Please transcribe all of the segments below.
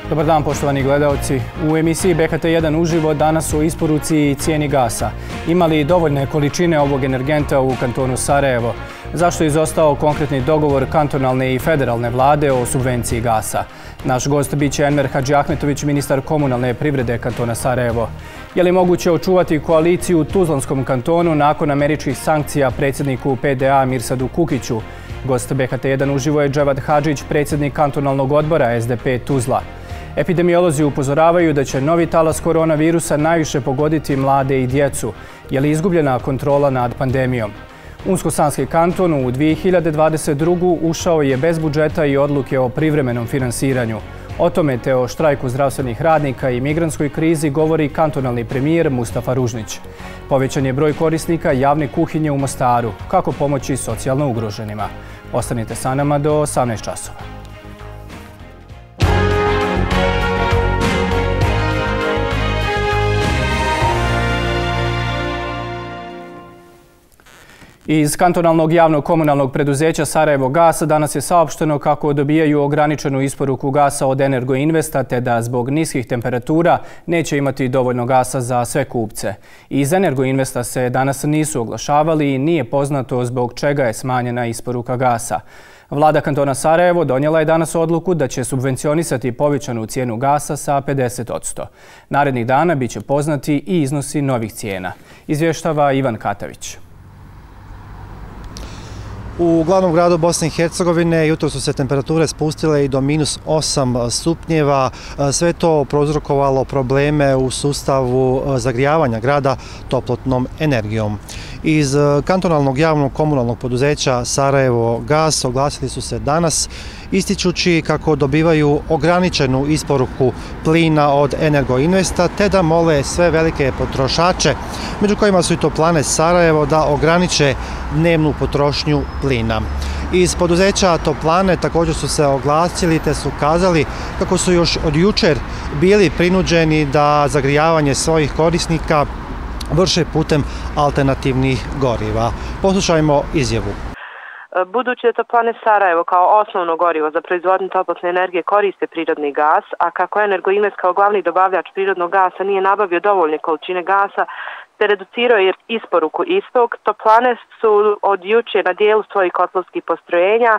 Dobar dan poštovani gledaoci. U emisiji BHT1 uživo danas o isporuci i cijeni gasa. Ima li dovoljne količine ovog energenta u kantonu Sarajevo? Zašto je izostao konkretni dogovor kantonalne i federalne vlade o subvenciji gasa? Naš gost biće Enver Hadžiahmetović, ministar komunalne privrede kantona Sarajevo. Je li moguće očuvati koaliciju u Tuzlanskom kantonu nakon američkih sankcija predsjedniku PDA Mirsadu Kukiću? Gost BHT1 uživo je Dževad Hadžić, predsjednik kantonalnog odbora SDP Tuzla. Epidemiolozi upozoravaju da će novi talas koronavirusa najviše pogoditi mlade i djecu. Je li izgubljena kontrola nad pandemijom? Unsko-Sanski kanton u 2022. ušao je bez budžeta i odluke o privremenom finansiranju. O tome te o štrajku zdravstvenih radnika i migrantskoj krizi govori kantonalni premijer Mustafa Ružnić. Povećan je broj korisnika javne kuhinje u Mostaru. Kako pomoći socijalno ugroženima? Ostanite sa nama do 18 časova. Iz kantonalnog javnog komunalnog preduzeća Sarajevo Gas danas je saopšteno kako dobijaju ograničenu isporuku gasa od Energoinvesta te da zbog niskih temperatura neće imati dovoljno gasa za sve kupce. Iz Energoinvesta se danas nisu oglašavali i nije poznato zbog čega je smanjena isporuka gasa. Vlada kantona Sarajevo donijela je danas odluku da će subvencionisati povećanu cijenu gasa sa 50%. Narednih dana bit će poznati i iznosi novih cijena. Izvještava Ivan Katavić. U glavnom gradu Bosne i Hercegovine jutro su se temperature spustile i do -8 stupnjeva. Sve to prouzrokovalo probleme u sustavu zagrijavanja grada toplotnom energijom. Iz kantonalnog javnog komunalnog poduzeća Sarajevo Gas oglasili su se danas ističući kako dobivaju ograničenu isporuku plina od Energoinvesta te da mole sve velike potrošače, među kojima su i Toplane Sarajevo, da ograniče dnevnu potrošnju plina. Iz poduzeća Toplane također su se oglasili te su kazali kako su još od jučer bili prinuđeni da zagrijavanje svojih korisnika vrše putem alternativnih goriva. Poslušajmo izjavu. Budući da Toplane Sarajevo kao osnovno gorivo za proizvodnju toplotne energije koriste prirodni gas, a kako Energoinvest kao glavni dobavljač prirodnog gasa nije nabavio dovoljne količine gasa te reducirao je isporuku istog, Toplane su od jučer na dijelu svojih kotlovskih postrojenja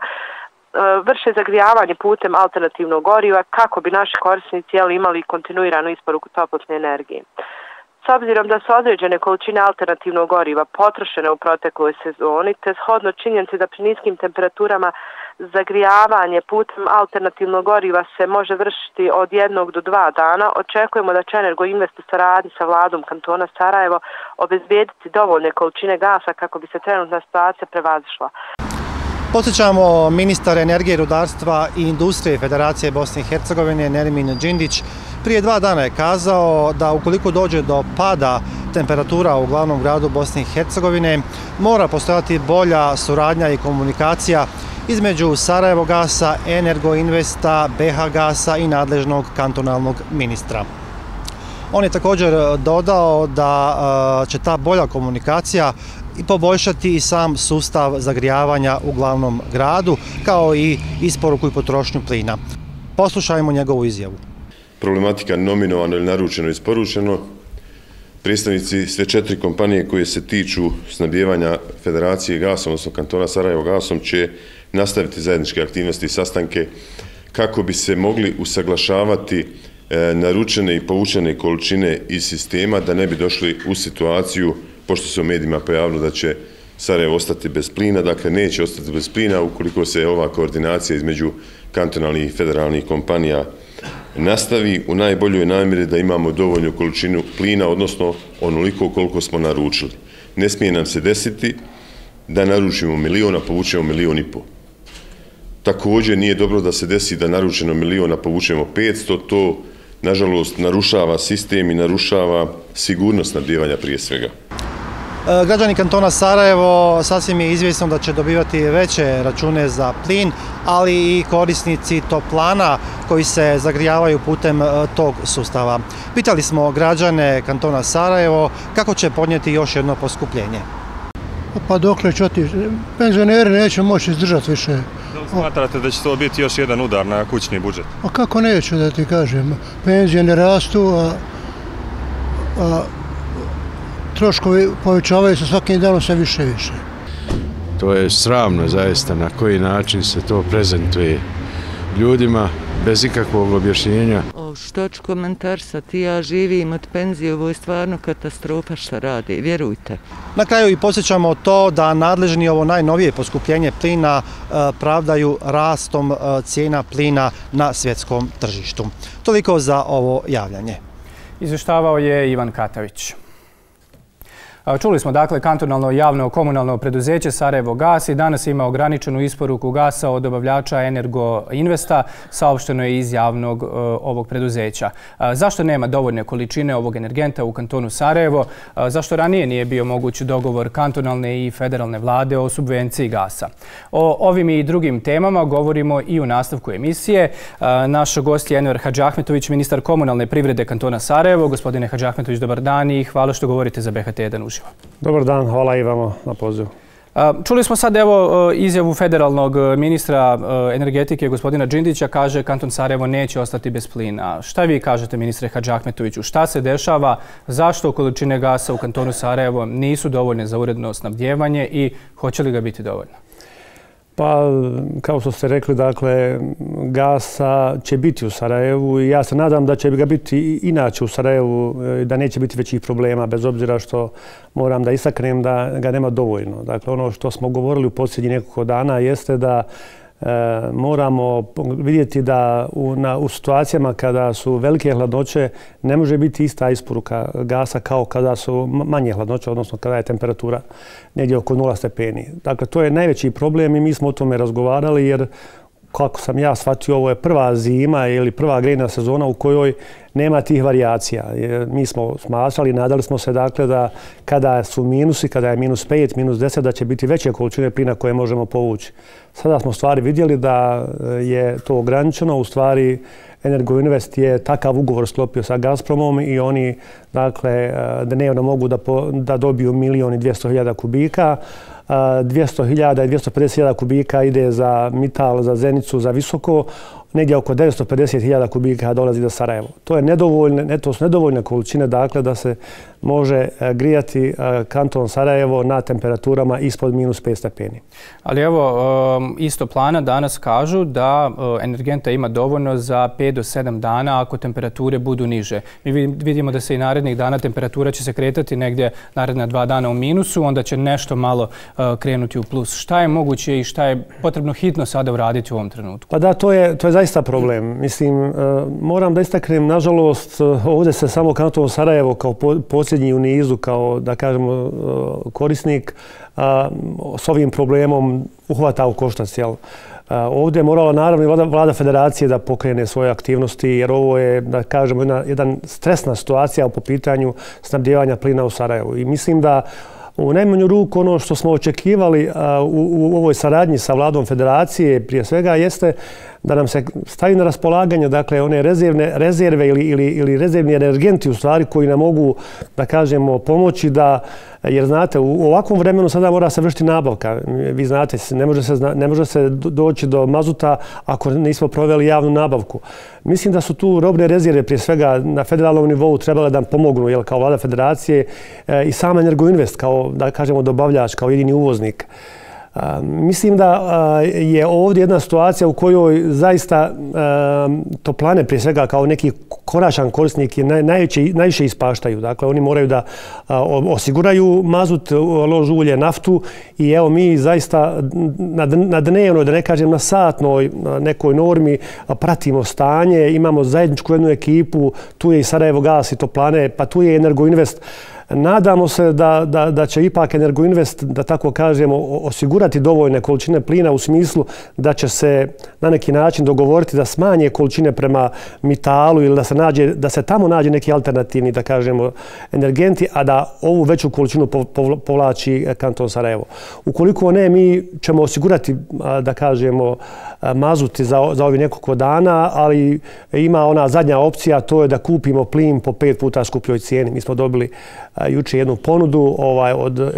vrše zagrijavanje putem alternativnog goriva kako bi naši korisnici imali kontinuiranu isporuku toplotne energije. S obzirom da su određene količine alternativnog goriva potrošene u protekloj sezoni, te shodno činjenici da pri niskim temperaturama zagrijavanje putem alternativnog goriva se može vršiti od 1 do 2 dana, očekujemo da će Energoinvest u saradnji sa vladom kantona Sarajevo obezbijediti dovoljne količine gasa kako bi se trenutna situacija prevazišla. Podsjećamo, ministar energije, rudarstva i industrije Federacije Bosne i Hercegovine Nermin Džindić prije 2 dana je kazao da ukoliko dođe do pada temperatura u glavnom gradu Bosne i Hercegovine mora postojati bolja suradnja i komunikacija između Sarajevo Gasa, Energoinvesta, BH Gasa i nadležnog kantonalnog ministra. On je također dodao da će ta bolja komunikacija i poboljšati i sam sustav zagrijavanja u glavnom gradu, kao i isporuku i potrošnju plina. Poslušajmo njegovu izjavu. Problematika nominovano ili naručeno i isporučeno. Predstavnici sve 4 kompanije koje se tiču snabdijevanja Federacije gasom, odnosno kantona Sarajevo Gasom, će nastaviti zajedničke aktivnosti i sastanke kako bi se mogli usaglašavati naručene i povučene količine iz sistema, da ne bi došli u situaciju, pošto se u medijima pojavilo da će Sarajevo ostati bez plina. Dakle, neće ostati bez plina ukoliko se ova koordinacija između kantonalnih i federalnih kompanija nastavi u najboljoj namjeri da imamo dovoljnu količinu plina, odnosno onoliko koliko smo naručili. Ne smije nam se desiti da naručimo 1 milion, a povučemo 1,5 miliona. Također nije dobro da se desi da naručeno 1 milion, a povučemo 500, to nažalost narušava sistem i narušava sigurnost snabdijevanja prije svega. Građani kantona Sarajevo sasvim je izvjesno da će dobivati veće račune za plin, ali i korisnici toplana koji se zagrijavaju putem tog sustava. Pitali smo građane kantona Sarajevo kako će podnijeti još jedno poskupljenje. Pa dokle će otići? Penzioneri neće moći izdržati više. Smatrate da će to biti još jedan udar na kućni budžet? A kako neću da ti kažem? Penzije ne rastu, a troškovi povećavaju se svakim danom sve više i više. To je sramno zaista na koji način se to prezentuje ljudima bez ikakvog objašnjenja. Što ću komentarsati, ja živim od penzije, ovo je stvarno katastrofa šta radi, vjerujte. Na kraju i podsjećamo to da nadležni ovo najnovije poskupljenje plina pravdaju rastom cijena plina na svjetskom tržištu. Toliko za ovo javljanje. Izvještavao je Ivan Katavić. Čuli smo dakle kantonalno javno komunalno preduzeće Sarajevo Gas i danas ima ograničenu isporuku gasa od dobavljača Energo Investa, saopšteno je iz javnog ovog preduzeća. Zašto nema dovoljne količine ovog energenta u kantonu Sarajevo? Zašto ranije nije bio moguć dogovor kantonalne i federalne vlade o subvenciji gasa? O ovim i drugim temama govorimo i u nastavku emisije. Naš gost je Enver Hadžahmetović, ministar komunalne privrede kantona Sarajevo. Gospodine Hadžahmetović, dobar dan i hvala što govorite za BHT1 uživo. Dobar dan, hvala i vama na pozivu. Čuli smo sad evo izjavu federalnog ministra energetike gospodina Đindića, kaže kanton Sarajevo neće ostati bez plina. Šta vi kažete, ministre Hadžahmetoviću? Šta se dešava? Zašto količine gasa u kantonu Sarajevo nisu dovoljne za uredno snabdijevanje i hoće li ga biti dovoljno? Pa, kao što ste rekli, dakle, gasa će biti u Sarajevu i ja se nadam da će ga biti inače u Sarajevu, da neće biti većih problema, bez obzira što moram da istaknem da ga nema dovoljno. Dakle, ono što smo govorili u posljednjih nekoliko dana jeste da moramo vidjeti da u situacijama kada su velike hladnoće ne može biti ista isporuka gasa kao kada su manje hladnoće, odnosno kada je temperatura negdje oko 0 stepeni. Dakle, to je najveći problem i mi smo o tome razgovarali jer kako sam ja shvatio, ovo je prva zima ili prva grejna sezona u kojoj nema tih varijacija. Mi smo smatrali, nadali smo se dakle da kada su minusi, kada je -5, -10, da će biti veće količine plina koje možemo povući. Sada smo stvari vidjeli da je to ograničeno. U stvari Energo Invest je takav ugovor sklopio sa Gazpromom i oni dakle dnevno mogu da dobiju 1.200.000 kubika. 200.000 i 250.000 kubika ide za Mital, za Zenicu, za Visoko. Negdje oko 950.000 kubika dolazi do Sarajevo. To su nedovoljne količine dakle da se može grijati kanton Sarajevo na temperaturama ispod -5 stepeni. Ali evo, isto plana danas kažu da energenta ima dovoljno za 5 do 7 dana ako temperature budu niže. Mi vidimo da se i narednih dana temperatura će se kretati negdje naredna 2 dana u minusu, onda će nešto malo krenuti u plus. Šta je moguće i šta je potrebno hitno sada uraditi u ovom trenutku? Pa da, to je zaista problem. Mislim, moram da istaknem, nažalost, ovdje se samo kanton Sarajevo kao posljednji u nizu, kao da kažemo korisnik, s ovim problemom uhvata u koštac. Ovdje je morala naravno i vlada federacije da pokrene svoje aktivnosti jer ovo je, da kažemo, jedna stresna situacija po pitanju snabdijevanja plina u Sarajevu. I mislim da u najmanju ruku ono što smo očekivali u ovoj saradnji sa vladom federacije prije svega jeste da nam se stavi na raspolaganje dakle one rezerve ili rezervni energenti u stvari koji nam mogu da kažemo pomoći da, jer znate u ovakvom vremenu sada mora se vršiti nabavka. Vi znate, ne može se doći do mazuta ako nismo proveli javnu nabavku. Mislim da su tu robne rezerve prije svega na federalnom nivou trebale da nam pomognu kao vlada federacije i sam Energo Invest kao da kažemo dobavljač, kao jedini uvoznik. Mislim da je ovdje jedna situacija u kojoj zaista toplane prije svega kao neki konačan korisnik najviše ispaštaju. Dakle, oni moraju da osiguraju mazut, lož ulje, naftu i evo mi zaista na dnevnoj, da ne kažem na satnoj nekoj normi pratimo stanje, imamo zajedničku jednu ekipu, tu je i Sarajevo Gas i toplane, pa tu je Energo Invest. Nadamo se da će ipak Energo Invest, da tako kažemo, osigurati dovoljne količine plina u smislu da će se na neki način dogovoriti da smanje količine prema Mitalu ili da se tamo nađe neki alternativni, da kažemo, energenti, a da ovu veću količinu povlači kanton Sarajevo. Ukoliko ne, mi ćemo osigurati, da kažemo, mazuti za ovih nekoliko dana, ali ima ona zadnja opcija, to je da kupimo plin po 5 puta skupljoj cijeni. Mi smo dobili juče jednu ponudu od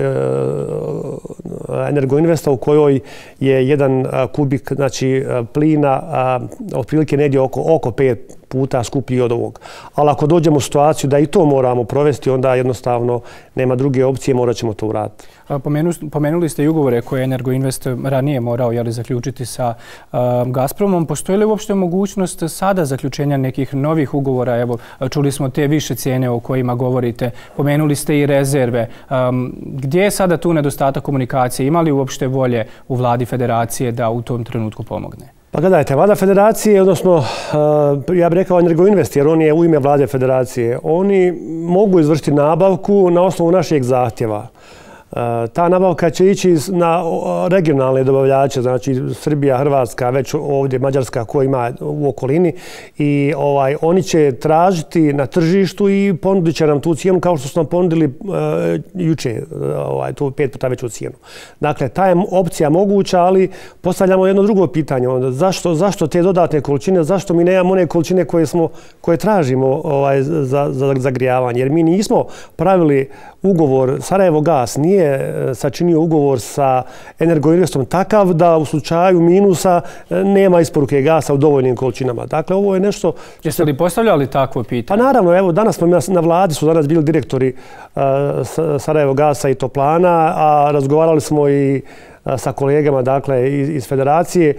Energoinvesta u kojoj je jedan kubik plina otprilike negdje oko 5 puta skuplji od ovog. Ali ako dođemo u situaciju da i to moramo provesti, onda jednostavno nema druge opcije, morat ćemo to uraditi. Pomenuli ste i ugovore koje je Energoinvest ranije morao zaključiti sa Gazpromom. Postoji li uopšte mogućnost sada zaključenja nekih novih ugovora? Evo, čuli smo te više cijene o kojima govorite. Pomenuli ste i rezerve. Gdje je sada tu nedostatak komunikacije? Ima li uopšte volje u vladi federacije da u tom trenutku pomogne? Pa gledajte, vlada federacije, odnosno ja bih rekao Energoinvest, jer on je u ime vlade federacije, oni mogu izvršiti nabavku na osnovu našeg zahtjeva. Ta nabavka će ići na regionalne dobavljače, znači Srbija, Hrvatska, već ovdje Mađarska koja ima u okolini i oni će tražiti na tržištu i ponudit će nam tu cijenu kao što su nam ponudili juče, tu 5 puta veću cijenu. Dakle, ta je opcija moguća, ali postavljamo jedno drugo pitanje. Zašto te dodatne količine, zašto mi nemamo one količine koje tražimo za zagrijavanje? Jer mi nismo pravili ugovor, Sarajevo Gas nije sačinio ugovor sa Energoinvestom takav da u slučaju minusa nema isporuke gasa u dovoljnim količinama. Dakle, ovo je nešto... Jeste li postavljali takvo pitanje? Pa naravno, evo, danas smo na vladi su danas bili direktori Sarajevo Gasa i Toplana, a razgovarali smo i sa kolegama, dakle, iz federacije.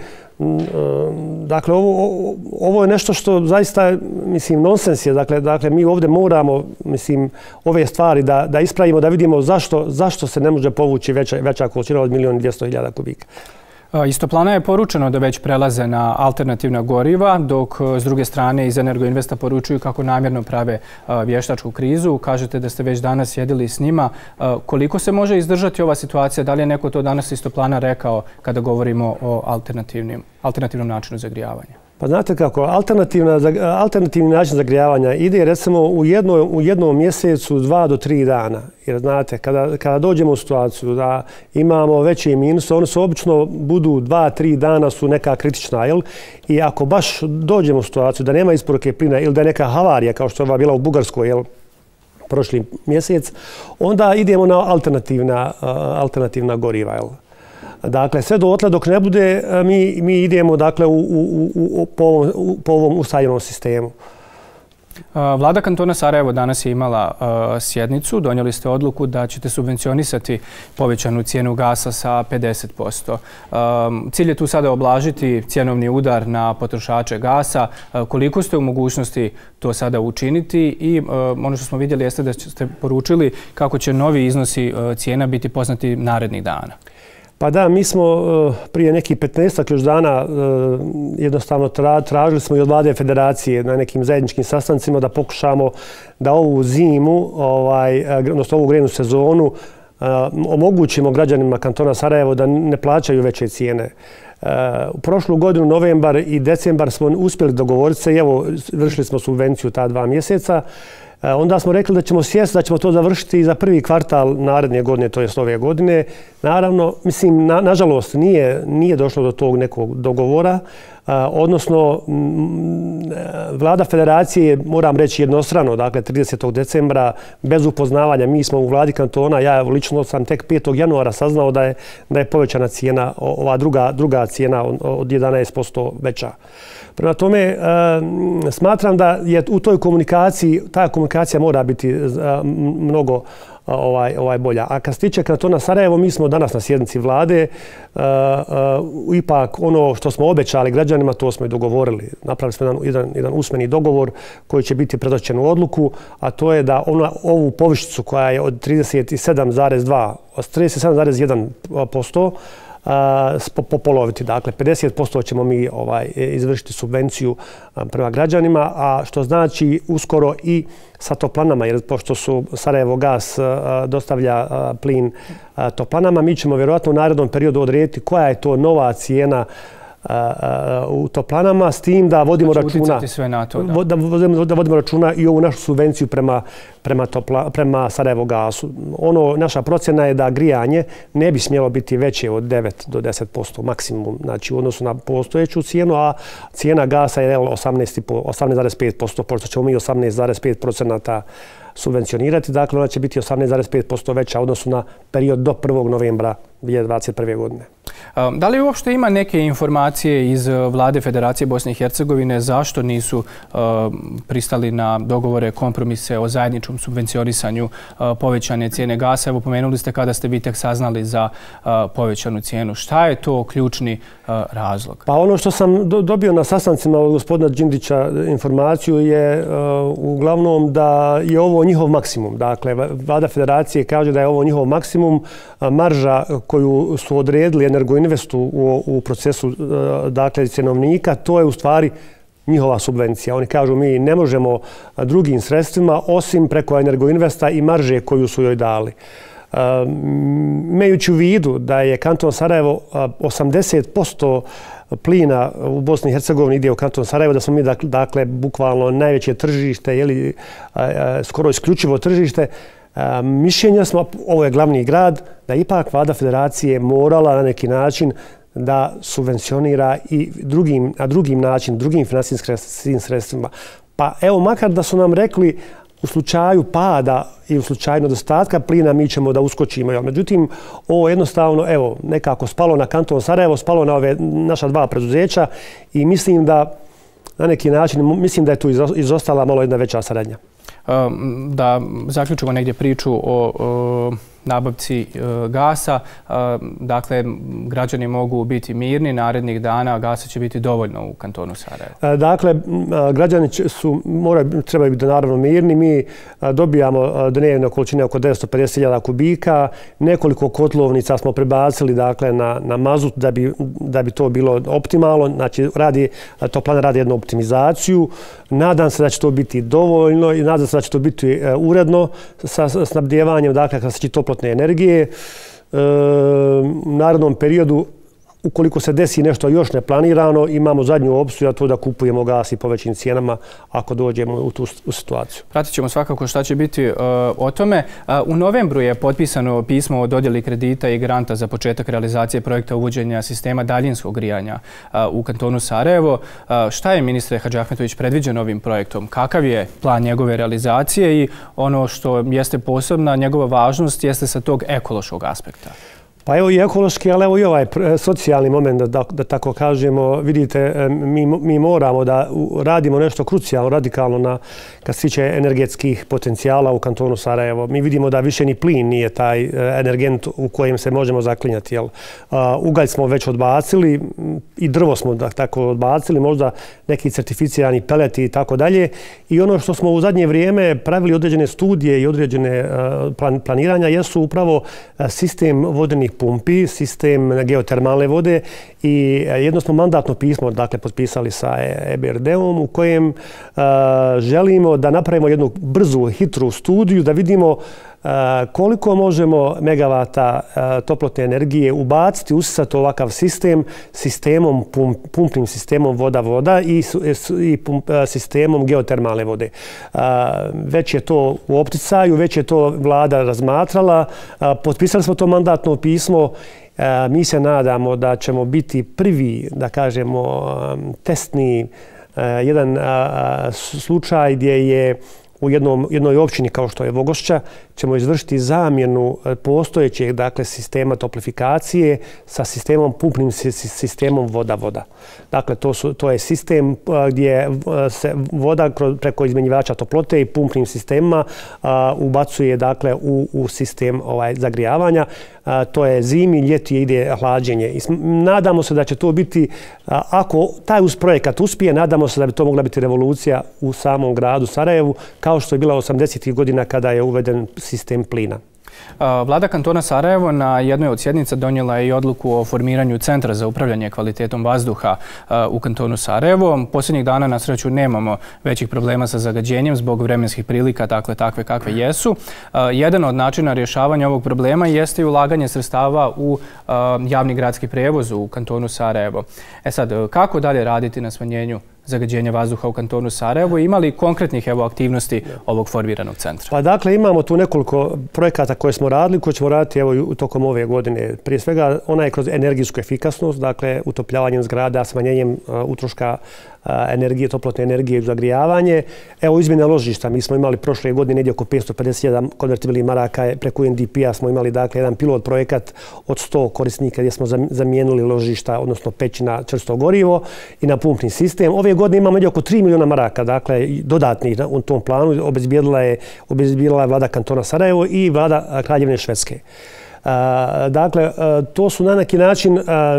Dakle, ovo je nešto što zaista, mislim, nonsens je. Dakle, mi ovdje moramo, mislim, ove stvari da ispravimo, da vidimo zašto se ne može povući veća količina od 1.200.000 kubika. Iz Toplana je poručeno da već prelaze na alternativna goriva, dok s druge strane iz Energoinvesta poručuju kako namjerno prave vještačku krizu. Kažete da ste već danas sjedili s njima. Koliko se može izdržati ova situacija? Da li je neko to danas iz Toplana rekao kada govorimo o alternativnom načinu zagrijavanja? Pa znate kako, alternativni način zagrijavanja ide recimo u jednom mjesecu 2 do 3 dana. Jer znate, kada dođemo u situaciju da imamo veće minuse, oni su obično budu 2-3 dana su neka kritična. I ako baš dođemo u situaciju da nema isporuke plina ili da je neka havarija kao što je ova bila u Bugarskoj prošli mjesec, onda idemo na alternativna goriva. Dakle, sve dotle dok ne bude, mi idemo dakle, po ovom ustaljenom sistemu. Vlada kantona Sarajevo danas je imala sjednicu. Donijeli ste odluku da ćete subvencionisati povećanu cijenu gasa sa 50%. Cilj je tu sada oblažiti cjenovni udar na potrošače gasa. Koliko ste u mogućnosti to sada učiniti? I ono što smo vidjeli jeste da ste poručili kako će novi iznosi cijena biti poznati narednih dana. Pa da, mi smo prije nekih 15 još dana jednostavno tražili smo i od vlade federacije na nekim zajedničkim sastancima da pokušamo da ovu zimu, odnosno ovu grejnu sezonu, omogućimo građanima kantona Sarajevo da ne plaćaju veće cijene. U prošlu godinu, novembar i decembar, smo uspjeli dogovoriti se i evo, vršili smo subvenciju ta 2 mjeseca. Onda smo rekli da ćemo sjesti, da ćemo to završiti za prvi kvartal naredne godine, to jest ove godine. Naravno, mislim, nažalost, nije došlo do tog nekog dogovora. Odnosno, vlada federacije, moram reći jednostrano, dakle 30. decembra, bez upoznavanja, mi smo u vladi kantona, ja lično sam tek 5. januara saznao da je povećana cijena, ova druga cijena od 11% veća. Prema tome, smatram da je u toj komunikaciji, ta komunikacija mora biti mnogo bolja. A kad se tiče kantona Sarajevo, mi smo danas na sjednici vlade, ipak ono što smo obećali građanima, to smo i dogovorili. Napravili smo jedan usmeni dogovor koji će biti predočen u odluku, a to je da ovu povišicu koja je od 37,1% popoloviti. Dakle, 50% ćemo mi izvršiti subvenciju prema građanima, a što znači uskoro i sa toplanama, jer pošto su Sarajevo Gas dostavlja plin toplanama, mi ćemo vjerojatno u narednom periodu odrediti koja je to nova cijena u toplanama, s tim da vodimo računa da vodimo računa i ovu našu subvenciju prema Sarajevo Gasu. Naša procjena je da grijanje ne bi smjelo biti veće od 9 do 10% maksimum, znači u odnosu na postojeću cijenu, a cijena gasa je 18,5%, pošto ćemo mi 18,5% subvencionirati. Dakle, ona će biti 18,5% veća u odnosu na period do 1. novembra 2021. godine. Da li uopšte ima neke informacije iz vlade Federacije Bosne i Hercegovine zašto nisu pristali na dogovore, kompromise o zajedničkom subvencionisanju povećane cijene gasa? Evo, pomenuli ste kada ste vi tek saznali za povećanu cijenu. Šta je to ključni razlog? Pa ono što sam dobio na sastancima od gospodina Đindića informaciju je uglavnom da je ovo njihov maksimum. Dakle, vlada Federacije kaže da je ovo njihov maksimum. Marža koju su odredili Energoinvestu u procesu dakle, cjenovnika, to je u stvari njihova subvencija. Oni kažu mi ne možemo drugim sredstvima osim preko Energoinvesta i marže koju su joj dali. Imajući u vidu da je kanton Sarajevo 80% plina u Bosni i Hercegovini ide u kanton Sarajevo, da smo mi dakle bukvalno najveće tržište ili skoro isključivo tržište, mišljenja smo, ovo je glavni grad, da ipak vlada Federacije morala na neki način da subvencionira i drugim način, drugim finansijskim sredstvima. Pa evo, makar da su nam rekli u slučaju pada i u slučaju nedostatka plina mi ćemo da uskočimo. Međutim, ovo jednostavno, evo, nekako spalo na kanton Sarajevo, spalo na ove naša dva preduzeća i mislim da na neki način, mislim da je tu izostala malo jedna veća saradnja. Da zaključimo negdje priču o nabavci gasa. Dakle, građani mogu biti mirni, narednih dana gasa će biti dovoljno u kantonu Sarajevo. Dakle, građani trebaju biti naravno mirni. Mi dobijamo dnevno količine oko 950.000 kubika. Nekoliko kotlovnica smo prebacili dakle, na mazut da bi to bilo optimalno. Znači, toplana radi jednu optimizaciju. Nadam se da će to biti dovoljno i nadam se da će to biti uredno sa snabdjevanjem, dakle, kada se će toplotne energije. U narednom periodu, ukoliko se desi nešto još neplanirano, imamo zadnju opciju, a to da kupujemo gas i po većim cijenama ako dođemo u tu situaciju. Pratit ćemo svakako šta će biti o tome. U novembru je potpisano pismo o dodjeli kredita i granta za početak realizacije projekta uvođenja sistema daljinskog grijanja u kantonu Sarajevo. Šta je, ministre Hadžiahmetović, predviđeno ovim projektom? Kakav je plan njegove realizacije i ono što jeste posebna njegova važnost jeste sa tog ekološkog aspekta? Pa evo i ekološki, ali evo i ovaj socijalni moment, da tako kažemo. Vidite, mi moramo da radimo nešto krucijalno, radikalno kad se tiče energetskih potencijala u kantonu Sarajevo. Mi vidimo da više ni plin nije taj energent u kojem se možemo zaklinjati. Ugalj smo već odbacili i drvo smo tako odbacili, možda neki certificirani peleti i tako dalje. I ono što smo u zadnje vrijeme pravili određene studije i određene planiranja jesu upravo sistem vodenih pumpi, sistem geotermalne vode i jedno smo mandatno pismo dakle, potpisali sa EBRD-om u kojem želimo da napravimo jednu brzu, hitru studiju da vidimo koliko možemo megavata toplotne energije ubaciti, usisati ovakav sistemom, pumpnim sistemom voda-voda i sistemom geotermalne vode. Već je to u opticaju, već je to vlada razmatrala, potpisali smo to mandatno pismo. Mi se nadamo da ćemo biti prvi, da kažemo, testni jedan slučaj gdje je u jednoj općini kao što je Vogošća ćemo izvršiti zamjenu postojećeg dakle, sistema toplifikacije sa sistemom, pumpnim sistemom voda-voda. Dakle, to je sistem gdje se voda preko izmjenjivača toplote i pumpnim sistemima ubacuje dakle, u sistem zagrijavanja. To je zimi, ljeti ide hlađenje. I nadamo se da će to biti, ako taj projekat uspije, nadamo se da bi to mogla biti revolucija u samom gradu Sarajevu, kao što je bila 80. godina kada je uveden sistem plina. Vlada kantona Sarajevo na jednoj od sjednica donijela je i odluku o formiranju Centra za upravljanje kvalitetom vazduha u kantonu Sarajevo. Posljednjih dana na sreću nemamo većih problema sa zagađenjem zbog vremenskih prilika, dakle takve kakve jesu. Jedan od načina rješavanja ovog problema jeste i ulaganje sredstava u javni gradski prijevoz u kantonu Sarajevo. Sad, kako dalje raditi na smanjenju zagađenja vazduha u kantonu Sarajevo. Ima li konkretnih aktivnosti ovog formiranog centra? Pa dakle, imamo tu nekoliko projekata koje smo radili, koje ćemo raditi tokom ove godine. Prije svega, ona je kroz energijsku efikasnost, dakle, utopljavanjem zgrada, smanjenjem utroška energije, toplotne energije i zagrijavanje. Evo, izmjene ložišta. Mi smo imali prošle godine negdje oko 551 konvertibilnih maraka. Preko UNDP-a smo imali dakle jedan pilot projekat od 100 korisnika gdje smo zamijenili ložišta, odnosno peći na čvrsto gorivo i na pumpni sistem. Ove godine imamo negdje oko 3 miliona maraka, dakle dodatnih u tom planu. Obezbijedila je vlada kantona Sarajevo i vlada Kraljevine Švedske. Dakle, to su na neki način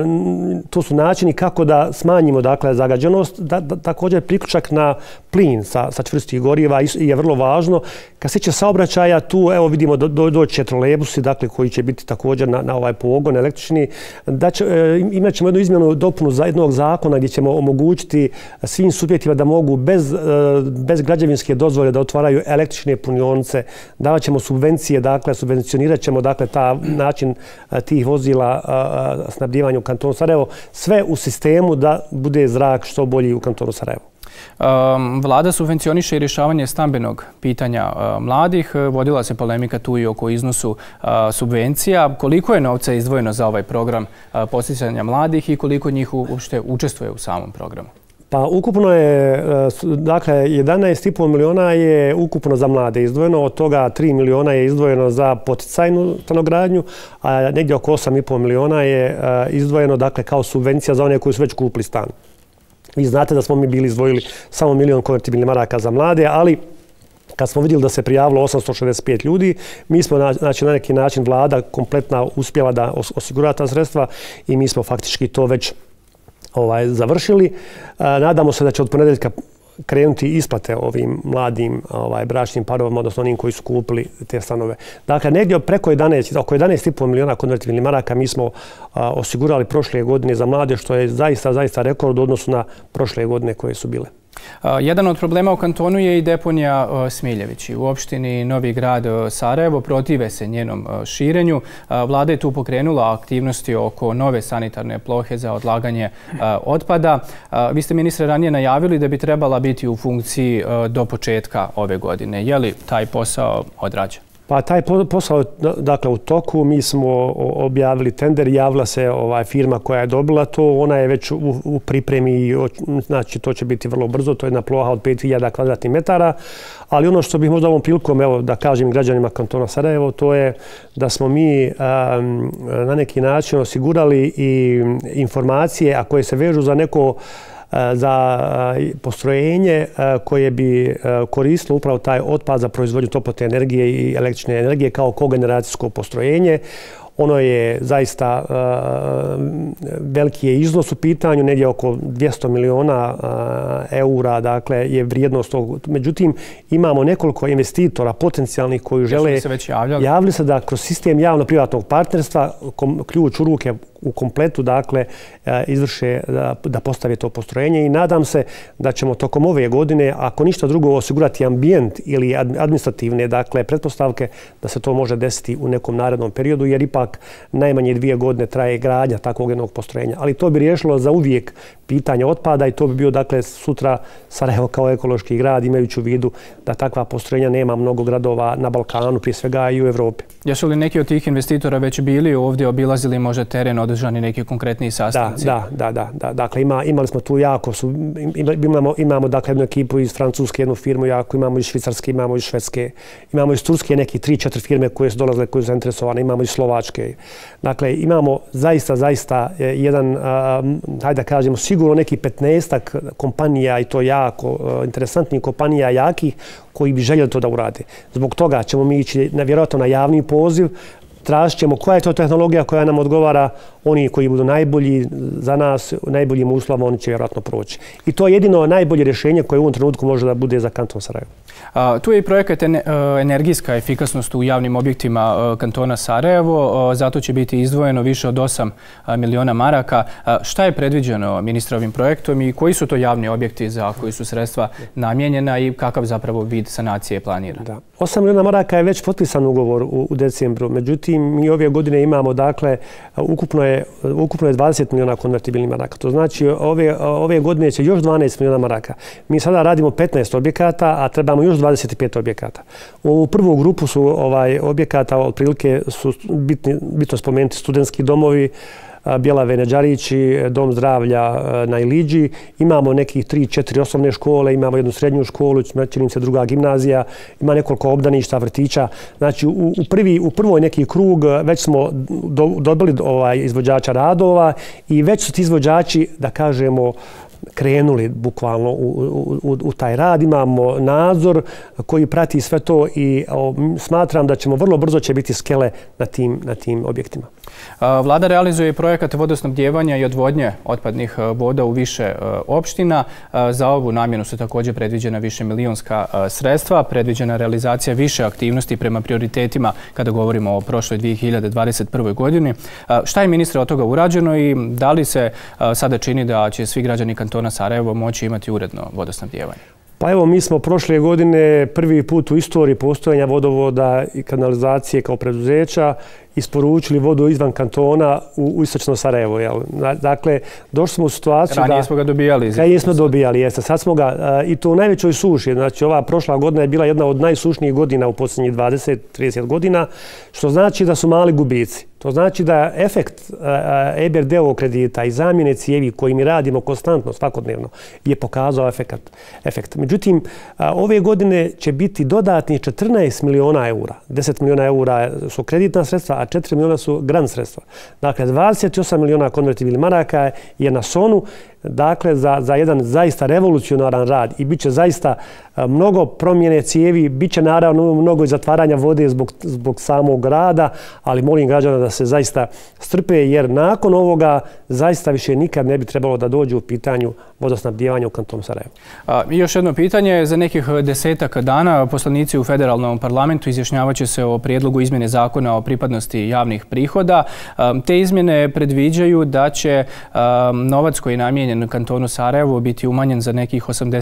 načini kako da smanjimo dakle zagađenost. Također priključak na plin sa čvrstih goriva je vrlo važno. Kad se tiče saobraćaja, tu evo vidimo doći će trolebusi, dakle koji će biti također na ovaj pogon električni. Imat ćemo jednu izmjenu dopunu jednog zakona gdje ćemo omogućiti svim subjektima da mogu bez građevinske dozvole da otvaraju električne punionice. Davat ćemo subvencije, dakle subvencionirat ćemo dakle ta način tih vozila snabdijevanja u kantonu Sarajevo, sve u sistemu da bude zrak što bolji u kantonu Sarajevo. Vlada subvencioniše i rješavanje stambenog pitanja mladih. Vodila se polemika tu i oko iznosu subvencija. Koliko je novca izdvojeno za ovaj program podsticanja mladih i koliko njih uopšte učestvuje u samom programu? Pa ukupno je, dakle, 11,5 miliona je ukupno za mlade izdvojeno, od toga 3 miliona je izdvojeno za poticajnu stanogradnju, a negdje oko 8,5 miliona je izdvojeno, dakle, kao subvencija za one koji su već kupili stan. Vi znate da smo mi bili izdvojili samo 1 milion konvertibilnih maraka za mlade, ali kad smo vidjeli da se prijavilo 865 ljudi, mi smo znači, na neki način vlada kompletna uspjela da osigura ta sredstva i mi smo faktički to već završili. Nadamo se da će od ponedeljka krenuti isplate ovim mladim bračnim parovima, odnosno onim koji su kupili te stanove. Dakle, negdje oko 11,5 miliona konvertibilnih maraka mi smo osigurali prošle godine za mlade, što je zaista rekord u odnosu na prošle godine koje su bile. Jedan od problema u kantonu je i deponija Smiljevići. U opštini Novi Grad Sarajevo protive se njenom širenju. Vlada je tu pokrenula aktivnosti oko nove sanitarne plohe za odlaganje otpada. Vi ste, ministre, ranije najavili da bi trebala biti u funkciji do početka ove godine. Je li taj posao odrađen? Pa taj posao dakle u toku, mi smo objavili tender, javila se firma koja je dobila to, ona je već u pripremi, znači to će biti vrlo brzo, to je jedna ploha od 5000 kvadratnih metara, ali ono što bih možda ovom prilikom, evo da kažem građanima kantona Sarajevo, to je da smo mi na neki način osigurali i informacije, a koje se vežu za neko za postrojenje koje bi koristilo upravo taj otpad za proizvodnju toplotne energije i električne energije kao kogeneracijsko postrojenje. Ono je zaista veliki je iznos u pitanju, negdje oko 200 miliona eura, dakle, je vrijednost tog. Međutim, imamo nekoliko investitora potencijalnih koji žele javili se da kroz sistem javno-privatnog partnerstva ključ u ruke u kompletu, dakle, izvrše da postave to postrojenje i nadam se da ćemo tokom ove godine, ako ništa drugo, osigurati ambijent ili administrativne, dakle, pretpostavke da se to može desiti u nekom narednom periodu, jer ipak najmanje 2 godine traje gradnja takvog jednog postrojenja. Ali to bi riješilo za uvijek pitanje otpada i to bi bio, dakle, sutra Sarajevo kao ekološki grad, imajući u vidu da takva postrojenja nema mnogo gradova na Balkanu, prije svega i u Evropi. Jesu li neki od tih investitora već bili ovdje, obilazili možda teren, održani neki konkretniji sastanci? Da. Dakle, imali smo tu imamo dakle jednu ekipu iz Francuske, jednu firmu jako, imamo iz Švicarske, imamo iz Švedske, imamo iz Turske neki 3-4 firme koje su dolazile, koje su zainteresovane, imamo iz Slovačke. Dakle, imamo zaista jedan, hajde da kažemo, sigurno neki 15-ak kompanija i to jako interesantnih kompanija, jakih, koji bi željeli to da urade. Zbog toga ćemo mi ići vjerojatno na javni poziv, tražit ćemo koja je to tehnologija koja nam odgovara, oni koji budu najbolji za nas, najboljim uslovima, oni će vjerojatno proći. I to je jedino najbolje rješenje koje u ovom trenutku može da bude za kanton Sarajevo. Tu je i projekat energetska efikasnost u javnim objektima kantona Sarajevo. Zato će biti izdvojeno više od 8 miliona maraka. Šta je predviđeno, ministre, ovim projektom i koji su to javni objekti za koji su sredstva namijenjena i kakav zapravo vid sanacije planira? 8 miliona maraka je već potpisan ugovor u decembru. Međutim, mi ove godine imamo, dakle, ukupno je je 20 miliona konvertibilnih maraka. To znači ove godine će još 12 miliona maraka. Mi sada radimo 15 objekata, a trebamo još 25 objekata. U prvu grupu su objekata otprilike su bitno spomenuti studentski domovi, Bijela Veneđarići, Dom zdravlja na Iliđi. Imamo nekih 3-4 osnovne škole, imamo jednu srednju školu, čini se druga gimnazija, ima nekoliko obdaništa, vrtića. Znači u prvoj neki krug već smo dobili izvođača radova i već su ti izvođači, da kažemo, krenuli bukvalno u taj rad. Imamo nadzor koji prati sve to i smatram da ćemo vrlo brzo će biti skele na tim objektima. Vlada realizuje projekat vodosnabdijevanja i odvodnje otpadnih voda u više opština. Za ovu namjenu su također predviđena višemilijonska sredstva, predviđena realizacija više aktivnosti prema prioritetima kada govorimo o prošloj 2021. godini. Šta je, ministre, od toga urađeno i da li se sada čini da će svi građani kantona Sarajevo moći imati uredno vodosnabdijevanje? Pa evo, mi smo prošle godine prvi put u istoriji postojanja vodovoda i kanalizacije kao preduzeća isporučili vodu izvan kantona u istočno Sarajevo. Dakle, došli smo u situaciju da... Ranije smo ga dobijali. Ranije smo dobijali, jeste. Sad smo ga, i to u najvećoj suši. Znači, ova prošla godina je bila jedna od najsušnijih godina u posljednjih 20-30 godina, što znači da su mali gubici. To znači da efekt EBRD-ovog kredita i zamjene cijevi koji mi radimo konstantno, svakodnevno, je pokazao efekt. Međutim, ove godine će biti dodatnih 14 miliona eura. 10 miliona eura su kreditna sredstva, a 4 miliona su grant sredstva. Dakle, 28 miliona konvertibilnih maraka je na Sonu, dakle, za jedan zaista revolucionaran rad i bit će zaista mnogo promjene cijevi, bit će naravno mnogo i zatvaranja vode zbog samog rada, ali molim građana da se zaista strpe, jer nakon ovoga zaista više nikad ne bi trebalo da dođe u pitanju vodosnabdijevanja u kantonu Sarajevo. I još jedno pitanje. Za nekih 10 dana poslanici u federalnom parlamentu izjašnjavaće se o prijedlogu izmjene zakona o pripadnosti javnih prihoda. Te izmjene predviđaju da će novac koji je namijenjen kantonu Sarajevo biti umanjen za nekih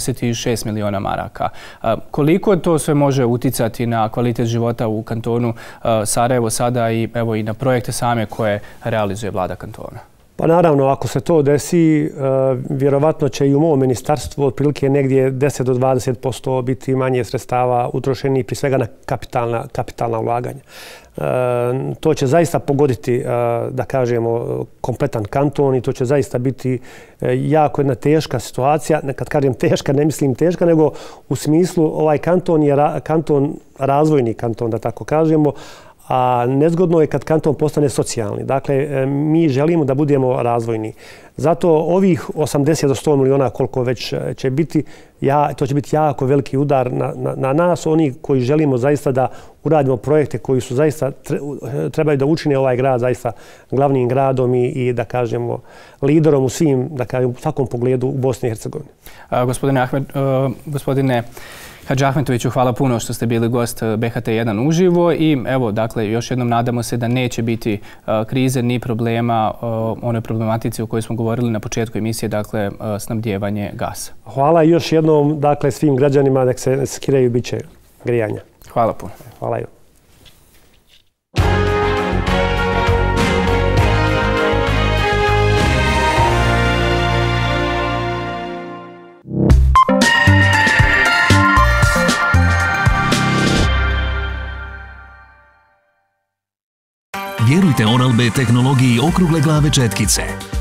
86 miliona maraka. Koliko to sve može uticati na kvalitet života u kantonu Sarajevo sada i na projekte same koje realizuje vlada kantona? Pa naravno, ako se to desi, vjerovatno će i u mom ministarstvu otprilike negdje 10 do 20% biti manje sredstava utrošeni prije svega na kapitalna ulaganja. To će zaista pogoditi, da kažemo, kompletan kanton i to će zaista biti jako jedna teška situacija. Kad kažem teška, ne mislim teška, nego u smislu ovaj kanton je razvojni kanton, da tako kažemo, a nezgodno je kad kanton postane socijalni. Dakle, mi želimo da budemo razvojni. Zato ovih 80 do 100 miliona koliko već će biti, to će biti jako veliki udar na nas, oni koji želimo zaista da uradimo projekte koji su zaista trebaju da učine ovaj grad zaista glavnim gradom i da kažemo liderom u svim, da kažem, u svakom pogledu u Bosni i Hercegovini. Gospodine Hadži Ahmetoviću, hvala puno što ste bili gost BHT1 uživo i evo, dakle, još jednom nadamo se da neće biti krize ni problema onoj problematici o kojoj smo govorili na početku emisije, dakle, snabdijevanje gasa. Hvala još jednom, dakle, svim građanima da se skiraju biće grijanja. Hvala puno. Hvala i Vjerujte Oral-B tehnologiji okrugle glave četkice.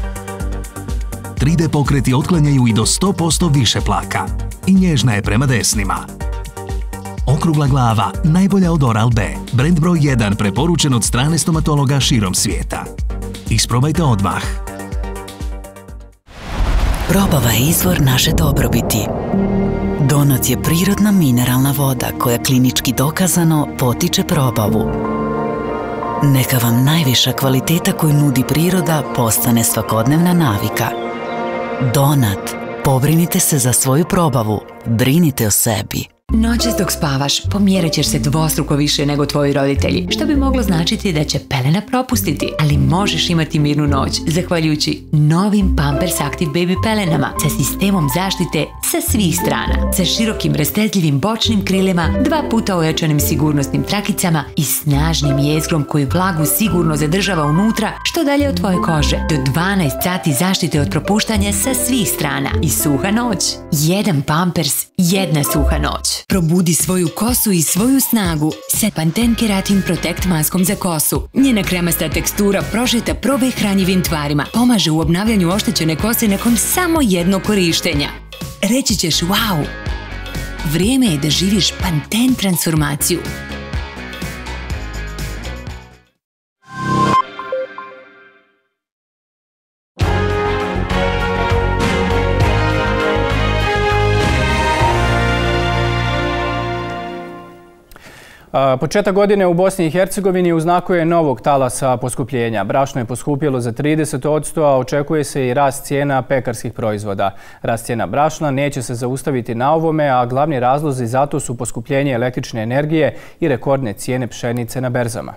3D pokreti otklanjaju i do 100% više plaka i nježna je prema desnima. Okrugla glava najbolja od Oral-B, brend broj 1 preporučen od strane stomatologa širom svijeta. Isprobajte odmah. Probava je izvor naše dobrobiti. Donac je prirodna mineralna voda koja klinički dokazano potiče probavu. Neka vam najviša kvaliteta koju nudi priroda postane svakodnevna navika. Donat. Pobrinite se za svoju probavu. Brinite o sebi. Noćas dok spavaš, pomjerat ćeš se dvostruko više nego tvoji roditelji, što bi moglo značiti da će pelena propustiti, ali možeš imati mirnu noć zahvaljujući novim Pampers Active Baby pelenama sa sistemom zaštite sa svih strana, sa širokim rastezljivim bočnim krilima, 2 puta ojačanim sigurnosnim trakicama i snažnim jezgrom koji vlagu sigurno zadržava unutra što dalje od tvoje kože, do 12 sati zaštite od propuštanja sa svih strana i suha noć. Jedan Pampers, jedna suha noć. Probudi svoju kosu i svoju snagu sa Pantene Keratin Protect maskom za kosu. Njena kremasta tekstura prožeta probe hranjivim tvarima, pomaže u obnavljanju oštećene kose nakon samo jednog korištenja. Reći ćeš wow! Vrijeme je da živiš Pantene transformaciju. Početak godine u Bosni i Hercegovini uznakuje novog talasa poskupljenja. Brašno je poskupjelo za 30%, a očekuje se i rast cijena pekarskih proizvoda. Rast cijena brašna neće se zaustaviti na ovome, a glavni razlozi za to su poskupljenje električne energije i rekordne cijene pšenice na berzama.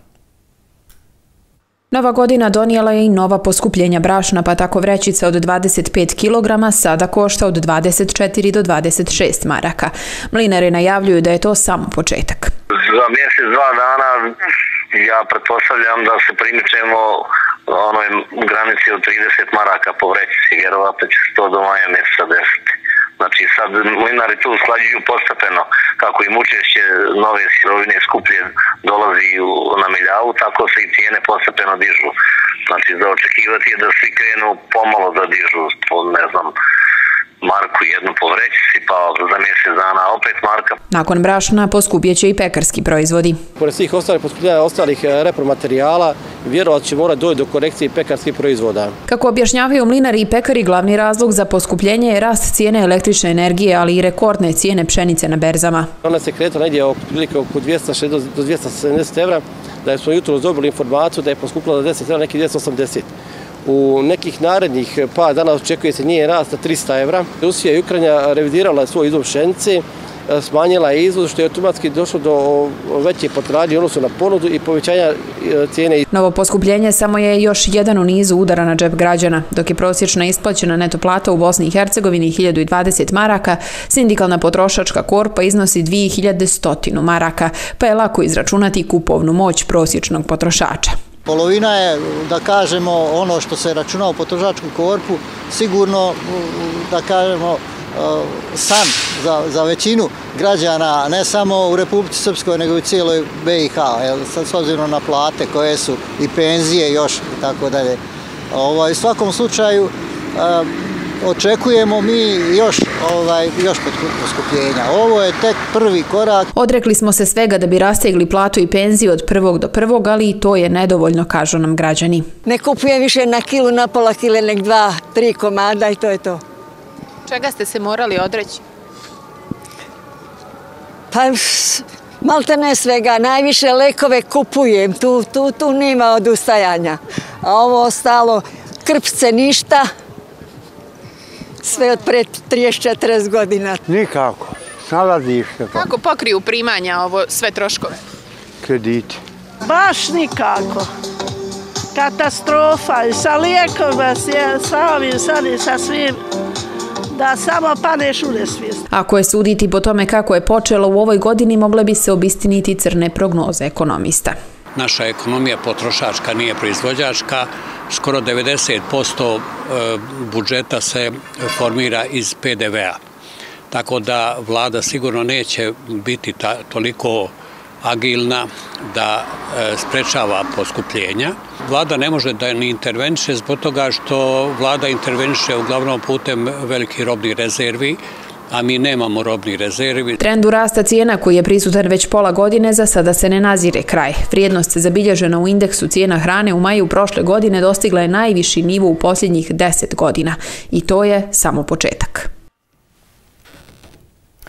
Nova godina donijela je i nova poskupljenja brašna, pa tako vrećica od 25 kg sada košta od 24 do 26 maraka. Mlinari najavljuju da je to samo početak. Za mjesec, 2 dana ja pretpostavljam da se primičemo onoj granici od 30 maraka po vrećici, vjerovatno će se to do maja mjeseca desiti. Znači sad mlinari tu usklađuju postepeno, kako im učešće nove sirovine skuplje dolazi na miljavu, tako se i cijene postepeno dižu. Znači za očekivati je da svi krenu pomalo da dižu po, ne znam, marku jednu po vrećici, pa za mjesec dana opet marka. Nakon brašna poskupjeće i pekarski proizvodi. Pored svih ostalih poskupljenja ostalih repromaterijala, vjerovat će morati doći do korekcije pekarskih proizvoda. Kako objašnjavaju mlinari i pekari, glavni razlog za poskupljenje je rast cijene električne energije, ali i rekordne cijene pšenice na berzama. Ona se kretala negdje oko 260 do 270 evra, da smo jutro dobili informaciju da je poskupila za 10 evra, neki 280. U nekih narednih par dana očekuje se njen rast na 300 evra. Rusija i Ukrajina revidirala svoj izvoz pšenice, smanjila je izvoz, što je automatski došlo do veće potražnje u odnosu na ponudu i povećanja cijene. Novo poskupljenje samo je još jedan u nizu udara na džep građana. Dok je prosječna isplaćena neto plata u Bosni i Hercegovini 1020 maraka, sindikalna potrošačka korpa iznosi 2100 maraka, pa je lako izračunati kupovnu moć prosječnog potrošača. Polovina je, da kažemo, ono što se računa u potrošačkom korpu, sigurno, da kažemo, san za većinu građana, ne samo u Republici Srpskoj, nego i cijeloj BiH, s obzirom na plate koje su i penzije još i tako dalje. U svakom slučaju, očekujemo mi još poskupljenja. Ovo je tek prvi korak. Odrekli smo se svega da bi rastegli platu i penziju od 1. do 1. ali i to je nedovoljno, kažu nam građani. Ne kupujem više na kilu, na pola kile, nek 2-3 komada i to je to. Čega ste se morali odreći? Pa malte ne svega, najviše lekove kupujem, tu nema odustajanja. A ovo ostalo, krpce ništa, sve od pred 30-40 godina. Nikako, snalaziš se. Kako pokriju primanja ovo sve troškove? Krediti. Baš nikako. Katastrofa i sa lijekovima, sa svim, da samo padeš u nesvijest. Ako je suditi po tome kako je počelo u ovoj godini, mogle bi se obistiniti crne prognoze ekonomista. Naša ekonomija potrošačka nije proizvođačka. Skoro 90% budžeta se formira iz PDV-a. Tako da vlada sigurno neće biti toliko agilna da sprečava poskupljenja. Vlada ne može da ni interveniše zbog toga što vlada interveniše uglavnom putem velikih robnih rezervi, a mi nemamo robnih rezervi. Trendu rasta cijena koji je prisutan već pola godine za sada se ne nazire kraj. Vrijednost zabilježena u indeksu cijena hrane u maju prošle godine dostigla je najviši nivo u posljednjih 10 godina. I to je samo početak.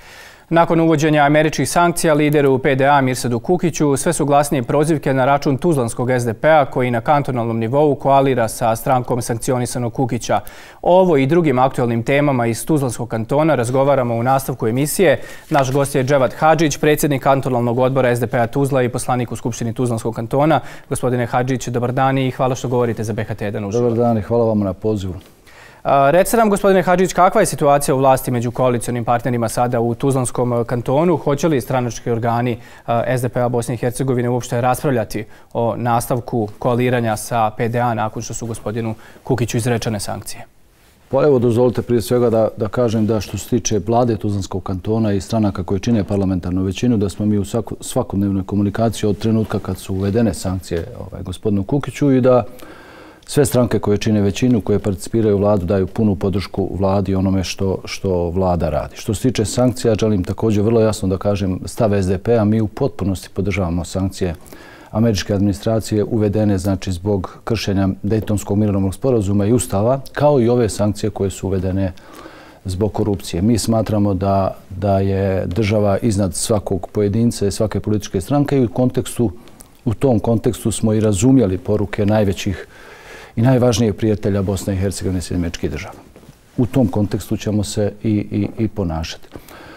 Nakon uvođenja američkih sankcija lideru PDA Mirsadu Kukiću sve su glasnije prozivke na račun tuzlanskog SDP-a koji na kantonalnom nivou koalira sa strankom sankcionisanog Kukića. Ovo i drugim aktualnim temama iz Tuzlanskog kantona razgovaramo u nastavku emisije. Naš gost je Dževat Hadžić, predsjednik kantonalnog odbora SDP-a Tuzla i poslanik u Skupštini Tuzlanskog kantona. Gospodine Hadžić, dobar dan i hvala što govorite za BHT1 uživo. Dobar dan i hvala vam na pozivu. Recite nam, gospodine Hadžić, kakva je situacija u vlasti među koalicionim partnerima sada u Tuzlanskom kantonu? Hoće li stranački organi SDP-a Bosne i Hercegovine uopšte raspravljati o nastavku koaliranja sa PDA nakon što su gospodinu Kukiću izrečene sankcije? Pa evo, dozvolite prije svega da kažem da što se tiče vlade Tuzlanskog kantona i stranaka koje čine parlamentarnu većinu, da smo mi u svakodnevnoj komunikaciji od trenutka kad su uvedene sankcije gospodinu Kukiću i da sve stranke koje čine većinu, koje participiraju u vladu, daju punu podršku vladi onome što vlada radi. Što se tiče sankcija, želim također vrlo jasno da kažem stav SDP-a. Mi u potpunosti podržavamo sankcije američke administracije uvedene znači zbog kršenja Dejtonskog mirovnog sporazuma i Ustava, kao i ove sankcije koje su uvedene zbog korupcije. Mi smatramo da je država iznad svakog pojedinca i svake političke stranke i u tom kontekstu smo i razumjeli poruke najvećih i najvažnijeg prijatelja Bosne i Hercegovine i Sjedinjenih Američkih Država. U tom kontekstu ćemo se i ponašati.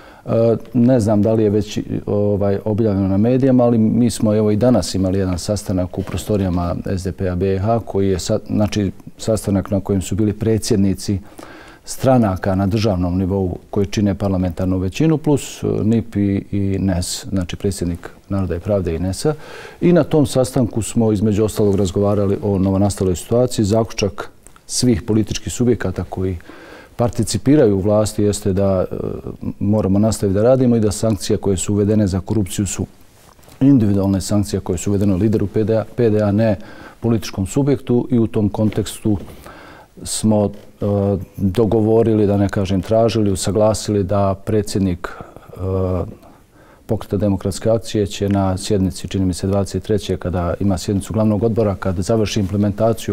Ne znam da li je već objavljeno na medijama, ali mi smo evo i danas imali jedan sastanak u prostorijama SDP-a BiH, koji je znači sastanak na kojem su bili predsjednici stranaka na državnom nivou koji čine parlamentarnu većinu, plus NIP i NES, znači predsjednik Naroda i pravde i NES-a. I na tom sastanku smo između ostalog razgovarali o novonastaloj situaciji. Zaključak svih političkih subjekata koji participiraju u vlasti jeste da moramo nastaviti da radimo i da sankcije koje su uvedene za korupciju su individualne sankcije koje su uvedene lideru PDA, ne političkom subjektu, i u tom kontekstu smo dogovorili, da ne kažem tražili, usaglasili da predsjednik Pokreta demokratske akcije će na sjednici, čini mi se 23. kada ima sjednicu glavnog odbora, kada završi implementaciju,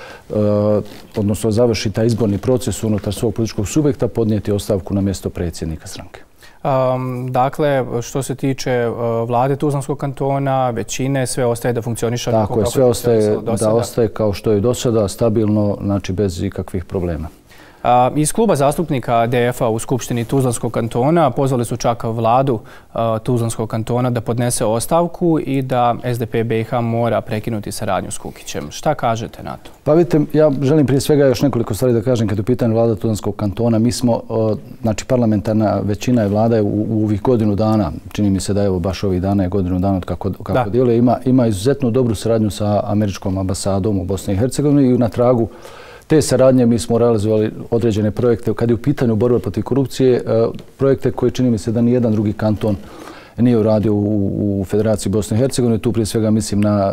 odnosno završi taj izborni proces unutar svog političkog subjekta, podnijeti ostavku na mjesto predsjednika stranke. Dakle, što se tiče vlade Tuzlanskog kantona, većine, sve ostaje da funkcioniše? Tako je, sve ostaje da ostaje kao što je do sada, stabilno, znači bez ikakvih problema. Iz kluba zastupnika DF-a u Skupštini Tuzlanskog kantona pozvali su čak vladu Tuzlanskog kantona da podnese ostavku i da SDP BiH mora prekinuti saradnju s Kukićem. Šta kažete na to? Pa vidite, ja želim prije svega još nekoliko stvari da kažem kad je u pitanju vlada Tuzlanskog kantona. Mi smo, znači većina i vlada je u ovih godinu dana, čini mi se da evo baš ovih dana je godinu dana kako djeluje, ima izuzetno dobru saradnju sa američkom ambasadom u Bosni i Hercegovini i na tragu te saradnje mi smo realizovali određene projekte. Kad je u pitanju borba protiv korupcije, projekte koje čini mi se da nijedan drugi kanton nije uradio u Federaciji Bosne i Hercegovine. Tu prije svega mislim na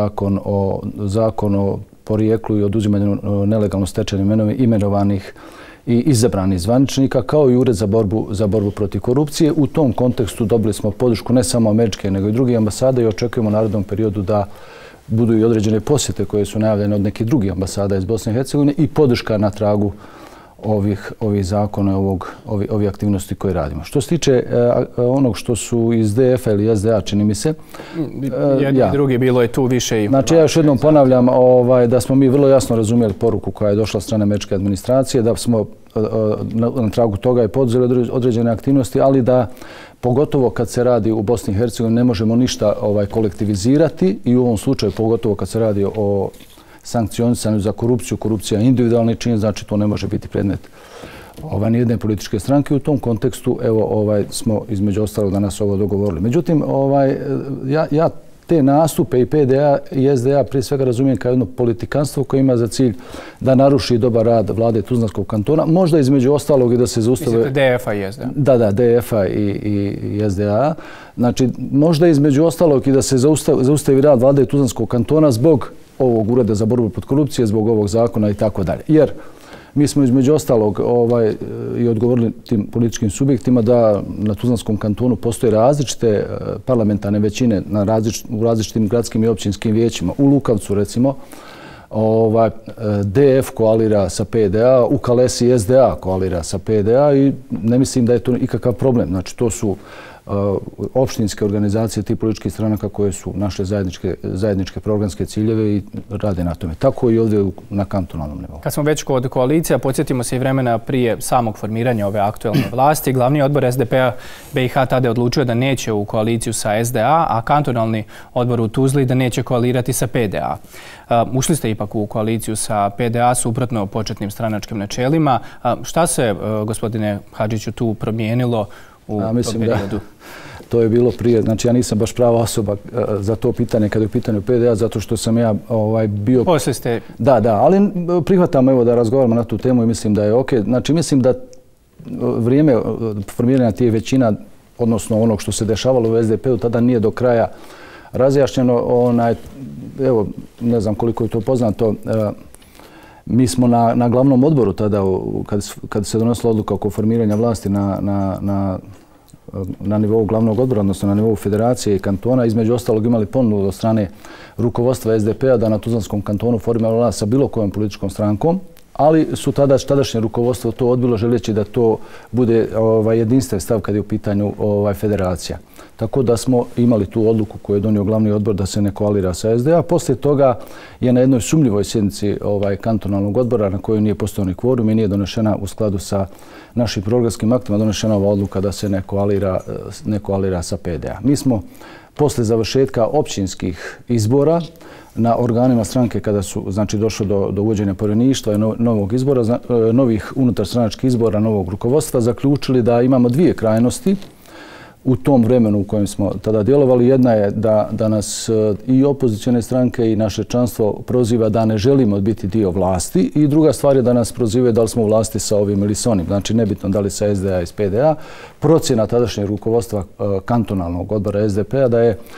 zakon o porijeklu i oduzimanju nelegalno stečenih imenovanih i izabranih zvaničnika, kao i Ured za borbu protiv korupcije. U tom kontekstu dobili smo podršku ne samo američke, nego i druge ambasade i očekujemo u narednom periodu da budu i određene posjete koje su najavljene od nekih drugih ambasada iz Bosne i Hercegovine i podrška na tragu ovih zakona, ovih aktivnosti koje radimo. Što se tiče onog što su iz DF-a ili SDA, čini mi se... Jedni i drugi, bilo je tu više i... Znači, ja još jednom ponavljam da smo mi vrlo jasno razumjeli poruku koja je došla od strane američke administracije, da smo na tragu toga i poduzeli određene aktivnosti, ali da pogotovo kad se radi u Bosni i Hercegovini ne možemo ništa kolektivizirati i u ovom slučaju pogotovo kad se radi o sankcionisanju za korupciju. Korupcija je individualni čin, znači to ne može biti predmet nijedne političke stranke. U tom kontekstu smo između ostalog danas ovo dogovorili. Međutim, ja te nastupe i PDA i SDA prije svega razumijem kao jedno politikanstvo koje ima za cilj da naruši dobar rad vlade Tuzlanskog kantona. Možda između ostalog i da se zaustave... Mislite DF-a i SDA? Da, DF-a i SDA. Znači, možda između ostalog i da se zaustavi rad vlade Tuzlanskog kantona zbog ovog Ureda za borbu protiv korupcije, zbog ovog zakona i tako dalje. Jer mi smo između ostalog i odgovorili tim političkim subjektima da na Tuzlanskom kantonu postoje različite parlamentarne većine u različitim gradskim i općinskim vijećima. U Lukavcu, recimo, DF koalira sa PDA, u Kalesi SDA koalira sa PDA i ne mislim da je to ikakav problem. Znači, to su opštinske organizacije tih političkih stranaka koje su naše zajedničke programske ciljeve i rade na tome. Tako i ovdje na kantonalnom nivou. Kad smo već kod koalicija, podsjetimo se i vremena prije samog formiranja ove aktuelne vlasti. Glavni odbor SDP-a BiH tada je odlučio da neće u koaliciju sa SDA, a kantonalni odbor u Tuzli da neće koalirati sa PDA. Ušli ste ipak u koaliciju sa PDA suprotno početnim stranačkim načelima. Šta se, gospodine Hadžiću, tu promijenilo u tom periodu? To je bilo prije, znači ja nisam baš prava osoba za to pitanje kada je u pitanju PDA, zato što sam ja bio... Poslije ste... Da, ali prihvatam evo da razgovaramo na tu temu i mislim da je okej. Znači mislim da vrijeme formiranja tih većina, odnosno onog što se dešavalo u SDP-u, tada nije do kraja razjašnjeno. Evo, ne znam koliko je to poznato, mi smo na glavnom odboru tada, kad se donosila odluka oko formiranja vlasti na nivou glavnog odbora, odnosno na nivou federacije i kantona, između ostalog imali ponudu od strane rukovodstva SDP-a da na Tuzlanskom kantonu formira vlast sa bilo kojom političkom strankom, ali su tadašnje rukovodstvo to odbilo želeći da to bude jedinstven stav kad je u pitanju federacija. Tako da smo imali tu odluku koju je donio glavni odbor da se ne koalira sa SDA. Poslije toga je na jednoj sumnjivoj sjednici kantonalnog odbora na kojoj nije postojao ni kvorum i nije donešena u skladu sa našim programskim aktima donešena ova odluka da se ne koalira sa PDA. Mi smo posle završetka općinskih izbora na organima stranke kada su došlo do uvođenja povjereništva i novog izbora, novih unutarstranačkih izbora, novog rukovodstva, zaključili da imamo dvije krajnosti u tom vremenu u kojem smo tada djelovali. Jedna je da nas i opozicijone stranke i naše članstvo proziva da ne želimo biti dio vlasti i druga stvar je da nas prozivaju da li smo u vlasti sa ovim ili s onim. Znači nebitno da li sa SDA i PDA. Procjena tadašnjeg rukovodstva kantonalnog odbora SDP-a da je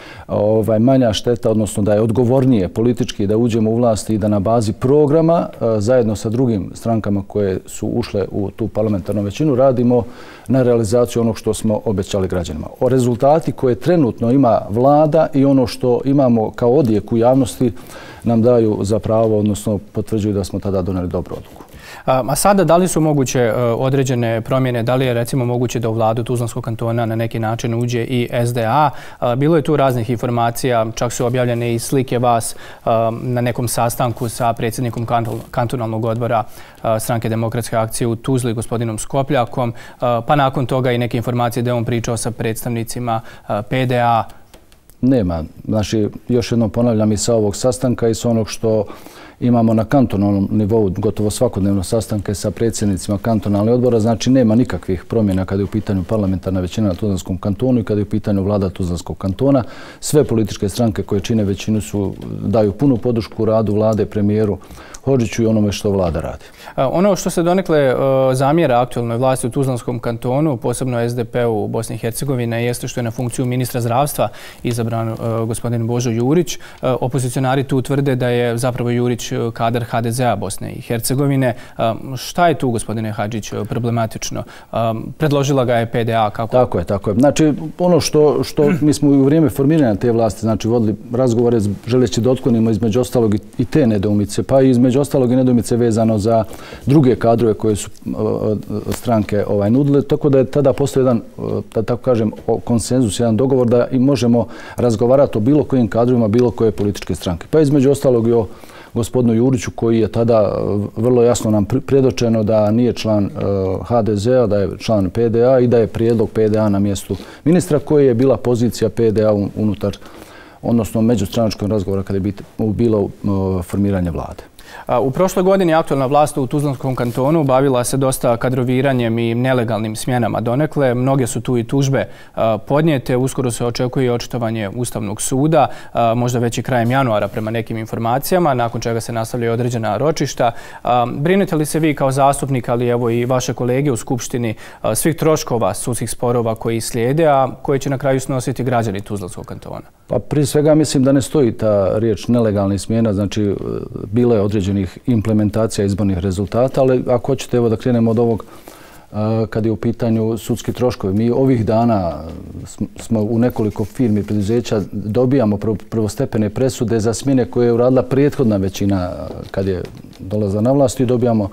manja šteta, odnosno da je odgovornije politički da uđemo u vlast i da na bazi programa zajedno sa drugim strankama koje su ušle u tu parlamentarnu većinu radimo na realizaciju onog što smo obećali građanima. O rezultati koje trenutno ima vlada i ono što imamo kao odjek u javnosti nam daju za pravo, odnosno potvrđuju da smo tada doneli dobru odluku. A sada da li su moguće određene promjene, da li je recimo moguće da u vladu Tuzlanskog kantona na neki način uđe i SDA? Bilo je tu raznih informacija, čak su objavljene i slike vas na nekom sastanku sa predsjednikom kantonalnog odbora Stranke demokratske akcije u Tuzli, gospodinom Skopljakom, pa nakon toga i neke informacije da je on pričao sa predstavnicima PDA. Nema. Znači, još jednom ponavljam i sa ovog sastanka i sa onog što imamo na kantonalnom nivou gotovo svakodnevno sastanke sa predsjednicima kantonalnih odbora, znači nema nikakvih promjena kada je u pitanju parlamentarna većina na Tuzlanskom kantonu i kada je u pitanju vlada Tuzlanskog kantona. Sve političke stranke koje čine većinu daju punu podršku radu vlade, premijeru Hodžiću i onome što vlada radi. Ono što se donekle zamjera aktualnoj vlasti u Tuzlanskom kantonu, posebno SDP-u u Bosni i Hercegovini, jeste što je na funkciju ministra zdravstva izabran gospodin Božo Jurić. Opozicionari tu tvrde da je zapravo Jurić kadar HDZ-a Bosne i Hercegovine. Šta je tu, gospodine Hadžić, problematično? Predložila ga je PDA. Kako? Tako je. Znači, ono što mi smo u vrijeme formiranja te vlasti, znači vodili razgovore želeći da otklonimo između ostalog i te nedoumice, pa i između ostalog i nedoumice vezano za druge kadrove koje su stranke nudile, tako da je tada postoji jedan, da tako kažem, konsenzus, jedan dogovor da i možemo razgovarati o bilo kojim kadrovima, bilo koje političke stranke. Pa između ostalog i o gospodinu Juriću koji je tada vrlo jasno nam predočeno da nije član HDZ-a, da je član PDA i da je prijedlog PDA na mjestu ministra koji je bila pozicija PDA unutar, odnosno međustranačkog razgovora kada je bilo formiranje vlade. U prošloj godini aktualna vlast u Tuzlanskom kantonu bavila se dosta kadroviranjem i nelegalnim smjenama donekle. Mnoge su tu i tužbe podnijete. Uskoro se očekuje i očitovanje Ustavnog suda, možda već i krajem januara prema nekim informacijama, nakon čega se nastavljaju određena ročišta. Brinete li se vi kao zastupnik, ali evo i vaše kolege u Skupštini, svih troškova sudskih sporova koji slijede, a koji će na kraju snositi građani Tuzlanskog kantona? Pa prije svega mislim da ne stoji ta riječ nelegalnih smjena, znači bilo je određenih implementacija izbornih rezultata, ali ako hoćete evo da krenemo od ovog kad je u pitanju sudski troškovi. Mi ovih dana smo u nekoliko firmi preduzeća dobijamo prvostepene presude za smjene koje je uradila prethodna većina kad je dolazila na vlast i dobijamo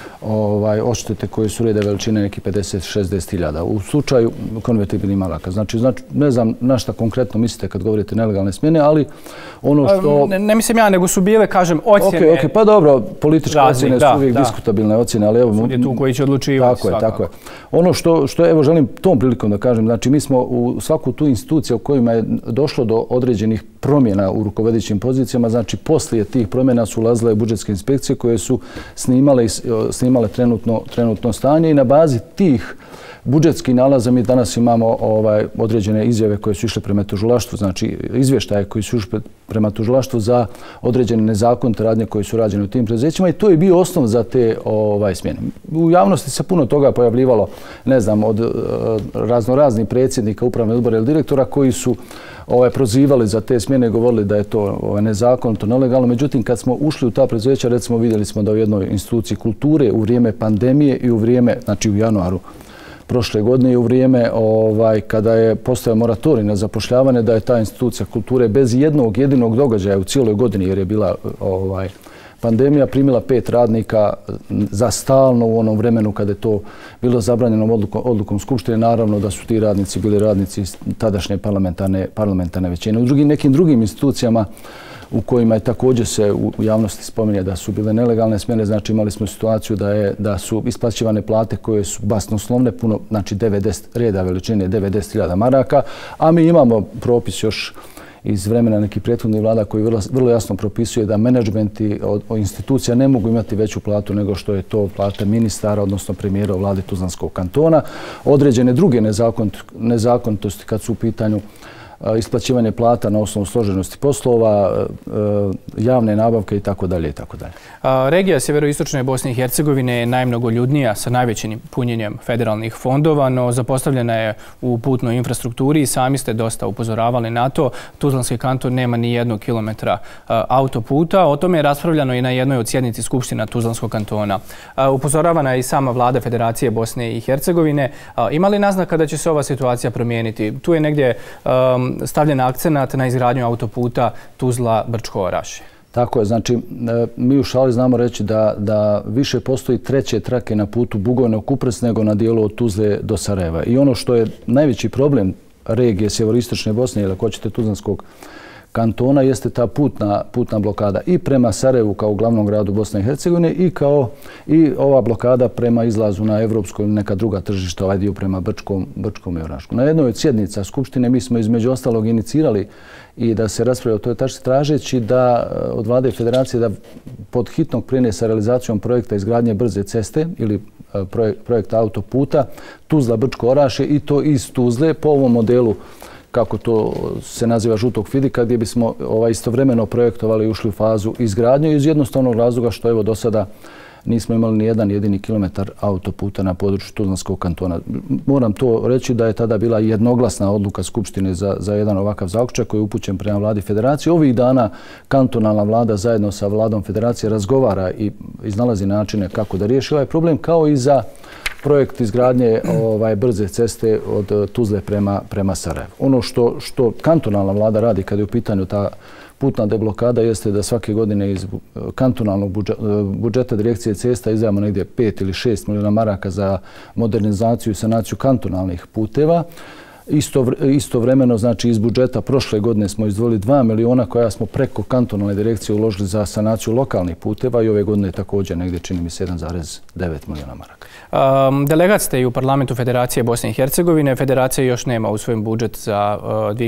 odštete koje su reda veličine neki 50-60 hiljada. U slučaju konvertibilnih maraka. Znači, ne znam na šta konkretno mislite kad govorite nelegalne smjene, ali ono što... Ne mislim ja, nego su bile, kažem, ocjene... Ok, pa dobro, političke ocjene su uvijek diskutabilne ocjene, ali evo... Sud je tu koji će odlučivati svakako. Tako je. Ono što evo želim tom prilikom da kažem, znači mi smo u svaku tu instituciju u kojima je došlo do određenih promjena u rukovodećim pozicijama, znači poslije tih promjena su ulazile budžetske inspekcije koje su snimale trenutno stanje i na bazi tih budžetskih nalaza mi danas imamo određene izjave koje su išle prema tužilaštvu, znači izvještaje koji su išli prema tužilaštvu za određene nezakonite radnje koje su rađene u tim preduzećima i to je bio osnov za te smjene. U javnosti se puno toga pojavljivalo, ne znam, od raznoraznih predsjednika, upravnih odbora ili direktora koji su prozivali za te smjene i govorili da je to nezakonito, nelegalno. Međutim, kad smo ušli u ta preduzeća, recimo vidjeli smo da u jednoj instituciji kulture u vrijeme pandemije i u vrijeme, znači u januaru prošle godine i u vrijeme kada je postojao moratorij na zapošljavanje, da je ta institucija kulture bez jednog jedinog događaja u cijeloj godini, jer je bila pandemija, primila 5 radnika za stalno u onom vremenu kada je to bilo zabranjeno odlukom Skupštine. Naravno da su ti radnici bili radnici tadašnje parlamentarne većine. U nekim drugim institucijama u kojima je također se u javnosti spominje da su bile nelegalne smjene, znači imali smo situaciju da su isplaćivane plate koje su basnoslovne, puno, znači 90 reda veličine, 90.000 maraka, a mi imamo propis još iz vremena nekih prethodnih vlada koji vrlo jasno propisuje da menadžmenti institucija ne mogu imati veću platu nego što je to plata ministara, odnosno premijera u vladi Tuzlanskog kantona. Određene druge nezakonitosti kad su u pitanju isplaćivanje plata na osnovu složenosti poslova, javne nabavke itd. Regija sjeveroistočne Bosne i Hercegovine je najmnogoljudnija sa najvećim punjenjem federalnih fondova, no zapostavljena je u putnoj infrastrukturi i sami ste dosta upozoravali na to. Tuzlanski kanton nema ni 1 kilometra autoputa. O tome je raspravljano i na jednoj od sjednici Skupština Tuzlanskog kantona. Upozoravana je i sama vlada Federacije Bosne i Hercegovine. Ima li naznaka da će se ova situacija promijeniti? Tu je negdje stavljen akcenat na izgradnju autoputa Tuzla-Brčko-Orašje. Tako je, znači mi u šali znamo reći da više postoji 3. trake na putu Bugojno-Kuprec nego na dijelu od Tuzle do Sarajeva. I ono što je najveći problem regije sjeveroistočne Bosne ili ako hoćete Tuzlanskog kantona jeste ta putna blokada i prema Sarajevu kao glavnom gradu Bosne i Hercegovine i ova blokada prema izlazu na evropsko ili neka druga tržišta, ovaj dio prema Brčkom i Oraškom. Na jednoj od sjednica Skupštine mi smo između ostalog inicirali i da se raspravlja o toj tački tražeći da od vlade i federacije da pod hitnog krene sa realizacijom projekta izgradnje brze ceste ili projekta autoputa Tuzla-Brčko-Orašje i to iz Tuzle po ovom modelu kako to se naziva žutog fidika, gdje bismo istovremeno projektovali i ušli u fazu izgradnje iz jednostavnog razloga što evo do sada nismo imali ni jedan jedini kilometar autoputa na području Tuzlanskog kantona. Moram to reći da je tada bila jednoglasna odluka Skupštine za jedan ovakav zaključak koji je upućen prema vladi Federacije. Ovih dana kantonalna vlada zajedno sa vladom Federacije razgovara i iznalazi načine kako da riješi ovaj problem, kao i za projekt izgradnje brze ceste od Tuzle prema Sarajevu. Ono što kantonalna vlada radi kad je u pitanju ta putna deblokada jeste da svake godine iz kantonalnog budžeta direkcije cesta izdvajamo negdje 5 ili 6 milijuna maraka za modernizaciju i sanaciju kantonalnih puteva. Istovremeno, znači iz budžeta prošle godine smo izdvojili 2 milijuna koja smo preko kantonalne direkcije uložili za sanaciju lokalnih puteva i ove godine također negdje čini mi se 1,9 milijuna maraka. Delegat ste i u parlamentu Federacije Bosne i Hercegovine. Federacija još nema u svojem budžet za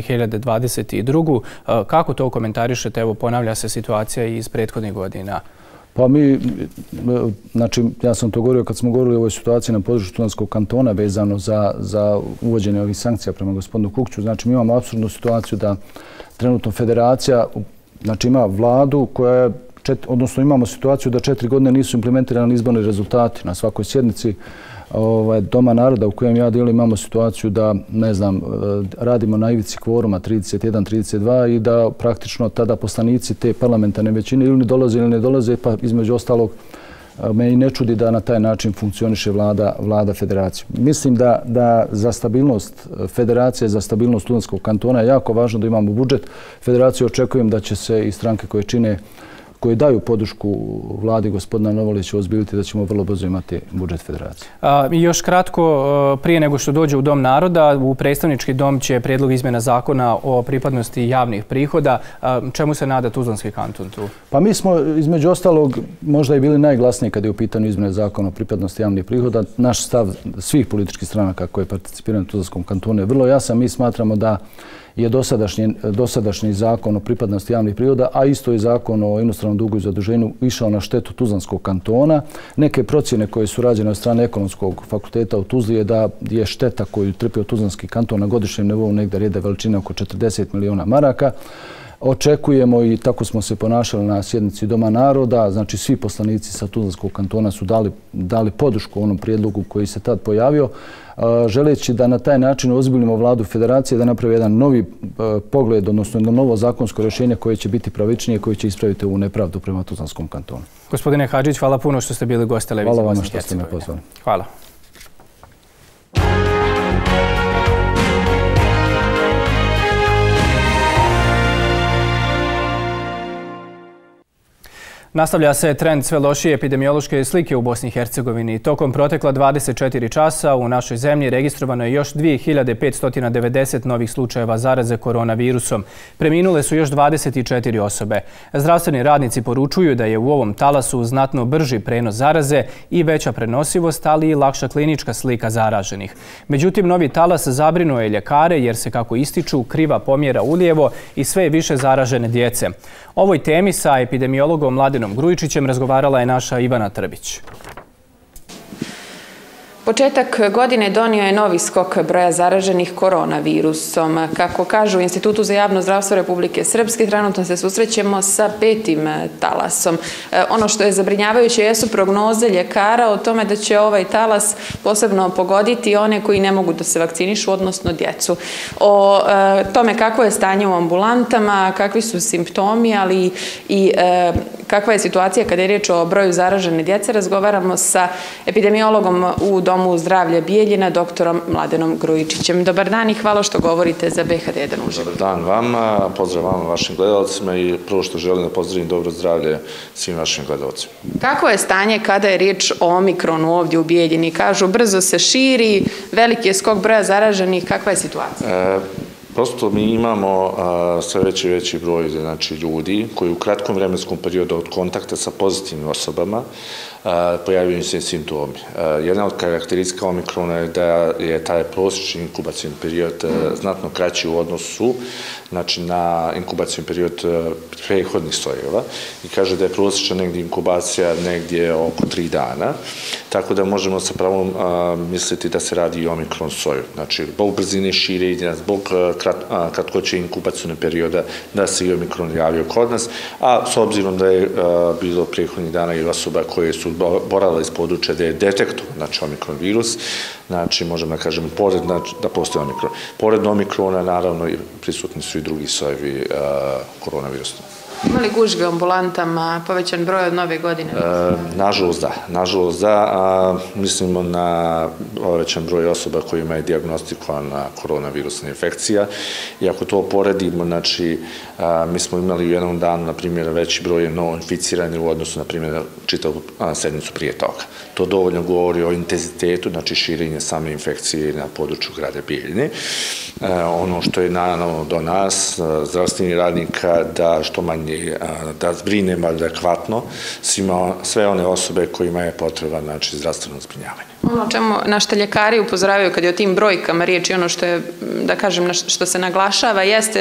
2022. Kako to komentarišete? Evo, ponavlja se situacija iz prethodnih godina. Pa mi, znači, ja sam to govorio kad smo govorili o ovoj situaciji na području Tuzlanskog kantona vezano za uvođenje ovih sankcija prema gospodinu Kukiću. Znači, mi imamo apsurdnu situaciju da trenutno federacija, znači, ima vladu koja je, odnosno imamo situaciju da 4 godine nisu implementirani izborni rezultati na svakoj sjednici Doma naroda u kojem ja dijelim. Imamo situaciju da, ne znam, radimo na ivici kvoruma 31-32 i da praktično tada poslanici te parlamentarne većine ili dolaze ili ne dolaze, pa između ostalog me i ne čudi da na taj način funkcioniše vlada federacije. Mislim da za stabilnost federacije, za stabilnost studentskog kantona je jako važno da imamo budžet. Federacije očekujem da će se i stranke koje daju podršku vladi gospodina Novolića ozbiljiti da ćemo vrlo brzo imati budžet federacije. Još kratko, prije nego što dođe u Dom naroda, u predstavnički dom će prijedlog izmjena zakona o pripadnosti javnih prihoda. Čemu se nada Tuzlanski kanton tu? Pa mi smo između ostalog možda i bili najglasniji kad je u pitanju izmjene zakona o pripadnosti javnih prihoda. Naš stav svih političkih stranaka koje participiraju na Tuzlanskom kantonu je vrlo jasan. Mi smatramo da je dosadašnji zakon o pripadnosti javnih prihoda, a isto i zakon o inostranom dugu i zaduženju išao na štetu Tuzlanskog kantona. Neke procjene koje su rađene od strane Ekonomskog fakulteta u Tuzli je da je šteta koju trpio Tuzlanski kanton na godišnjem nivou negdje reda veličine oko 40 miliona maraka. Očekujemo i tako smo se ponašali na sjednici Doma naroda, znači svi poslanici sa Tuzlanskog kantona su dali podršku onom prijedlogu koji se tad pojavio, želeći da na taj način ozbiljimo vladu federacije da napravi jedan novi pogled, odnosno jedno novo zakonsko rješenje koje će biti pravičnije, koje će ispraviti ovu nepravdu prema Tuzlanskom kantonu. Gospodine Hadžić, hvala puno što ste bili gost televizije. Hvala vam što ste me pozvali. Hvala. Nastavlja se trend sve lošije epidemiološke slike u Bosni i Hercegovini. Tokom protekla 24 časa u našoj zemlji registrovano je još 2590 novih slučajeva zaraze koronavirusom. Preminule su još 24 osobe. Zdravstveni radnici poručuju da je u ovom talasu znatno brži prenos zaraze i veća prenosivost, ali i lakša klinička slika zaraženih. Međutim, novi talas zabrinuo je ljekare jer se, kako ističu, kriva pomjera ulijevo i sve više zaražene djece. O ovoj temi sa epidemiologom Mladenom Grujičićem razgovarala je naša Ivana Trbić. Početak godine donio je novi skok broja zaraženih koronavirusom. Kako kažu u Institutu za javno zdravstvo Republike Srpske, trenutno se susrećemo sa 5. talasom. Ono što je zabrinjavajuće jesu prognoze ljekara o tome da će ovaj talas posebno pogoditi one koji ne mogu da se vakcinišu, odnosno djecu. O tome kakvo je stanje u ambulantama, kakvi su simptomi, ali i kakva je situacija kada je riječ o broju zaražene djece, razgovaramo sa epidemiologom u Domu zdravlja Bijeljina, doktorom Mladenom Grujičićem. Dobar dan i hvala što govorite za BHD1 uživo. Dobar dan vama, pozdrav vama vašim gledalcima i prvo što želim da pozdravim dobro zdravlje svim vašim gledalcima. Kako je stanje kada je riječ o Omikronu ovdje u Bijeljini? Kažu, brzo se širi, veliki je skok broja zaraženih. Kakva je situacija? Prosto mi imamo sve veći i veći broj ljudi koji u kratkom vremenskom periodu od kontakta sa pozitivnim osobama pojavljaju se simptomi. Jedna od karakteristika Omikrona je da je taj prosječni inkubacijni period znatno kraći u odnosu na inkubacijni period prethodnih sojeva i kaže da je prosječna negdje inkubacija negdje oko 3 dana, tako da možemo sa pravom misliti da se radi i o Omikron soju. Znači, zbog brzine širenja, zbog kratkoće inkubacijne perioda da se i Omikron javio kod nas, a s obzirom da je bilo prethodnih dana i osoba koje su borale iz područja da je detektovan Omikron virus, znači možemo da kažemo da postoji Omikron. Pored Omikrona naravno prisutni su i drugi sojevi koronavirusa. Ima li gužve u ambulantama, povećan broj od nove godine? Nažalost da. Mislimo na povećan broj osoba kojima je dijagnostikovana koronavirusna infekcija. I ako to poredimo, znači, mi smo imali u jednom danu, na primjer, veći broj novoinficiranih u odnosu, na primjer, čitavu sedmicu prije toga. To dovoljno govori o intenzitetu, znači širenje same infekcije na području grada Bijeljine. Ono što je naravno do nas, zdravstvenih radnika, da što manje da zbrinemo adekvatno sve one osobe kojima je potreba zdravstveno zbrinjavanje. Ono čemu naši ljekari upozoravaju kad je o tim brojkama riječ i ono što je, da kažem, što se naglašava jeste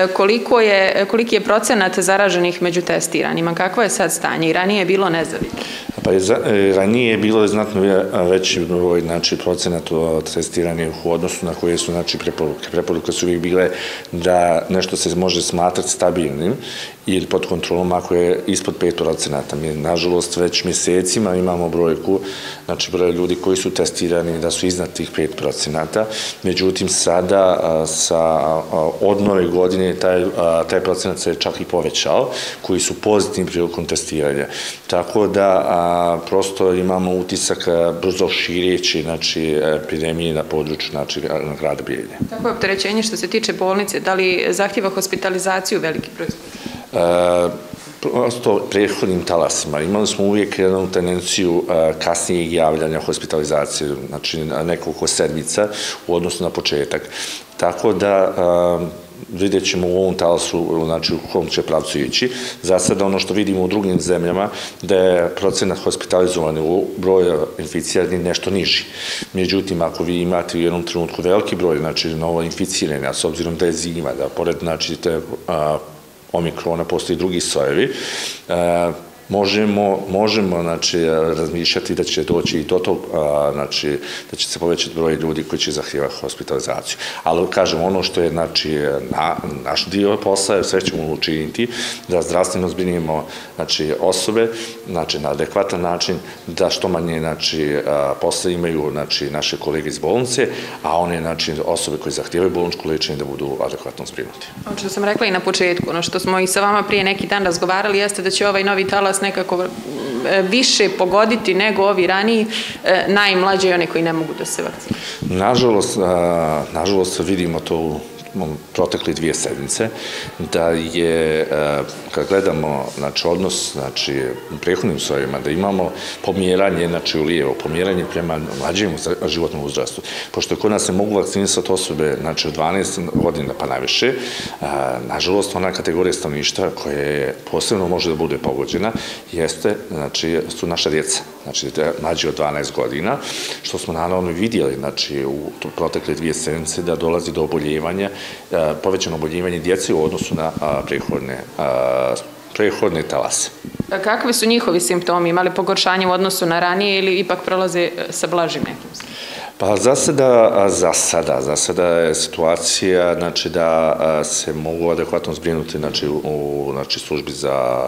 koliki je procenat zaraženih među testiranima. Kakvo je sad stanje? I ranije je bilo nezavidno. Pa ranije je bilo znatno veći broj procenat testiranja u odnosu na koje su preporuke. Preporuke su uvijek bile da nešto se može smatrati stabilnim ili pod kontrolom ako je ispod 5%. Mi, nažalost, već mjesecima imamo brojku, broj ljudi koji su testirani da su iznad tih 5%. Međutim, sada od nove godine taj procenat se čak i povećao, koji su pozitivni prilikom testiranja. Tako da prosto imamo utisak brzo šireći epidemije na području grada Bijeljine. Kako je opterećenje što se tiče bolnice? Da li zahtjeva hospitalizaciju veliki broj? Prosto prethodnim talasima. Imali smo uvijek jednu tendenciju kasnijeg javljanja hospitalizacije, znači nekoliko sedmica u odnosu na početak. Tako da vidjet ćemo u ovom talasu, znači u kom će pravcu ići. Za sada ono što vidimo u drugim zemljama, da je procenat hospitalizovani u broju inficiranih nešto niži. Međutim, ako vi imate u jednom trenutku veliki broj, znači novo inficiranja, s obzirom da je zima, da pored, znači, te omikrona postoji drugi sojevi, možemo razmišljati da će doći i do tog, znači da će se povećati broj ljudi koji će zahtijevati hospitalizaciju. Ali kažem, ono što je naš dio posla, sve ćemo učiniti da zdravstveno zbrinimo osobe na adekvatan način, da što manje posla imaju naše kolege iz bolnice, a one osobe koje zahtijevaju bolničko lečenje da budu adekvatno zbrinuti. Ono što sam rekla i na početku, ono što smo i sa vama prije neki dan razgovarali, jeste da će ovaj novi talas nekako više pogoditi nego ovi raniji, najmlađe i one koji ne mogu da se vakciniraju. Nažalost, vidimo to u protekle 2 sedmice, da je, kad gledamo odnos u prethodnim sojevima, da imamo pomjeranje u lijevo, pomjeranje prema mlađem životnom uzrastu. Pošto kod nas se mogu vakcinisati osobe od 12 godina pa najviše, nažalost, ona kategorija stanovništva koja posebno može da bude pogođena, su naša djeca, mlađi od 12 godina, što smo naravno vidjeli u protekle 2 sedmice da dolazi do oboljevanja, povećano oboljevanje djece u odnosu na prethodne talase. Kakvi su njihovi simptomi? Imali pogoršanje u odnosu na ranije ili ipak prolaze sa blažim nekim simptomima? Pa za sada je situacija da se mogu adekvatno zbrinuti u službi za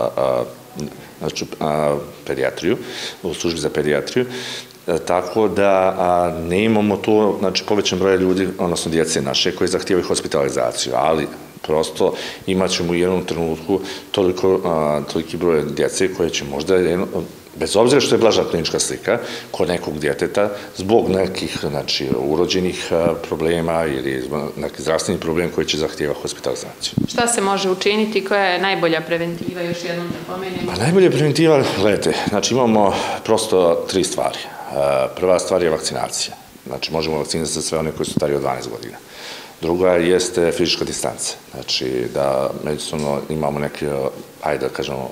pedijatriju, u službi za pedijatriju, tako da ne imamo tu povećan broj ljudi, odnosno djece naše, koji zahtijevaju hospitalizaciju, ali prosto imat ćemo u jednom trenutku toliki broj djece koje će možda, bez obzira što je blaža klinička slika, kod nekog djeteta, zbog nekih urođenih problema ili neki zdravstveni problem koji će zahtijevati hospitalizaciju. Šta se može učiniti? Koja je najbolja preventiva? Još jednom da pomenemo. Najbolja preventiva, gledajte, imamo prosto 3 stvari. Prva stvar je vakcinacija. Znači, možemo vakcinisati sve one koji su stariji od 12 godina. Druga jeste fizička distanca. Znači, da međusobno imamo neki, ajde da kažemo,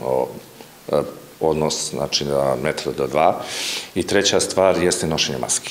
odnos, znači, na 1-2 m. I treća stvar jeste nošenje maski.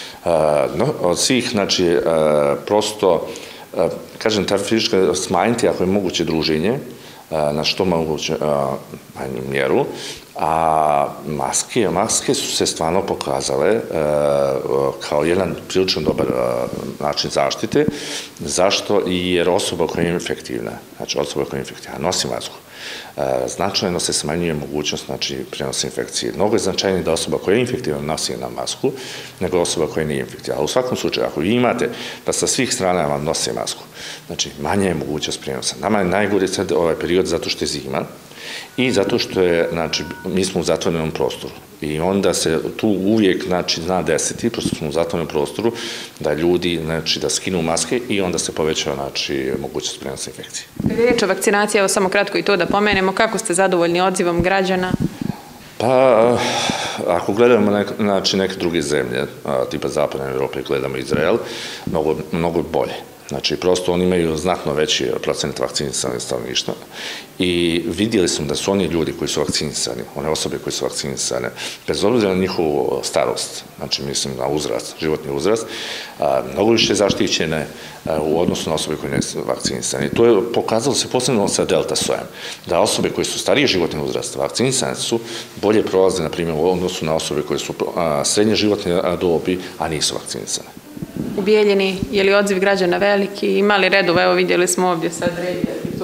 Od svih, znači, prosto, kažem, ta fizička smanjiti, ako je moguće, druženje, na što moguće manju mjeru, a maske su se stvarno pokazale kao jedan prilično dobar način zaštite. Zašto? Jer osoba koja je infektivna, nosi masku, značajno se smanjuje mogućnost prenosa infekcije. Mnogo je značajnije da osoba koja je infektivna nosi na masku nego osoba koja nije infektivna. Ali u svakom slučaju, ako vi imate da sa svih strana vam nose masku, znači manja je mogućnost prenosa. Nama je najgore sad ovaj period zato što je zima i zato što je, mi smo u zatvorenom prostoru. I onda se tu uvijek zna desiti, prosto smo u zatvorenom prostoru, da ljudi da skinu maske i onda se povećava mogućnost prenosa infekcije. Kada je riječ o vakcinaciji, evo samo kratko i to da pomenemo, kako ste zadovoljni odzivom građana? Pa, ako gledamo neke druge zemlje, tipa Zapadne Evrope, gledamo Izrael, mnogo bolje. Znači, prosto oni imaju znatno veći procenat vakcinisanih stanovništva i vidjeli smo da su oni ljudi koji su vakcinisani, one osobe koji su vakcinisane, bez obzira na njihovu starost, znači mislim na uzrast, životni uzrast, mnogo više zaštićene u odnosu na osobe koje nisu vakcinisane. To je pokazalo se posebno sa delta sojem, da osobe koje su starije životni uzrast vakcinisane su bolje prolaze, na primjer, u odnosu na osobe koje su srednje životne dobi, a nisu vakcinisane. U Bijeljini, je li odziv građana veliki? Ima li redova? Evo vidjeli smo ovdje sad red,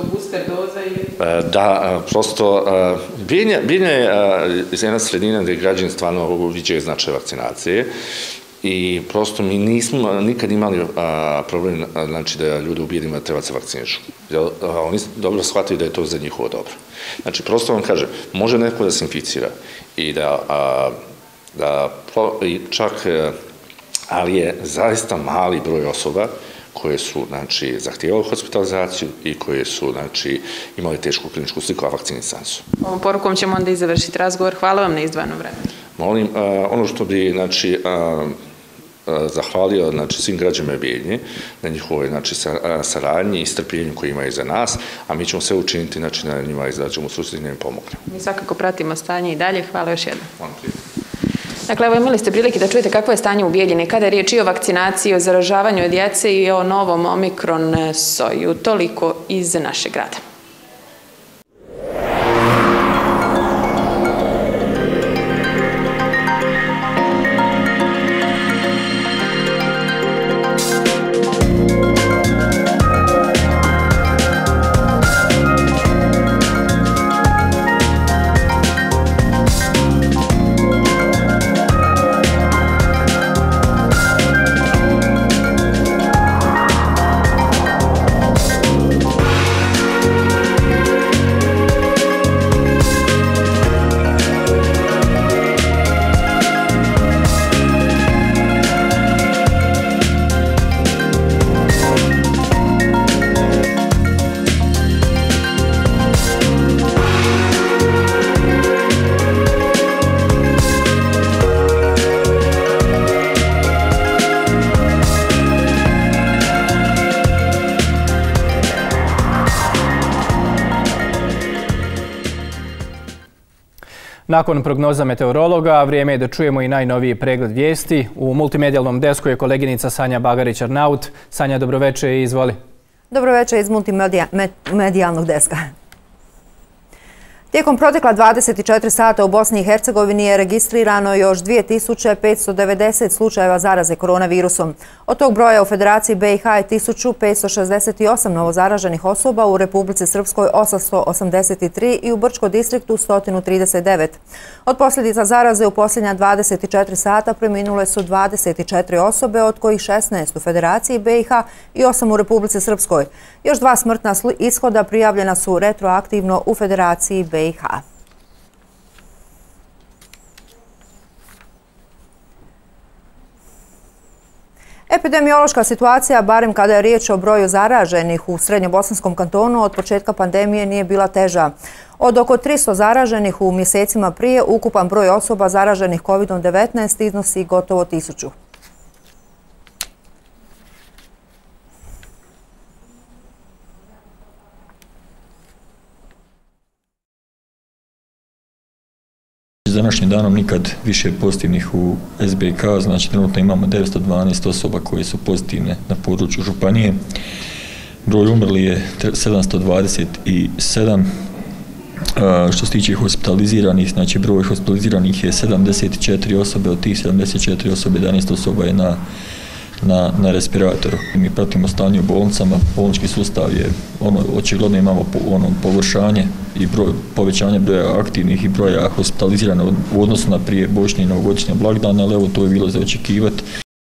to booster doza ili... Da, prosto, Bijeljina je iz jedna sredina gdje građani stvarno viđaju značaj vakcinacije i prosto mi nismo nikad imali problem, znači da ljudi u Bijeljima treba se vakcinišu. Oni dobro shvataju da je to za njihovo dobro. Znači, prosto vam kaže, može neko da se inficira i da čak, ali je zaista mali broj osoba koje su, znači, zahtijevali hospitalizaciju i koje su, znači, imali tešku kliničku sliku, a vakcinisani su. Ovom porukom ćemo onda i završiti razgovor. Hvala vam na izdvojeno vremenu. Molim, ono što bi, znači, zahvalio, znači, svim građanima Bijeljine na njihovoj, znači, saradnji i strpljenju koje imaju za nas, a mi ćemo sve učiniti, znači, na njima izađemo u susret i njima pomognemo. Mi svakako pratimo stanje i dalje. Hvala još jednom. Dakle, evo imali ste prilike da čujete kakvo je stanje u Bijeljini kada je riječ i o vakcinaciji, o zaražavanju djece i o novom omikron soju. Toliko iz našeg grada. Nakon prognoza meteorologa, vrijeme je da čujemo i najnoviji pregled vijesti. U multimedijalnom desku je koleginica Sanja Bagarić-Arnaut. Sanja, dobroveče i izvoli. Dobroveče iz multimedijalnog deska. Tijekom protekla 24 sata u Bosni i Hercegovini je registrirano još 2590 slučajeva zaraze koronavirusom. Od tog broja u Federaciji BiH je 1568 novozaraženih osoba, u Republici Srpskoj 883 i u Brčkom distriktu 139. Od posljedica zaraze u posljednja 24 sata preminule su 24 osobe, od kojih 16 u Federaciji BiH i 8 u Republici Srpskoj. Još 2 smrtna ishoda prijavljena su retroaktivno u Federaciji BiH. Epidemiološka situacija, barem kada je riječ o broju zaraženih u Srednjobosanskom kantonu, od početka pandemije nije bila teža. Od oko 300 zaraženih u mjesecima prije, ukupan broj osoba zaraženih COVID-19 iznosi gotovo 1000. S današnjim danom nikad više pozitivnih u SBK, znači trenutno imamo 912 osoba koje su pozitivne na području županije. Broj umrli je 727. Što se tiče hospitaliziranih, znači broj hospitaliziranih je 74 osobe, od tih 74 osobe 11 osoba je na respiratoru. Mi pratimo stanje u bolnicama, bolnički sustav je, očigledno imamo pogoršanje i povećanje broja aktivnih i broja hospitaliziranih u odnosu na prije božićne i novogodišnje blagdane, ali evo to je bilo za očekivati.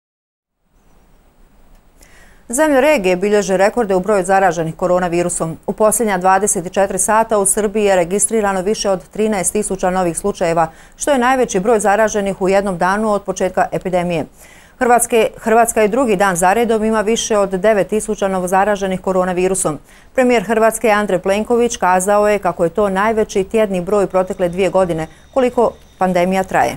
Zemlje regije bilježe rekorde u broju zaraženih koronavirusom. U posljednja 24 sata u Srbiji je registrirano više od 13.000 novih slučajeva, što je najveći broj zaraženih u jednom danu od početka epidemije. Hrvatska je drugi dan zaredom ima više od 9.000 novozaraženih koronavirusom. Premijer Hrvatske Andrej Plenković kazao je kako je to najveći tjedni broj protekle 2 godine, koliko pandemija traje.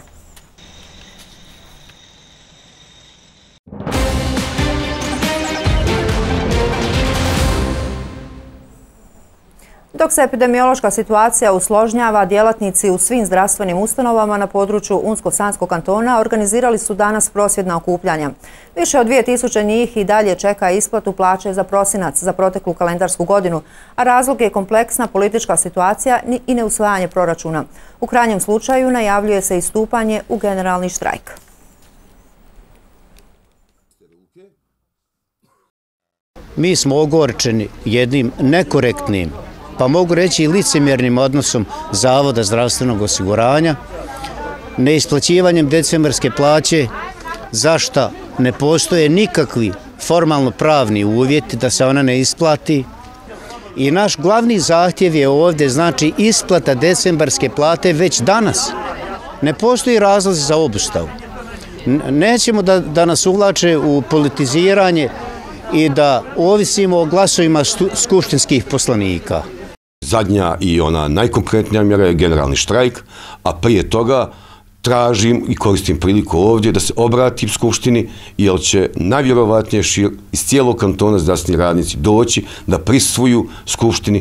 Dok se epidemiološka situacija usložnjava, djelatnici u svim zdravstvenim ustanovama na području Unsko-Sanskog kantona organizirali su danas prosvjedna okupljanja. Više od 2000 njih i dalje čeka isplatu plaće za prosinac za proteklu kalendarsku godinu, a razlog je kompleksna politička situacija i neusvajanje proračuna. U krajnjem slučaju najavljuje se istupanje u generalni štrajk. mi smo ogorčeni jednim nekorektnim, pa mogu reći i licemjernim odnosom Zavoda zdravstvenog osiguranja, neisplaćivanjem decembarske plaće, zašto ne postoje nikakvi formalno pravni uvjeti da se ona ne isplati. I naš glavni zahtjev je ovdje, znači isplata decembarske plate već danas. Ne postoji razlozi za obustavu. Nećemo da nas uvlače u politiziranje i da ovisimo o glasovima skupštinskih poslanika. Zadnja i ona najkonkretnija mjera je generalni štrajk, a prije toga tražim i koristim priliku ovdje da se obratim Skupštini, jer će najvjerovatnije iz cijelog kantona zdravstveni radnici doći da prisustvuju Skupštini.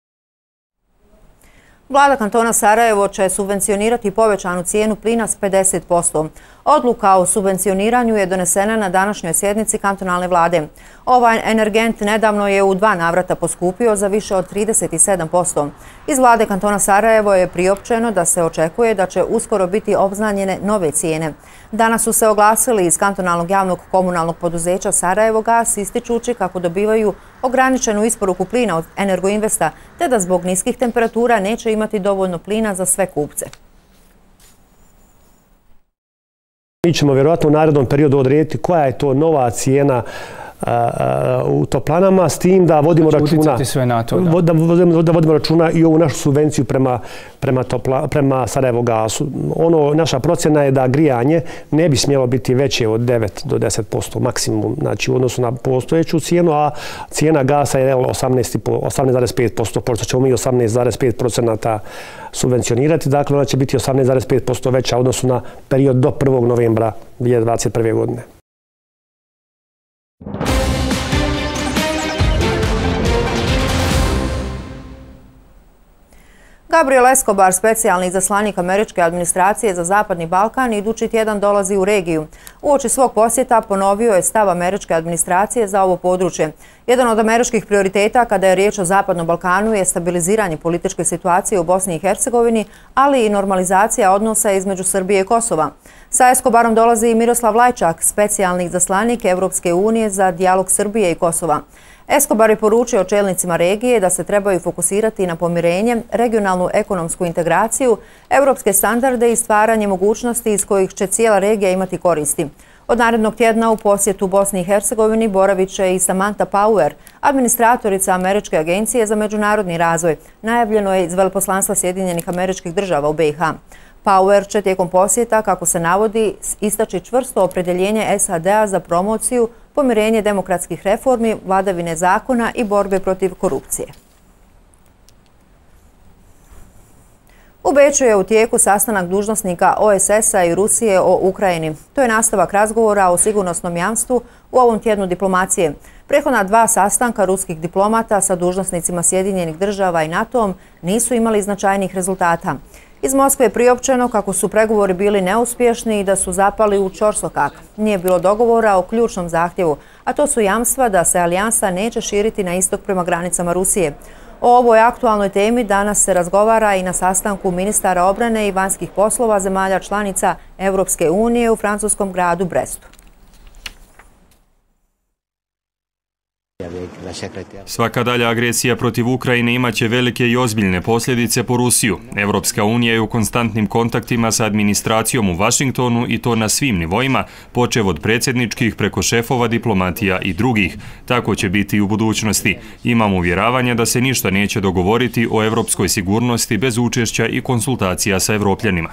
Vlada kantona Sarajevo će subvencionirati povećanu cijenu plina s 50%. Odluka o subvencioniranju je donesena na današnjoj sjednici kantonalne vlade. Ovaj energent nedavno je u 2 navrata poskupio za više od 37%. Iz vlade kantona Sarajevo je priopćeno da se očekuje da će uskoro biti obznanjene nove cijene. Danas su se oglasili iz kantonalnog javnog komunalnog poduzeća Sarajevo Gas, ističući kako dobivaju ograničenu isporuku plina od Energoinvesta, te da zbog niskih temperatura neće imati dovoljno plina za sve kupce. Mi ćemo vjerojatno u narednom periodu odrediti koja je to nova cijena u toplanama, s tim da vodimo računa i ovu našu subvenciju prema Sarajevo Gasu. Naša procjena je da grijanje ne bi smjelo biti veće od 9 do 10% maksimum, znači u odnosu na postojeću cijenu, a cijena gasa je 18,5%, pošto ćemo mi 18,5% subvencionirati, dakle ona će biti 18,5% veća u odnosu na period do 1. novembra 2021. godine. Gabriel Escobar, specijalni izaslanik američke administracije za Zapadni Balkan, idući tjedan dolazi u regiju. Uoči svog posjeta ponovio je stav američke administracije za ovo područje. Jedan od američkih prioriteta kada je riječ o Zapadnom Balkanu je stabiliziranje političke situacije u Bosni i Hercegovini, ali i normalizacija odnosa između Srbije i Kosova. Sa Escobarom dolazi i Miroslav Lajčak, specijalni izaslanik Evropske unije za dijalog Srbije i Kosova. Escobar je poručio čelnicima regije da se trebaju fokusirati na pomirenje, regionalnu ekonomsku integraciju, europske standarde i stvaranje mogućnosti iz kojih će cijela regija imati koristi. Od narednog tjedna u posjetu Bosni i Hercegovini boravit će i Samantha Power, administratorica Američke agencije za međunarodni razvoj. Najavljeno je iz Veleposlanstva Sjedinjenih Američkih Država u BiH. Power će tijekom posjeta, kako se navodi, istači čvrsto opredjeljenje SAD-a za promociju, pomirenje demokratskih reformi, vladavine zakona i borbe protiv korupcije. U Beču je u tijeku sastanak dužnosnika OESS-a i Rusije o Ukrajini. To je nastavak razgovora o sigurnosnom jamstvu u ovom tjednu diplomacije. Prethodna 2 sastanka ruskih diplomata sa dužnosnicima Sjedinjenih Država i NATO-om nisu imali značajnih rezultata. Iz Moskve je priopćeno kako su pregovori bili neuspješni i da su zapali u ćorsokak. Nije bilo dogovora o ključnom zahtjevu, a to su jamstva da se alijansa neće širiti na istok prema granicama Rusije. O ovoj aktualnoj temi danas se razgovara i na sastanku ministara obrane i vanjskih poslova zemalja članica Evropske unije u francuskom gradu Brestu. Svaka dalja agresija protiv Ukrajine imaće velike i ozbiljne posljedice po Rusiju. Evropska unija je u konstantnim kontaktima sa administracijom u Vašingtonu i to na svim nivoima, počev od predsjedničkih preko šefova diplomatija i drugih. Tako će biti i u budućnosti. Imam uvjeravanja da se ništa neće dogovoriti o evropskoj sigurnosti bez učešća i konsultacija sa Evropljanima.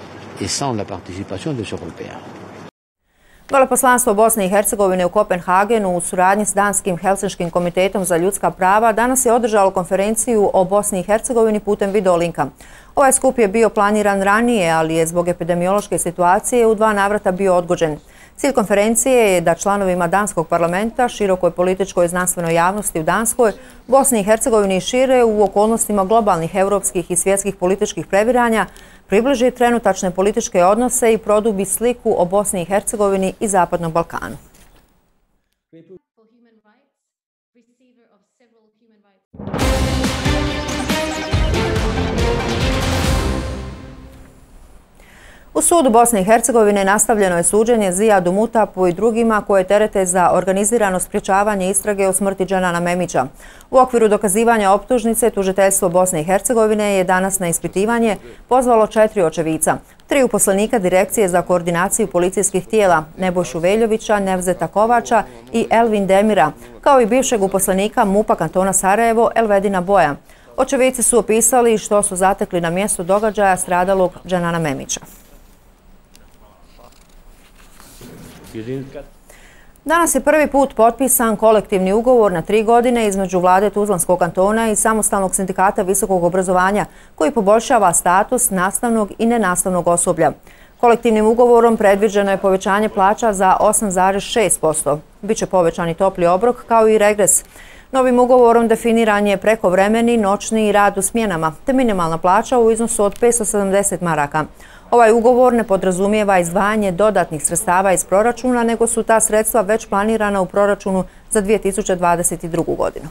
Veleposlanstvo Bosne i Hercegovine u Kopenhagenu u suradnji s Danskim Helsinškim komitetom za ljudska prava danas je održalo konferenciju o Bosni i Hercegovini putem videolinka. Ovaj skup je bio planiran ranije, ali je zbog epidemiološke situacije u 2 navrata bio odgođen. Cilj konferencije je da članovima Danskog parlamenta, širokoj političkoj i znanstvenoj javnosti u Danskoj, Bosni i Hercegovini šire u okolnostima globalnih europskih i svjetskih političkih previranja, približi trenutačne političke odnose i produbi sliku o Bosni i Hercegovini i Zapadnom Balkanu. U sudu Bosne i Hercegovine nastavljeno je suđenje Zijadu Mutapu i drugima koje terete za organizirano sprječavanje istrage o smrti Dženana Memića. U okviru dokazivanja optužnice, tužiteljstvo Bosne i Hercegovine je danas na ispitivanje pozvalo 4 očevica. 3 uposlenika Direkcije za koordinaciju policijskih tijela, Nebojšu Veljovića, Nevzeta Kovača i Elvin Demira, kao i bivšeg uposlenika MUP-a kantona Sarajevo, Elvedina Boja. Očevici su opisali što su zatekli na mjestu događaja stradalog Dženana Memića. Danas je prvi put potpisan kolektivni ugovor na 3 godine između vlade Tuzlanskog kantona i Samostalnog sindikata visokog obrazovanja koji poboljšava status nastavnog i nenastavnog osoblja. Kolektivnim ugovorom predviđeno je povećanje plaća za 8,6%. Biće povećan i topli obrok kao i regres. Novim ugovorom definiran je prekovremeni, noćni i rad u smjenama, te minimalna plaća u iznosu od 570 maraka. Ovaj ugovor ne podrazumijeva izdvajanje dodatnih sredstava iz proračuna, nego su ta sredstva već planirana u proračunu za 2022. godinu.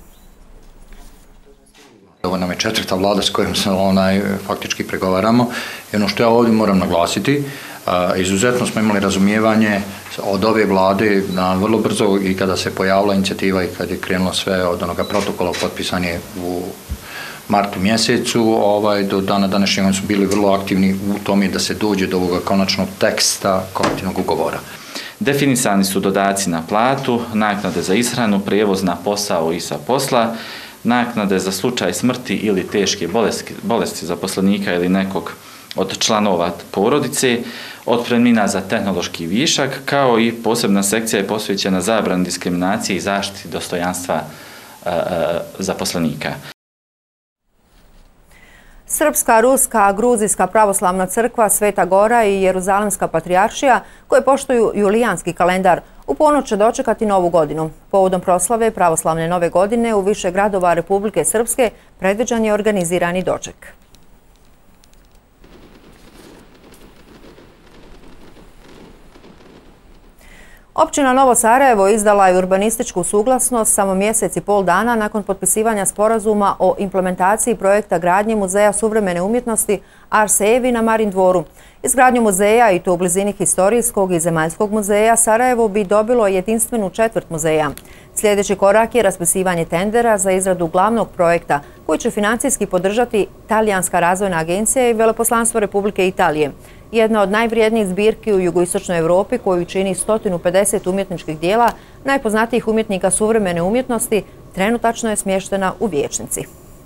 Ovo nam je 4. vlada s kojom se faktički pregovaramo. I ono što ja ovdje moram naglasiti, izuzetno smo imali razumijevanje od ove vlade na vrlo brzo i kada se pojavila inicijativa i kad je krenulo sve od onoga protokola potpisan je u martu mjesecu, do dana današnjeg su bili vrlo aktivni u tome da se dođe do ovoga konačnog teksta kolektivnog ugovora. Definisani su dodaci na platu, naknade za ishranu, prijevoz na posao i sa posla, naknade za slučaj smrti ili teške bolesti zaposlenika ili nekog od članova porodice, otpremnina za tehnološki višak, kao i posebna sekcija je posvećena zabrani diskriminacije i zaštiti dostojanstva zaposlenika. Srpska, Ruska, Gruzijska pravoslavna crkva, Sveta Gora i Jeruzalemska patrijaršija, koje poštuju julijanski kalendar, u ponoć će dočekati novu godinu. Povodom proslave pravoslavne nove godine u više gradova Republike Srpske predviđen je organizirani doček. Općina Novo Sarajevo izdala je urbanističku suglasnost samo mjesec i pol dana nakon potpisivanja sporazuma o implementaciji projekta gradnje Muzeja suvremene umjetnosti Ars Evi na Marin dvoru. Izgradnju muzeja, i to u blizini Historijskog i Zemaljskog muzeja, Sarajevo bi dobilo jedinstvenu četvrt muzeja. Sljedeći korak je raspisivanje tendera za izradu glavnog projekta koji će financijski podržati Talijanska razvojna agencija i Veleposlanstvo Republike Italije. Jedna od najvrijednijih zbirki u jugoistočnoj Evropi, koju čini 150 umjetničkih dijela najpoznatijih umjetnika suvremene umjetnosti, trenutačno je smještena u vijećnici.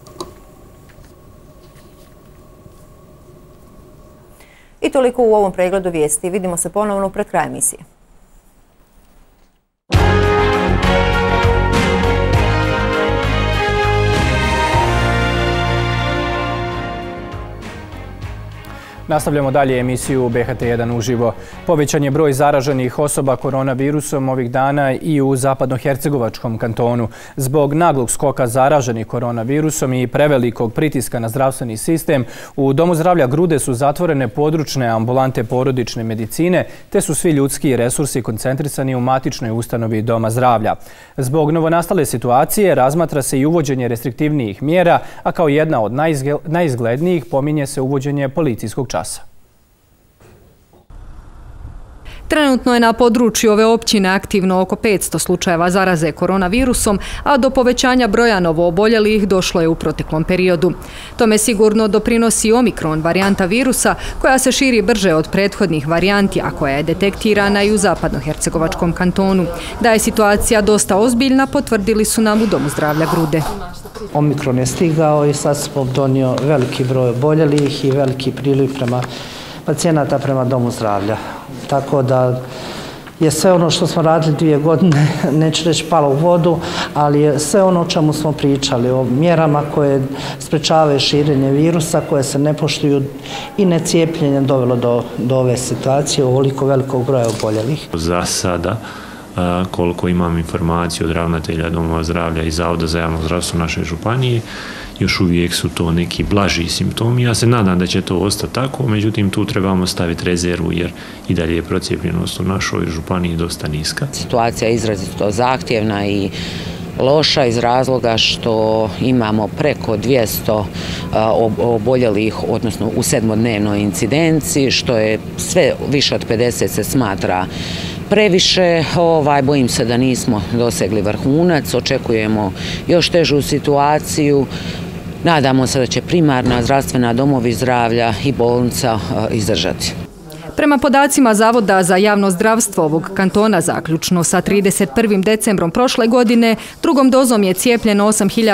I toliko u ovom pregledu vijesti. Vidimo se ponovno pred krajem emisije. Nastavljamo dalje emisiju BHT1 uživo. Povećan je broj zaraženih osoba koronavirusom ovih dana i u zapadnohercegovačkom kantonu. Zbog naglog skoka zaraženih koronavirusom i prevelikog pritiska na zdravstveni sistem, u Domu zdravlja Grude su zatvorene područne ambulante porodične medicine, te su svi ljudski resursi koncentrisani u matičnoj ustanovi Doma zdravlja. Zbog novonastale situacije razmatra se i uvođenje restriktivnijih mjera, a kao jedna od najizglednijih pominje se uvođenje policijskog časa. Trenutno je na području ove općine aktivno oko 500 slučajeva zaraze koronavirusom, a do povećanja broja novooboljelih došlo je u proteklom periodu. Tome sigurno doprinosi Omikron varijanta virusa, koja se širi brže od prethodnih varijanti, a koja je detektirana i u zapadnohercegovačkom kantonu. Da je situacija dosta ozbiljna, potvrdili su nam u Domu zdravlja Grude. Omikron je stigao i sad smo donio veliki broj oboljelih i veliki priliv pacijenata prema Domu zdravlja. Tako da je sve ono što smo radili 2 godine, neću reći palo u vodu, ali je sve ono o čemu smo pričali, o mjerama koje sprečavaju širenje virusa, koje se ne poštuju i necijepljenje dovelo do ove situacije, ovoliko velikog broja oboljelih. Za sada, koliko imam informaciju od ravnatelja Domova zdravlja i Zavoda za javno zdravstvo naše županije, još uvijek su to neki blaži simptomi. Ja se nadam da će to ostati tako, međutim tu trebamo staviti rezervu jer i dalje je procijepljenost u našoj županiji dosta niska. Situacija je izrazito zahtjevna i loša iz razloga što imamo preko 200 oboljelih, odnosno u 7-dnevnoj incidenciji, što je sve više od 50 se smatra previše. Bojim se da nismo dosegli vrhunac, očekujemo još težu situaciju. Nadamo se da će primarna zdravstvena domovi zdravlja i bolnica izdržati. Prema podacima Zavoda za javno zdravstvo ovog kantona, zaključno sa 31. decembrom prošle godine, drugom dozom je cijepljeno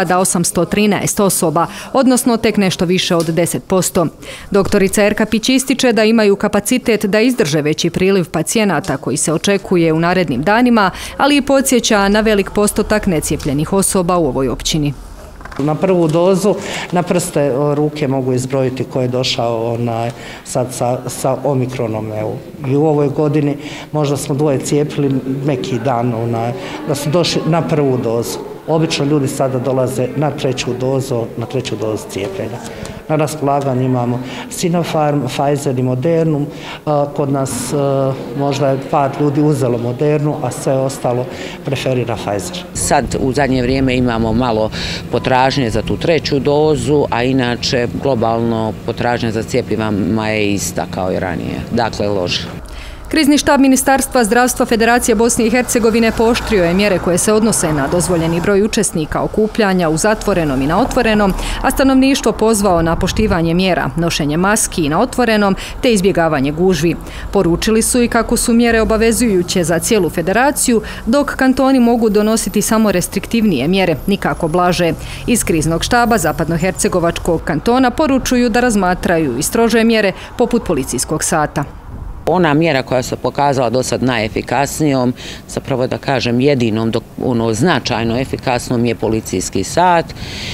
8.813 osoba, odnosno tek nešto više od 10%. Doktorica Erkapić ističe da imaju kapacitet da izdrže veći priliv pacijenata koji se očekuje u narednim danima, ali i podsjeća na velik postotak necijepljenih osoba u ovoj općini. Na prvu dozu na prste ruke mogu izbrojiti ko je došao sad sa omikronom. I u ovoj godini možda smo 2 cijepili neki dan da su došli na prvu dozu. Obično ljudi sada dolaze na treću dozu cijepljenja. Na raspolaganju imamo Sinopharm, Pfizer i Modernu. Kod nas možda je par ljudi uzelo Modernu, a sve ostalo preferira Pfizer. Sad u zadnje vrijeme imamo malo potražnje za tu treću dozu, a inače globalno potražnja za cjepivama je ista kao i ranije. Dakle, loša. Krizni štab Ministarstva zdravstva Federacije Bosne i Hercegovine pooštrio je mjere koje se odnose na dozvoljeni broj učesnika okupljanja u zatvorenom i na otvorenom, a stanovništvo pozvao na poštivanje mjera, nošenje maski na otvorenom te izbjegavanje gužvi. Poručili su i kako su mjere obavezujuće za cijelu federaciju, dok kantoni mogu donositi samo restriktivnije mjere, nikako blaže. Iz kriznog štaba Zapadnohercegovačkog kantona poručuju da razmatraju i strože mjere poput policijskog sata. Ona mjera koja se pokazala do sad najefikasnijom, zapravo da kažem jedinom, značajno efikasnom je policijski sat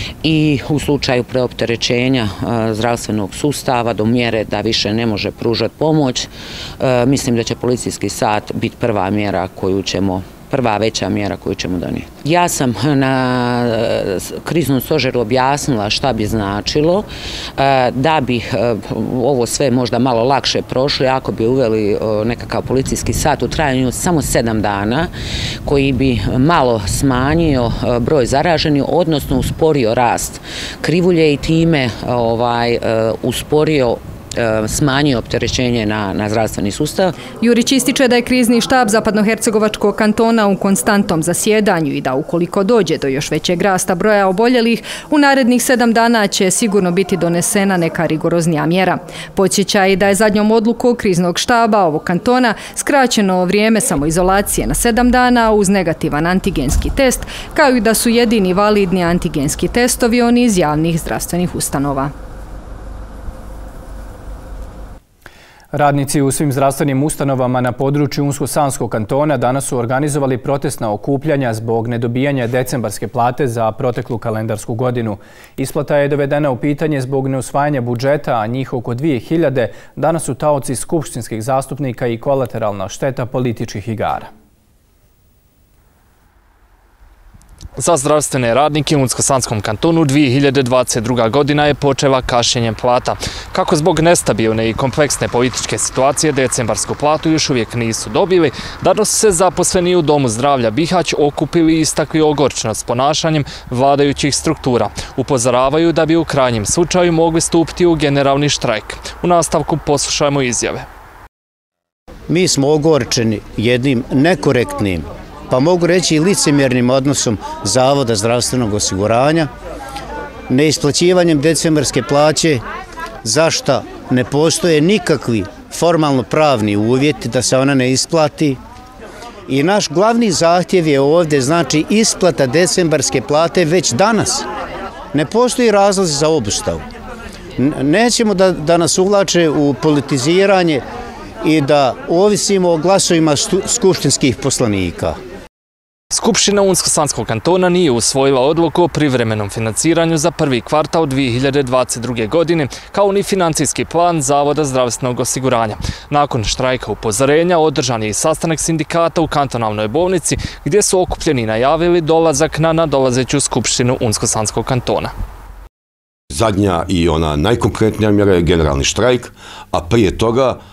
i u slučaju preopterećenja zdravstvenog sustava do mjere da više ne može pružati pomoć, mislim da će policijski sat biti prva veća mjera koju ćemo donijeti. Ja sam na kriznom stožeru objasnila šta bi značilo da bi ovo sve možda malo lakše prošli ako bi uveli nekakav policijski sat u trajanju samo 7 dana koji bi malo smanjio broj zaraženih, odnosno usporio rast krivulje i time smanjio opterećenje na zdravstveni sustav. Jurić ističe da je krizni štab Zapadnohercegovačkog kantona u konstantnom zasjedanju i da ukoliko dođe do još većeg rasta broja oboljelih, u narednih 7 dana će sigurno biti donesena neka rigoroznija mjera. Podsjeća i da je zadnjom odlukom kriznog štaba ovog kantona skraćeno vrijeme samoizolacije na 7 dana uz negativan antigenski test, kao i da su jedini validni antigenski testovi oni iz javnih zdravstvenih ustanova. Radnici u svim zdravstvenim ustanovama na području Unsko-Sanskog kantona danas su organizovali protestna okupljanja zbog nedobijanja decembarske plate za proteklu kalendarsku godinu. Isplata je dovedena u pitanje zbog neusvajanja budžeta, a njih oko 2000 danas su taoci skupštinskih zastupnika i kolateralna šteta političkih igara. Za zdravstvene radnike u Unsko-Sanskom kantonu 2022. godina je počela kašnjenjem plata. Kako zbog nestabilne i kompleksne političke situacije decembarsku platu još uvijek nisu dobili, danas se zaposleni u Domu zdravlja Bihać okupili i istakli ogorčenost ponašanjem vladajućih struktura. Upozoravaju da bi u krajnjem slučaju mogli stupiti u generalni štrajk. U nastavku poslušajmo izjave. Mi smo ogorčeni jednim nekorektnim, pa mogu reći i licemjernim odnosom Zavoda zdravstvenog osiguranja, neisplaćivanjem decembarske plaće, zašto ne postoje nikakvi formalno pravni uvjeti da se ona ne isplati. I naš glavni zahtjev je ovdje, znači isplata decembarske plate već danas. Ne postoji razlozi za obustavu. Nećemo da nas uvlače u politiziranje i da ovisimo o glasovima skupštinskih poslanika. Skupština Unsko-Sanskog kantona nije usvojila odluku o privremenom financiranju za prvi kvartal 2022. godine, kao ni financijski plan Zavoda zdravstvenog osiguranja. Nakon štrajka upozorenja održan je i sastanak sindikata u kantonalnoj bolnici, gdje su okupljeni najavili dolazak na nadolazeću skupštinu Unsko-Sanskog kantona. Zadnja i ona najkonkretnija mjera je generalni štrajk, a prije toga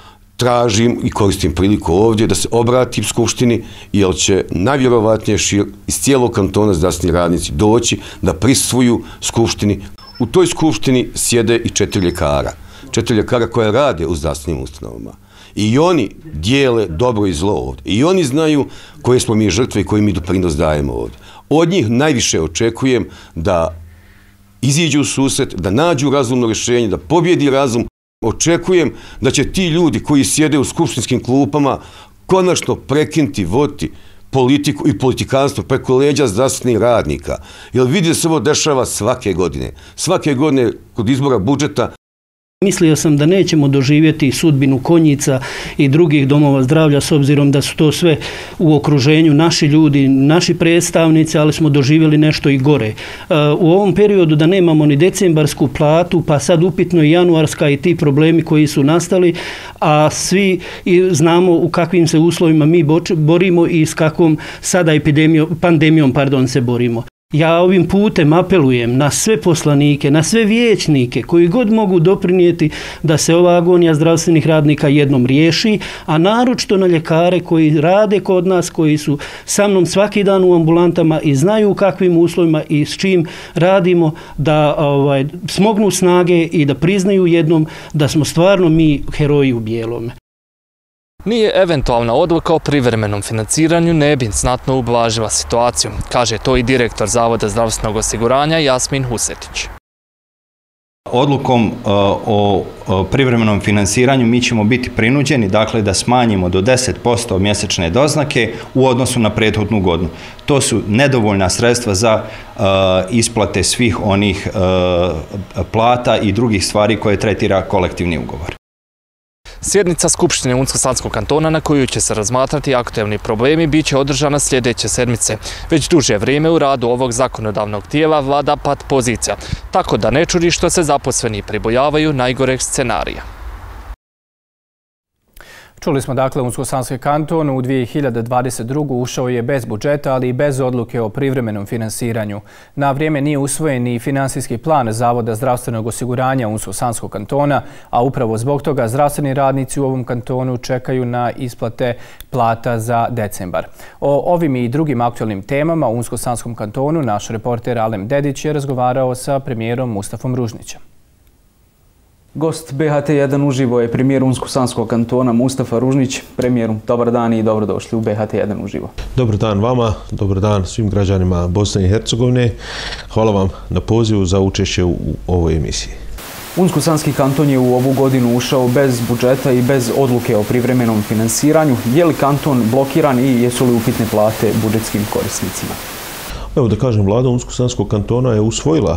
tražim i koristim priliku ovdje da se obratim Skupštini, jer će najvjerovatnije iz cijelog kantona zdravstveni radnici doći da prisustvuju Skupštini. U toj Skupštini sjede i 4 ljekara. 4 ljekara koje rade u zdravstvenim ustanovama. I oni dijele dobro i zlo ovdje. I oni znaju koje smo mi žrtve i koji mi doprinos dajemo ovdje. Od njih najviše očekujem da iziđu u susret, da nađu razumno rješenje, da pobjedi razum. Očekujem da će ti ljudi koji sjede u skupštinskim klupama konačno prekinuti, voditi politiku i politikanstvo preko leđa zdravstvenih radnika. Jer vidi da se ovo dešava svake godine. Svake godine kod izbora budžeta. Mislio sam da nećemo doživjeti sudbinu Konjica i drugih domova zdravlja, s obzirom da su to sve u okruženju naši ljudi, naši predstavnici, ali smo doživjeli nešto i gore. U ovom periodu da nemamo ni decembarsku platu, pa sad upitno i januarska i ti problemi koji su nastali, a svi znamo u kakvim se uslovima mi borimo i s kakvom sada pandemijom se borimo. Ja ovim putem apelujem na sve poslanike, na sve vijećnike koji god mogu doprinijeti da se ova agonija zdravstvenih radnika jednom riješi, a naročito na ljekare koji rade kod nas, koji su sa mnom svaki dan u ambulantama i znaju u kakvim uslovima i s čim radimo, da smognu snage i da priznaju jednom da smo stvarno mi heroji u bijelome. Nije eventualna odluka o privremenom financiranju ne bi znatno ublažila situaciju, kaže to i direktor Zavoda zdravstvenog osiguranja Jasmin Husetić. Odlukom o privremenom finansiranju mi ćemo biti prinuđeni, dakle, da smanjimo do 10% mjesečne doznake u odnosu na prethodnu godinu. To su nedovoljna sredstva za isplate svih onih plata i drugih stvari koje tretira kolektivni ugovor. Sjednica Skupštine Unsko-Sanskog kantona na koju će se razmatrati aktuelni problemi bit će održana sljedeće sedmice. Već duže vrijeme u radu ovog zakonodavnog tijela vlada pat pozicija, tako da ne čudi što se zaposleni pribojavaju najgoreg scenarija. Čuli smo dakle Unsko-Sanski kanton u 2022. ušao je bez budžeta, ali i bez odluke o privremenom finansiranju. Na vrijeme nije usvojen ni finansijski plan Zavoda zdravstvenog osiguranja Unsko-Sanskog kantona, a upravo zbog toga zdravstveni radnici u ovom kantonu čekaju na isplate plata za decembar. O ovim i drugim aktualnim temama u Unsko-Sanskom kantonu naš reporter Alem Dedić je razgovarao sa premijerom Mustafom Ružnićem. Gost BHT1 uživo je premijer Unsko-Sanskog kantona Mustafa Ružnić. Premijeru, dobar dan i dobrodošli u BHT1 uživo. Dobar dan vama, dobar dan svim građanima Bosne i Hercegovine. Hvala vam na pozivu za učešće u ovoj emisiji. Unsko-Sanski kanton je u ovu godinu ušao bez budžeta i bez odluke o privremenom finansiranju. Je li kanton blokiran i jesu li upitne plate budžetskim korisnicima? Evo da kažem, vlada Unsko-Sanskog kantona je usvojila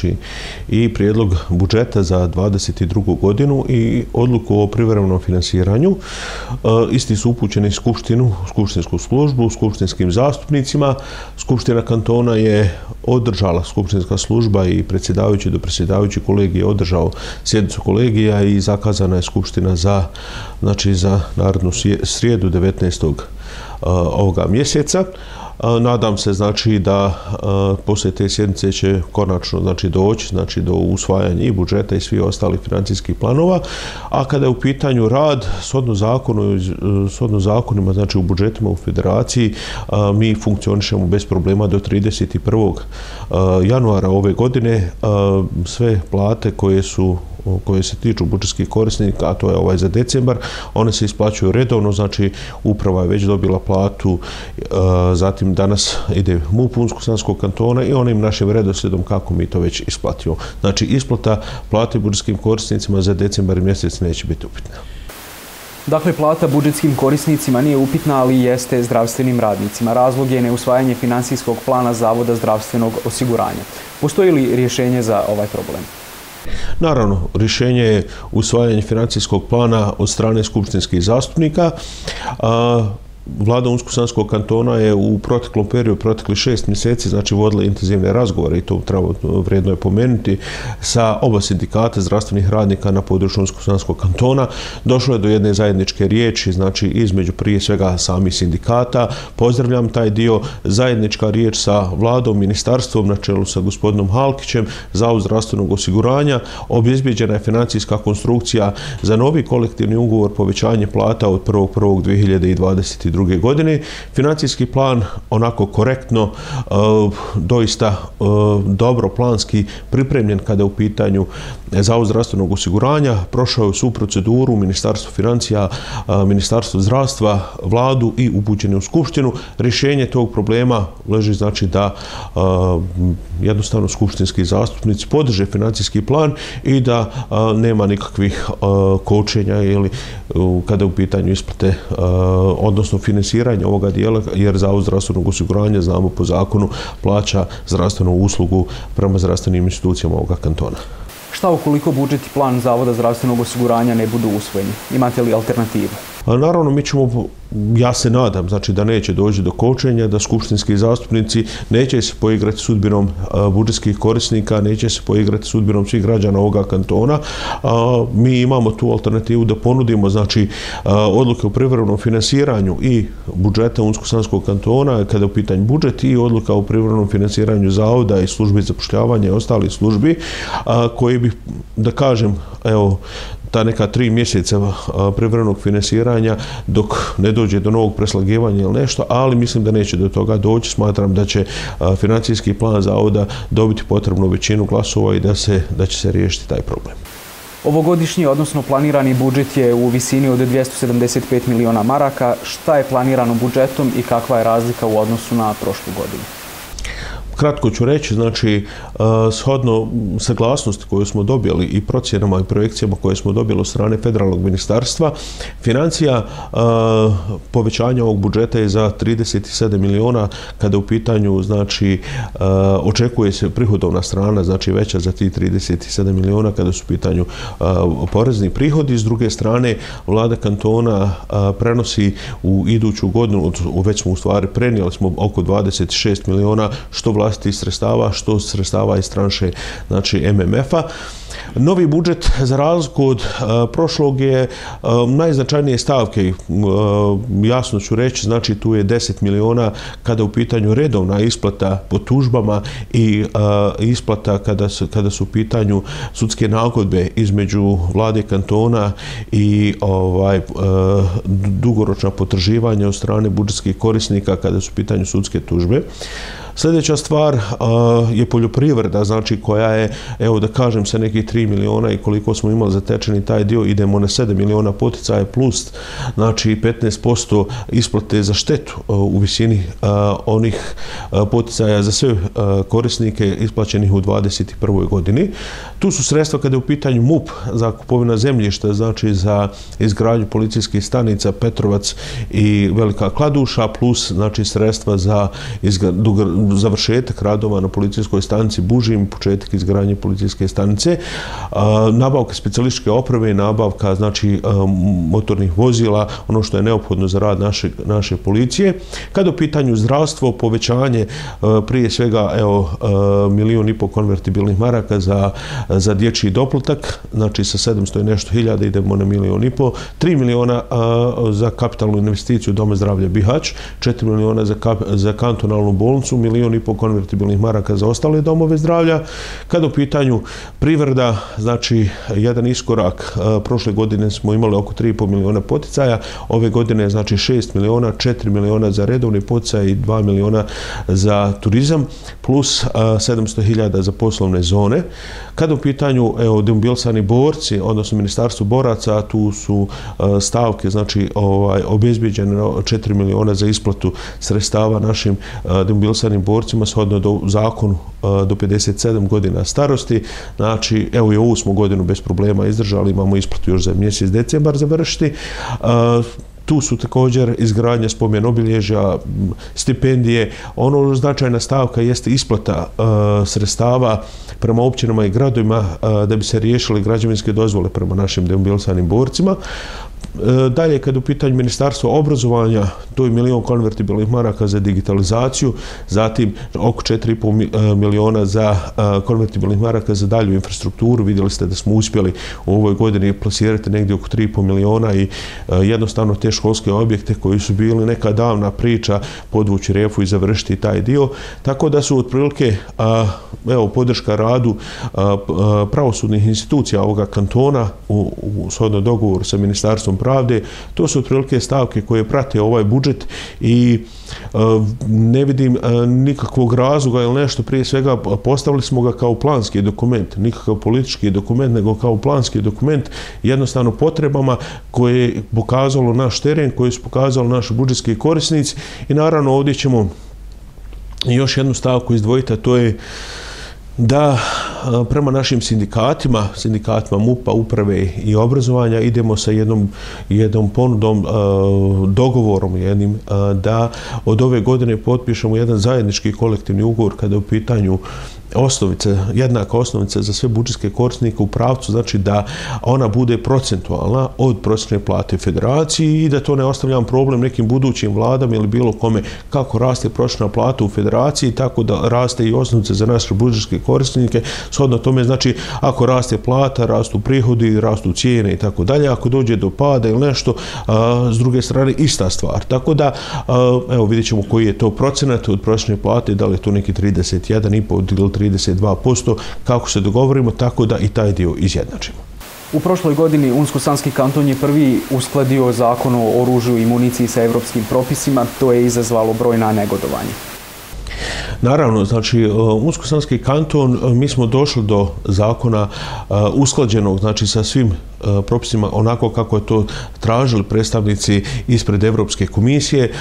i prijedlog budžeta za 2022. godinu i odluku o privremenom finansiranju. Isti su upućeni u Skupštinu, skupštinsku službu, skupštinskim zastupnicima. Skupština kantona je održala, skupštinska služba i predsjedavajući do predsjedavajući kolegij je održao sjednicu kolegija i zakazana je skupština za narednu srijedu 19. ovoga mjeseca. Nadam se da poslije te sjednice će konačno doći do usvajanja i budžeta i svih ostalih financijskih planova, a kada je u pitanju rad shodno zakonima, u budžetima u federaciji, mi funkcionišemo bez problema do 31. januara ove godine. Sve plate koje se tiču budžetskih korisnika, a to je za decembar, one se isplaćuju redovno, uprava je već dobila platu, zatim danas ide MUP Unsko-Sanskog kantona i onim našim redoslijedom kako mi to već isplatimo. Znači, isplata plate budžetskim korisnicima za decembar mjesec neće biti upitna. Dakle, plata budžetskim korisnicima nije upitna, ali jeste zdravstvenim radnicima. Razlog je neusvajanje finansijskog plana Zavoda zdravstvenog osiguranja. Postoji li rješenje za ovaj problem? Naravno, rješenje je usvajanje financijskog plana od strane skupštinskih zastupnika. Vlada Unsko-Sanskog kantona je u proteklom periodu, protekli 6 mjeseci, znači vodila intenzivne razgovore i to treba vrijedno je pomenuti sa oba sindikata zdravstvenih radnika na području Unsko-Sanskog kantona. Došlo je do jedne zajedničke riječi, znači između prije svega samih sindikata. Pozdravljam taj dio, zajednička riječ sa vladom, ministarstvom na čelu sa gospodinom Halkićem, Zavod zdravstvenog osiguranja, obezbijeđena je financijska konstrukcija za novi kolektivni ugovor, povećanje plata od 1.1.2022. godine. Financijski plan onako korektno, doista dobro planski pripremljen kada je u pitanju Zavod zdravstvenog osiguranja, prošao je svu proceduru Ministarstvo financija, Ministarstvo zdravstva, vladu i upućen u Skupštinu. Rješenje tog problema leži znači da jednostavno skupštinski zastupnici podrže financijski plan i da nema nikakvih kočenja ili kada je u pitanju isplate, odnosno finansiranja ovoga dijela, jer Zavod zdravstvenog osiguranja, znamo po zakonu, plaća zdravstvenu uslugu prema zdravstvenim institucijama ovoga kantona. Šta ukoliko budžet i plan Zavoda zdravstvenog osiguranja ne budu usvojeni? Imate li alternativu? Naravno, mi ćemo, ja se nadam, znači da neće doći do kočenja, da skupštinski zastupnici neće se poigrati sudbinom budžetskih korisnika, neće se poigrati sudbinom svih građana ovoga kantona. Mi imamo tu alternativu da ponudimo, znači, odluke o privremenom finansiranju i budžeta Unsko-Sanskog kantona, kada je u pitanju budžet, i odluka o privremenom finansiranju zavoda i službi zapošljavanja i ostalih službi, koji bi, da kažem, evo, ta neka 3 mjeseca privremenog finansiranja dok ne dođe do novog preslagivanja ili nešto, ali mislim da neće do toga doći. Smatram da će financijski plan zavoda dobiti potrebnu većinu glasova i da će se riješiti taj problem. Ovogodišnji, odnosno planirani budžet je u visini od 275 miliona maraka. Šta je planirano budžetom i kakva je razlika u odnosu na prošlu godinu? Kratko ću reći, znači, shodno saglasnosti koju smo dobili i procjenama i projekcijama koje smo dobili od strane federalnog ministarstva financija, povećanje ovog budžeta je za 37 miliona kada u pitanju, znači, očekuje se prihodovna strana, znači veća za ti 37 miliona kada su u pitanju porezni prihodi. S druge strane, vlada kantona prenosi u iduću godinu, već smo u stvari prenijeli smo oko 26 miliona, što vlastitih sredstava, što sredstava iz tranše, znači MMF-a. Novi budžet, za razliku od prošlog, je najznačajnije stavke, jasno ću reći, znači tu je 10 miliona kada u pitanju redovna isplata po tužbama i isplata kada su u pitanju sudske nagodbe između vlade kantona i dugoročna potraživanja od strane budžetskih korisnika kada su u pitanju sudske tužbe. Sljedeća stvar je poljoprivreda, znači koja je, evo da kažem, sa nekih 3 miliona i koliko smo imali zatečeni taj dio, idemo na 7 miliona poticaja plus, znači 15% isplate za štetu u visini onih poticaja za sve korisnike isplaćenih u 2021. godini. Tu su sredstva kada je u pitanju MUP za kupovina zemljišta, znači za izgradnju policijskih stanica Petrovac i Velika Kladuša, plus znači sredstva za završetak radova na policijskoj stanici Bužim, početak izgradnje policijske stanice, nabavka specijalističke opreme i nabavka, znači, motornih vozila, ono što je neophodno za rad naše policije. Kada u pitanju zdravstvo, povećanje prije svega, evo, 1,5 miliona konvertibilnih maraka za dječji doplatak, znači sa 700 i nešto hiljada idemo na 1,5 miliona, 3 miliona za kapitalnu investiciju Doma zdravlja Bihać, 4 miliona za kantonalnu bolnicu, 1,5 miliona konvertibilnih maraka za ostale domove zdravlja. Kada u pitanju privreda, znači jedan iskorak, prošle godine smo imali oko 3,5 miliona poticaja, ove godine znači 6 miliona, 4 miliona za redovni poticaj i 2 miliona za turizam, plus 700 hiljada za poslovne zone. Kada u pitanju, evo, demobilisani borci, odnosno Ministarstvo boraca, tu su stavke, znači, obezbijeđene 4 miliona za isplatu sredstava našim demobilisanim borcima shodno do zakonu do 57 godina starosti. Znači, evo i ovu smo godinu bez problema izdržali, imamo isplatu još za mjesec decembar završiti. Tu su također izgradnja spomen obilježja, stipendije. Ono značajna stavka jeste isplata sredstava prema općinama i gradovima da bi se riješili građevinske dozvole prema našim demobilisanim borcima. Dalje, kad u pitanju Ministarstva obrazovanja, to je 1 milion konvertibilnih maraka za digitalizaciju, zatim oko 4,5 miliona za konvertibilnih maraka za dalju infrastrukturu. Vidjeli ste da smo uspjeli u ovoj godini plasirati negdje oko 3,5 miliona i jednostavno te školske objekte koji su bili neka davna priča podvući repu i završiti taj dio. Tako da su otprilike podrška radu pravosudnih institucija ovoga kantona u shodno dogovoru sa Ministarstvom pravde. To su otprilike stavke koje prate ovaj budžet i ne vidim nikakvog razloga ili nešto. Prije svega postavili smo ga kao planski dokument, nikakav politički dokument, nego kao planski dokument jednostavno potrebama koje je pokazalo naš teren, koje su pokazali naši budžetski korisnici i naravno ovdje ćemo još jednu stavku izdvojiti, a to je da prema našim sindikatima MUP-a, uprave i obrazovanja idemo sa jednom ponudom, dogovorom jednim, da od ove godine potpišemo jedan zajednički kolektivni ugovor kada je u pitanju osnovice, jednaka osnovica za sve budžetske korisnike u pravcu, znači da ona bude procentualna od prosječne plate federaciji i da to ne ostavljam problem nekim budućim vladama ili bilo kome kako raste prosječna plata u federaciji, tako da raste i osnovice za naše budžetske korisnike. Shodno tome, znači, ako raste plata, rastu prihodi, rastu cijene i tako dalje. Ako dođe do pada ili nešto, s druge strane, ista stvar. Tako da, evo, vidjet ćemo koji je to procenat od prosječne plate, da li je to neki 31,5 ili 32%, kako se dogovorimo, tako da i taj dio izjednačimo. U prošloj godini Unsko-Sanski kanton je prvi uskladio zakon o oružju i municiji sa evropskim propisima. To je izazvalo brojna negodovanja. Naravno, znači, Unsko-Sanski kanton, mi smo došli do zakona usklađenog, znači, sa svim propisima onako kako je to tražili predstavnici ispred Evropske komisije.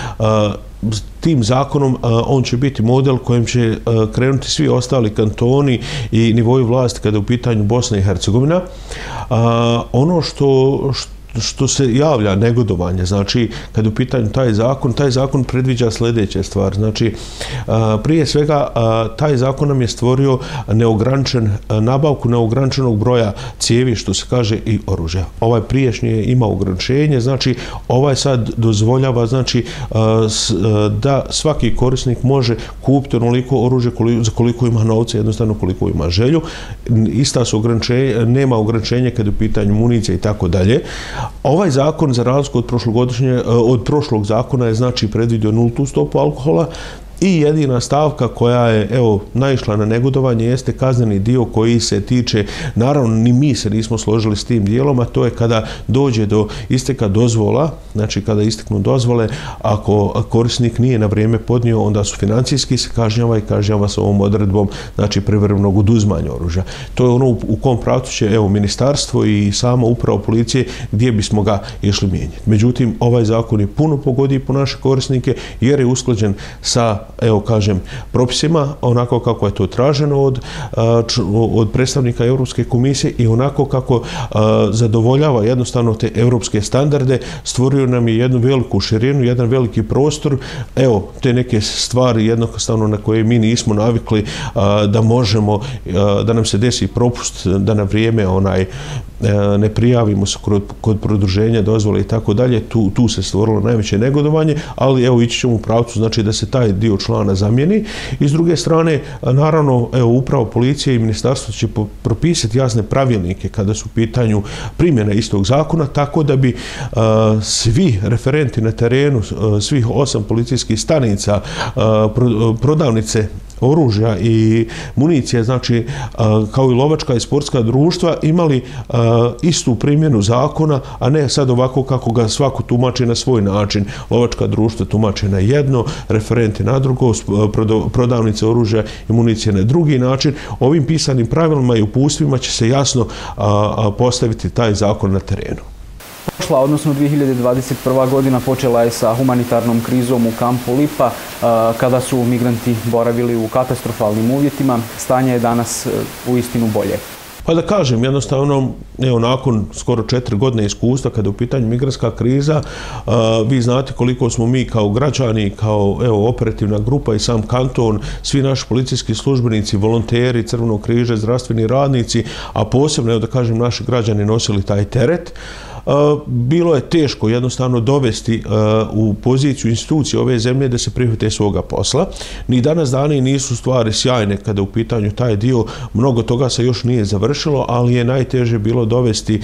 Tim zakonom on će biti model kojem će krenuti svi ostali kantoni i nivoji vlasti kada je u pitanju Bosna i Hercegovina. Ono što se javlja negodovanje, znači, kad u pitanju taj zakon predviđa sljedeće stvari. Znači, prije svega, taj zakon nam je stvorio nabavku neograničenog broja cijevi, što se kaže, i oružja. Ovaj priješnji ima ograničenje, znači, ovaj sad dozvoljava, znači, da svaki korisnik može kupiti onoliko oružje za koliko ima novca, jednostavno koliko ima želju. Ista su ograničenja, nema ograničenja kad je u pitanju municije i tako dalje. Ovaj zakon, za razliku od prošlog zakona, je, znači, predvidio nultu stopu alkohola i jedina stavka koja je, evo, naišla na negodovanje jeste kazneni dio koji se tiče, naravno, ni mi se nismo složili s tim dijelom, a to je kada dođe do isteka dozvola, znači kada isteknu dozvole, ako korisnik nije na vrijeme podnio, onda su financijski se kažnjava i kažnjava se ovom odredbom, znači, privremenog oduzimanja oružja. To je ono u kom pravcu će, evo, ministarstvo i sama uprava policije gdje bismo ga išli mijenjati. Međutim, ovaj zakon je puno pogodiji po naše korisnike jer je usklađen sa, evo, kažem, propisima, onako kako je to traženo od predstavnika Europske komisije i onako kako zadovoljava jednostavno te europske standarde. Stvorio nam je jednu veliku širinu, jedan veliki prostor, evo, te neke stvari jednostavno na koje mi nismo navikli da možemo, da nam se desi propust, da na vrijeme ne prijavimo se kod produženja dozvole i tako dalje. Tu se stvorilo najveće negodovanje, ali evo, ići ćemo u pravcu, znači, da se taj dio člana zamijeni. I s druge strane, naravno, evo, upravo policija i ministarstvo će propisati jasne pravilnike kada su u pitanju primjene istog zakona, tako da bi svi referenti na terenu, svih 8 policijskih stanica, prodavnice oružja i municije, znači, kao i lovačka i sportska društva, imali istu primjenu zakona, a ne sad ovako kako ga svako tumači na svoj način. Lovačka društva tumače na jedno, referenti na drugo, prodavnice oružja i municije na drugi način. Ovim pisanim pravilima i uputstvima će se jasno postaviti taj zakon na terenu. Prošla, odnosno 2021. godina počela je sa humanitarnom krizom u kampu Lipa, kada su migranti boravili u katastrofalnim uvjetima. Stanje je danas uistinu bolje. Pa da kažem, jednostavno, evo, nakon skoro 4 godine iskustva kada je u pitanju migrantska kriza, vi znate koliko smo mi kao građani, kao, evo, operativna grupa i sam kanton, svi naši policijski službenici, volonteri, Crvenog križa, zdravstveni radnici, a posebno, evo, da kažem, naši građani nosili taj teret. bilo je teško jednostavno dovesti u poziciju institucije ove zemlje da se prihvate svoga posla. Ni danas dani nisu stvari sjajne kada u pitanju taj dio, mnogo toga se još nije završilo, ali je najteže bilo dovesti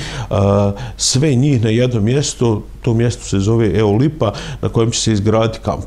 sve njih na jedno mjesto. To mjesto se zove Lipa, na kojem će se izgraditi kamp.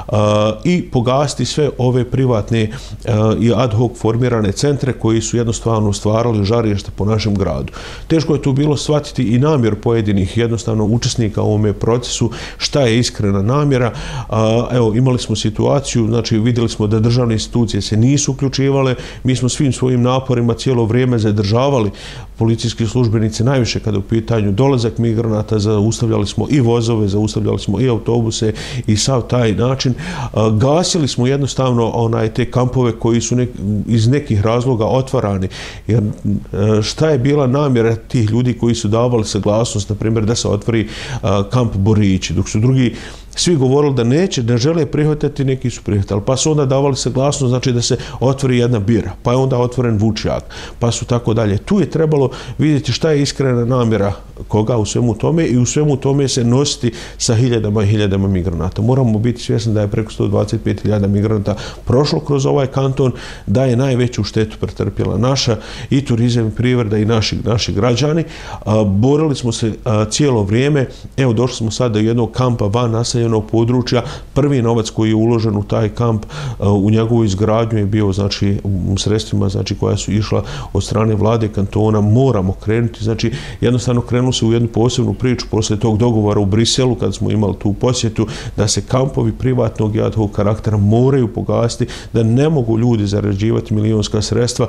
I pogasiti sve ove privatne i ad hoc formirane centre koji su jednostavno stvarali žarište po našem gradu. Teško je tu bilo shvatiti i namjer pojedinih jednostavno učesnika u ovome procesu, šta je iskrena namjera. Evo, imali smo situaciju, znači vidjeli smo da državne institucije se nisu uključivale, mi smo svim svojim naporima cijelo vrijeme zadržavali policijski službenici, najviše kada u pitanju dolazak migranata, zaustavljali smo i vozove, zaustavljali smo i autobuse i sav taj način. Gasili smo jednostavno te kampove koji su iz nekih razloga otvarani. Jer šta je bila namjera tih ljudi koji su davali saglasnost, na primjer, da se otvori kamp Borići, dok su drugi svi govorili da ne žele prihvatiti, neki su prihvatili. Pa su onda davali saglasnost, znači da se otvori jedna bira, pa je onda otvoren Vučjak, pa su tako dalje. Tu je trebalo vidjeti šta je iskrena namjera koga u svemu tome i u svemu tome se nositi sa hiljadama i hiljadama migranata. Moramo biti svjesni da je preko 125.000 migranata prošlo kroz ovaj kanton, da je najveću štetu pretrpjela naša i turizam i privreda i naši građani. Borili smo se cijelo vrijeme, evo došli smo sad do jednog kampa van naseljenog područja. Prvi novac koji je uložen u taj kamp, u njegovu izgradnju je bio znači u sredstvima znači koja su išla od strane vlade kantona. Moramo krenuti, znači jednostavno krenulo se u jednu posebnu priču posle tog dogovora u Briselu kad smo imali tu posjetu da se kampovi privatnog i ad hoc karaktera moraju pogasiti, da ne mogu ljudi zarađivati milionska sredstva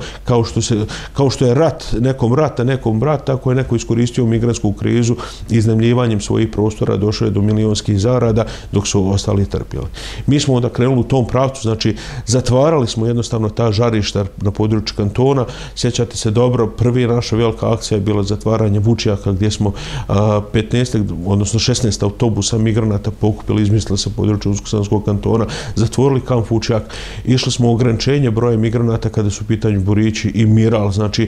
kao što je nekom rat, tako je neko iskoristio migrantsku krizu iznajmljivanjem svojih prostora, došao je do milionskih zarada dok su ostali trpjeli. Mi smo onda krenuli u tom pravcu, znači zatvarali smo jednostavno ta žarišta na području kantona. Sjećate se dobro, prvi naša velika akcija je bila zatvaranje Vučjaka gdje smo 15, odnosno 16 autobusa migranata pokupili, izmislili sa područja Unsko-sanskog kantona, zatvorili kamp Vučjak, išli smo u ograničenje broja migranata kada su u pitanju Borići i Miral, znači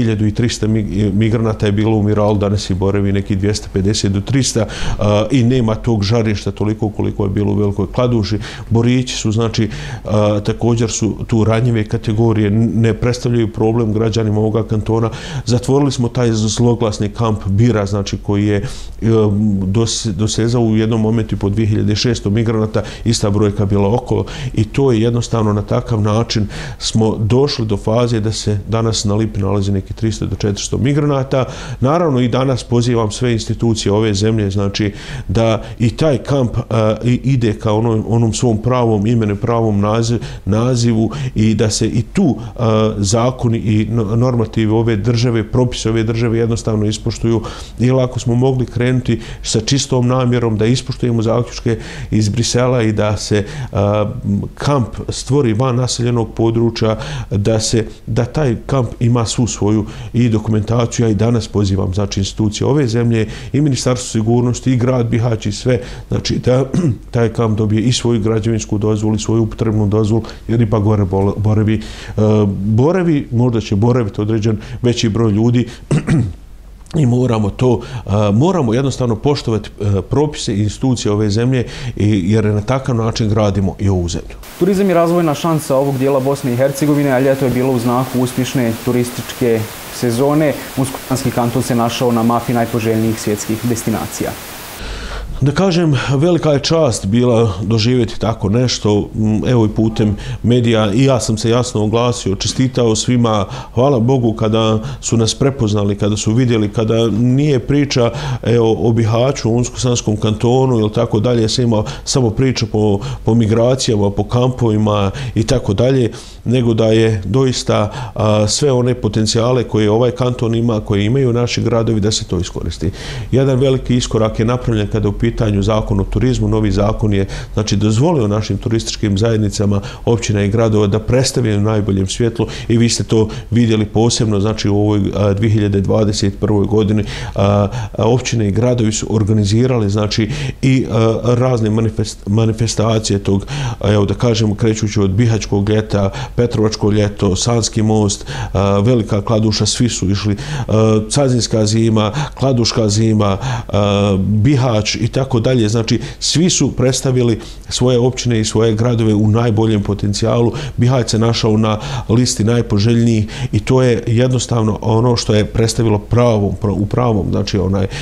1300 migranata je bilo u Miralu, danas je Borevi neki 250 do 300 i nema tog žarišta toliko koliko je bilo u Velikoj Kladuši. Borići su, znači, također su tu ranjive kategorije, ne predstavljaju problem građanima ovoga kantona. Zatvorili smo taj zloglasni kamp Bira, znači koji je dosezao u jednom momentu po 2600 migranata, ista brojka bila okolo i to je jednostavno na takav način smo došli do faze da se danas na Lipi nalazi neki 300 do 400 migranata. Naravno i danas pozivam sve institucije ove zemlje, znači da i taj kamp ide kao onom svom pravom imenu, pravom nazivu i da se i tu zakoni i normativi ove države, propise ove države jednostavno ispoštuju. I lako smo mogli krenuti sa čistom namjerom da ispoštujemo zaključke iz Brisela i da se kamp stvori van naseljenog područja, da taj kamp ima svu svoju i dokumentaciju. Ja i danas pozivam znači institucije ove zemlje i Ministarstvo sigurnosti i grad Bihać i sve, znači da taj kamp dobije i svoju građevinsku dozvolu i svoju upotrebnu dozvolu, jer ipak gore boravi, možda će boraviti određen veći broj ljudi i moramo jednostavno poštovati propise i institucije ove zemlje jer na takav način gradimo i ovu zemlju. Turizam je razvojna šansa ovog dijela Bosne i Hercegovine, a ljeto je bilo u znaku uspješne turističke sezone. Unsko-sanski kanton se našao na mapi najpoželjnijih svjetskih destinacija. Da kažem, velika je čast bila doživjeti tako nešto, evo i putem medija, i ja sam se jasno oglasio, čestitao svima, hvala Bogu kada su nas prepoznali, kada su vidjeli, kada nije priča o Bihaću, u Unsko-sanskom kantonu ili tako dalje, se ima samo priča po migracijama, po kampovima i tako dalje, nego da je doista sve one potencijale koje ovaj kanton ima, koje imaju naši gradovi, da se to iskoristi. Jedan veliki iskorak je napravljen kada u pitanju zakon o turizmu, novi zakon je znači dozvolio našim turističkim zajednicama općina i gradova da predstavljaju u najboljem svjetlu i vi ste to vidjeli posebno znači u ovoj 2021. godini općine i gradovi su organizirali znači i razne manifestacije tog, evo da kažemo, krećući od Bihaćkog ljeta, Petrovačko ljeto, Sanski most, Velika Kladuša, svi su išli, Cazinska zima, Kladuška zima, Bihać i tako dalje. Znači, svi su predstavili svoje općine i svoje gradove u najboljem potencijalu. Bihać se našao na listi najpoželjnijih i to je jednostavno ono što je predstavilo u pravom, znači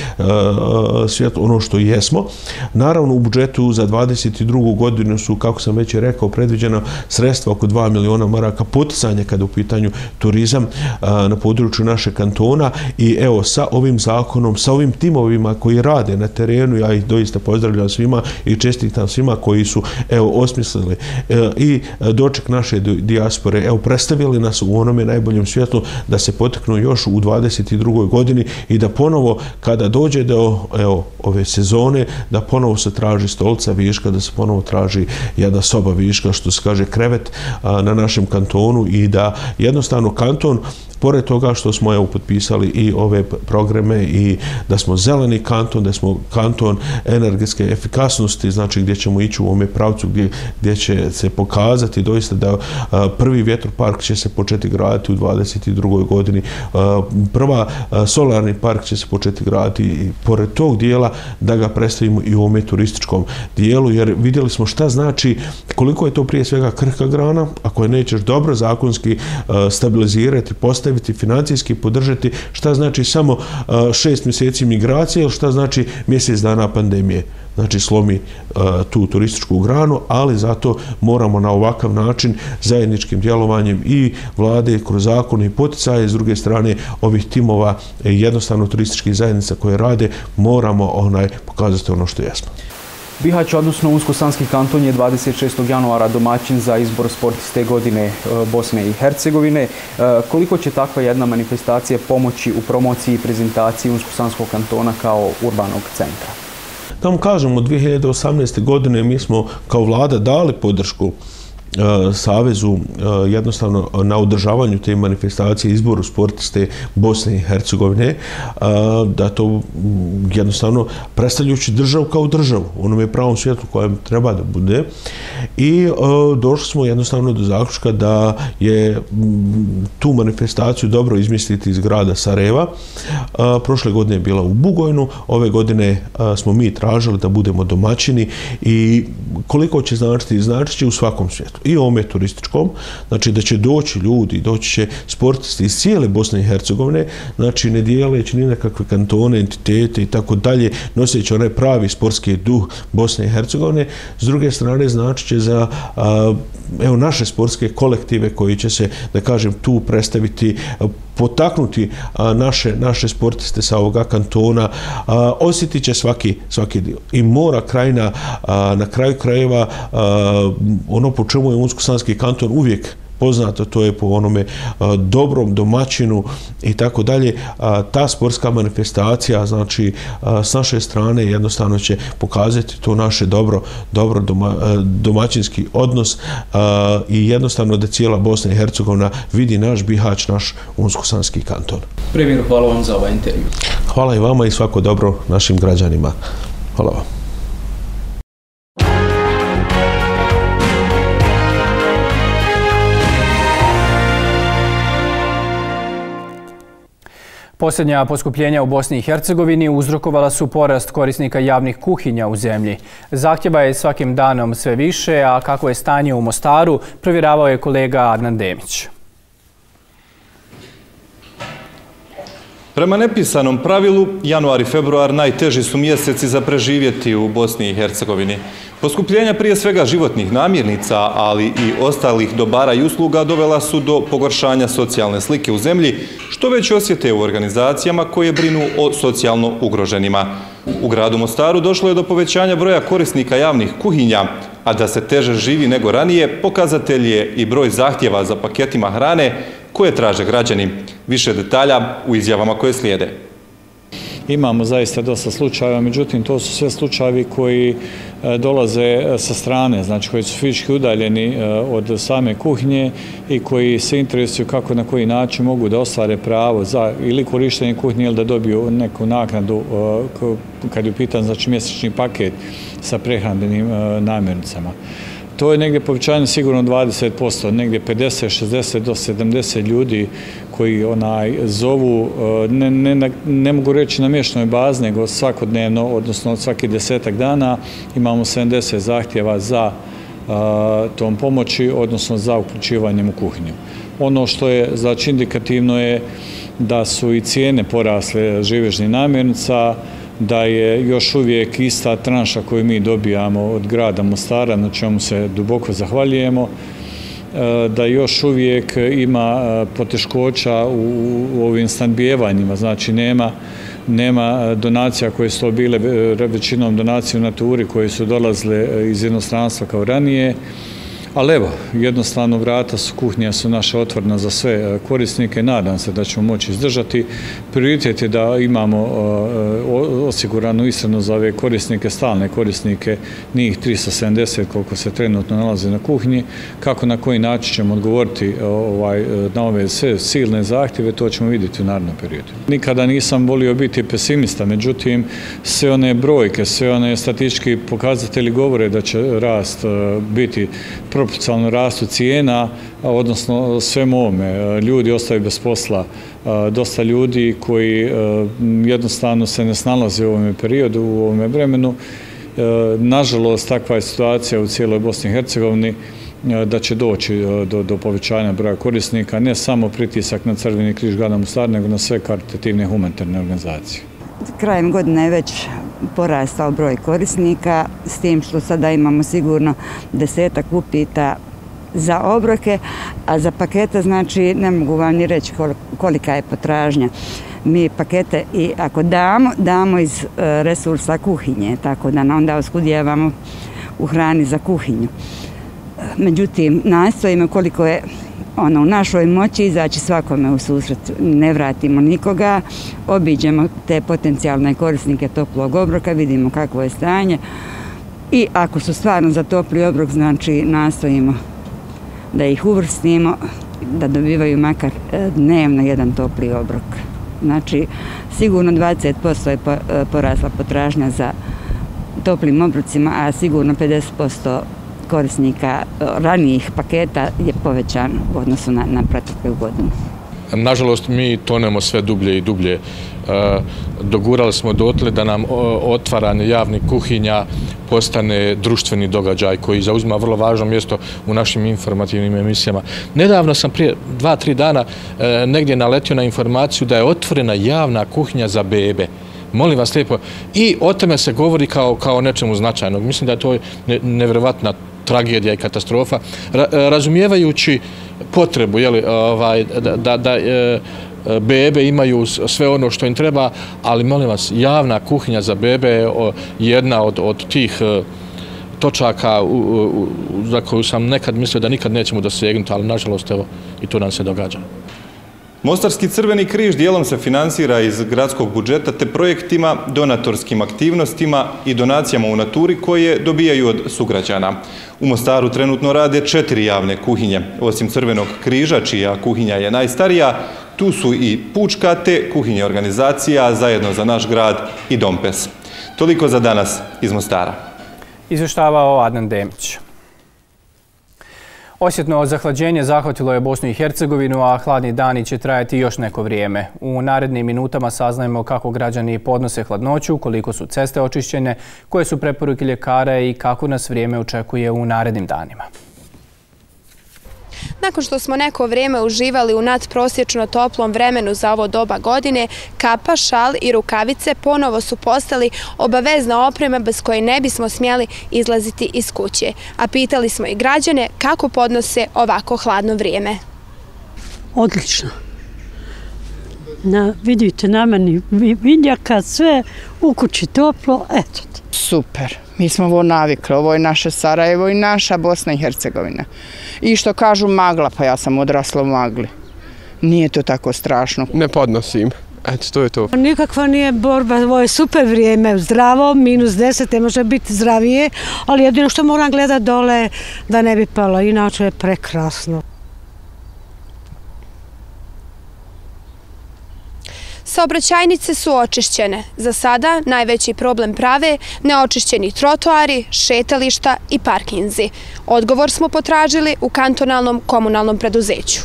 svijet, ono što jesmo. Naravno, u budžetu za 2022. godinu su, kako sam već rekao, predviđena sredstva oko 2 miliona maraka poticanja kada u pitanju turizam na području našeg kantona i evo sa ovim zakonom, sa ovim timovima koji rade na terenu, ja ih doista pozdravljam svima i čestitam svima koji su evo osmislili i doček naše dijaspore, evo predstavili nas u onome najboljem svjetlu da se poteknu još u 2022. godini i da ponovo kada dođe do ove sezone, da ponovo se traži stolica viška, da se ponovo traži jedna soba viška, što se kaže krevet na našem kantonu i da jednostavno kanton, pored toga što smo potpisali i ove programe i da smo zeleni kanton, da smo kanton energetske efikasnosti, znači gdje ćemo ići u ovome pravcu gdje će se pokazati doista da prvi vjetropark će se početi graditi u 2022. godini, prva solarni park će se početi graditi i pored tog dijela da ga predstavimo i u ovome turističkom dijelu, jer vidjeli smo šta znači, koliko je to prije svega krhka grana, ako je nećeš dobro zakonski stabilizirati, postaviti, financijski podržati, šta znači samo 6 mjeseci migracije ili šta znači mjesec dana pandemije. Znači slomi tu turističku granu, ali zato moramo na ovakav način zajedničkim djelovanjem i vlade kroz zakon i poticaje, s druge strane ovih timova jednostavno turističkih zajednica koje rade, moramo pokazati ono što jesmo. Bihać, odnosno Unsko-Sanski kanton, je 26. januara domaćin za izbor sportiste godine Bosne i Hercegovine. Koliko će takva jedna manifestacija pomoći u promociji i prezentaciji Unsko-Sanskog kantona kao urbanog centra? Da vam kažemo, od 2018. godine mi smo kao vlada dali podršku Savezu jednostavno na održavanju te manifestacije, izboru sportiste Bosne i Hercegovine, da to jednostavno predstavljajući državu kao državu, onom je pravom svijetu kojem treba da bude i došli smo jednostavno do zaključka da je tu manifestaciju dobro izmisliti iz grada Sarajeva. Prošle godine je bila u Bugojnu, ove godine smo mi tražili da budemo domaćini i koliko će značiti? Značit će u svakom svijetu. I ovome turističkom, znači da će doći ljudi, doći će sportisti iz cijele Bosne i Hercegovine, znači ne dijeleći ni nekakve kantone, entitete i tako dalje, noseći onaj pravi sportski duh Bosne i Hercegovine. S druge strane znači će za naše sportske kolektive koji će se, da kažem, tu predstaviti, potaknuti naše sportiste sa ovoga kantona, osjetit će svaki dio. I Mora krajina, na kraju krajeva, ono po čemu je Unsko-Sanski kanton uvijek poznato, to je po onome dobrom domaćinu i tako dalje. Ta sportska manifestacija, znači, s naše strane jednostavno će pokazati to naše dobro domaćinski odnos i jednostavno da cijela Bosna i Hercegovina vidi naš Bihać, naš Unsko-Sanski kanton. Premijeru, hvala vam za ovaj intervju. Hvala i vama i svako dobro našim građanima. Hvala vam. Posljednja poskupljenja u Bosni i Hercegovini uzrokovala su porast korisnika javnih kuhinja u zemlji. Zahtjeva je svakim danom sve više, a kako je stanje u Mostaru, provjeravao je kolega Adnan Demić. Prema nepisanom pravilu, januar i februar najteži su mjeseci za preživjeti u Bosni i Hercegovini. Poskupljenja prije svega životnih namirnica, ali i ostalih dobara i usluga dovela su do pogoršanja socijalne slike u zemlji, što već osjete u organizacijama koje brinu o socijalno ugroženima. U gradu Mostaru došlo je do povećanja broja korisnika javnih kuhinja, a da se teže živi nego ranije, pokazatelj je i broj zahtjeva za paketima hrane koje traže građani. Više detalja u izjavama koje slijede. imamo zaista dosta slučajeva, međutim to su sve slučajevi koji dolaze sa strane, znači koji su fizički udaljeni od same kuhinje i koji se interesuju kako na koji način mogu da ostvare pravo za ili korištenje kuhinje ili da dobiju neku naknadu kad je pitan znači mjesečni paket sa prehrambenim namirnicama. To je negdje povećanje sigurno 20%, negdje 50, 60 do 70 ljudi koji zovu, ne mogu reći na mještnoj bazi, nego svakodnevno, odnosno od svaki 10-ak dana imamo 70 zahtjeva za tom pomoći, odnosno za uključivanjem u kuhinju. Ono što je znači indikativno je da su i cijene porasle živežnih namirnica, da je još uvijek ista tranša koju mi dobijamo od grada Mostara, na čemu se duboko zahvaljujemo, da još uvijek ima poteškoća u ovim snabdijevanjima, znači nema donacija koje su to bile većinom donacije u naturi koje su dolazile iz inostranstva kao ranije, ali evo, jednostavno vrata su, kuhinja su naša otvorena za sve korisnike, nadam se da ćemo moći izdržati. Prioritet je da imamo osiguranu ishranu za ove korisnike, stalne korisnike, njih 370 koliko se trenutno nalaze na kuhinji. Kako na koji način ćemo odgovoriti na ove sve silne zahtjeve, to ćemo vidjeti u narednom periodu. Nikada nisam volio biti pesimista, međutim, sve one brojke, sve one statistički pokazatelji govore da će rast biti proporcionalno rastu cijena, odnosno svemu ovome. Ljudi ostaju bez posla, dosta ljudi koji jednostavno se ne snalaze u ovome periodu, u ovome vremenu. Nažalost, takva je situacija u cijeloj Bosni i Hercegovini da će doći do povećanja broja korisnika, ne samo pritisak na Crveni križ grada Mostara, nego na sve karitativne humanitarne organizacije. Krajem godine je već porastao broj korisnika, s tim što sada imamo sigurno 10-ak upita za obroke, a za pakete, znači, ne mogu vam ni reći kolika je potražnja. Mi pakete i ako damo iz resursa kuhinje, tako da onda oskudijevamo u hrani za kuhinju. Međutim, nastojimo koliko je u našoj moći izaći svakome u susret, ne vratimo nikoga, obiđemo te potencijalne korisnike toplog obroka, vidimo kakvo je stanje i ako su stvarno za topli obrok, znači nastojimo da ih uvrstimo, da dobivaju makar dnevno jedan topli obrok. Znači, sigurno 20% je porasla potražnja za toplim obrocima, a sigurno 50% korisnika ranijih paketa je povećan u odnosu na proteklu godinu. Nažalost, mi tonemo sve dublje i dublje. Dogurali smo dotle da nam otvaranje javnih kuhinja postane društveni događaj koji zauzima vrlo važno mjesto u našim informativnim emisijama. Nedavno sam prije 2-3 dana negdje naletio na informaciju da je otvorena javna kuhinja za bebe. Molim vas lijepo. I o tome se govori kao nečemu značajnog. Mislim da je to nevjerovatna tragedija i katastrofa. Razumijevajući potrebu da bebe imaju sve ono što im treba, ali molim vas, javna kuhinja za bebe je jedna od tih točaka za koju sam nekad mislio da nikad nećemo dosegnuti, ali nažalost evo i to nam se događa. Mostarski Crveni križ dijelom se finansira iz gradskog budžeta te projektima, donatorskim aktivnostima i donacijama u naturi koje dobijaju od sugrađana. U Mostaru trenutno rade 4 javne kuhinje. Osim Crvenog križa, čija kuhinja je najstarija, tu su i Pučka te kuhinje organizacija Zajedno za naš grad i Dompes. Toliko za danas iz Mostara. Izvještavao Adnan Demić. Osjetno zahlađenje zahvatilo je Bosnu i Hercegovinu, a hladni dani će trajati još neko vrijeme. U narednim minutama saznajemo kako građani podnose hladnoću, koliko su ceste očišćene, koje su preporuke ljekara i kako nas vrijeme očekuje u narednim danima. Nakon što smo neko vrijeme uživali u nadprosječno toplom vremenu za ovo doba godine, kapa, šal i rukavice ponovo su postali obavezna oprema bez koje ne bismo smjeli izlaziti iz kuće. A pitali smo i građane kako podnose ovako hladno vrijeme. Odlično. Vidite na meni vinjaka, sve u kući toplo, eto. Super. Mi smo ovo navikli, ovo je naše Sarajevo i naša Bosna i Hercegovina. I što kažu magla, pa ja sam odrasla u magli. Nije to tako strašno. Ne podnosim. Eto, to je to. Nikakva nije borba, ovo je super vrijeme, zdravo, -10, ne može biti zdravije, ali jedino što moram gledati dole da ne bi palo, inače je prekrasno. Saobraćajnice su očišćene. Za sada najveći problem prave neočišćeni trotoari, šetališta i parkinzi. Odgovor smo potražili u kantonalnom komunalnom preduzeću.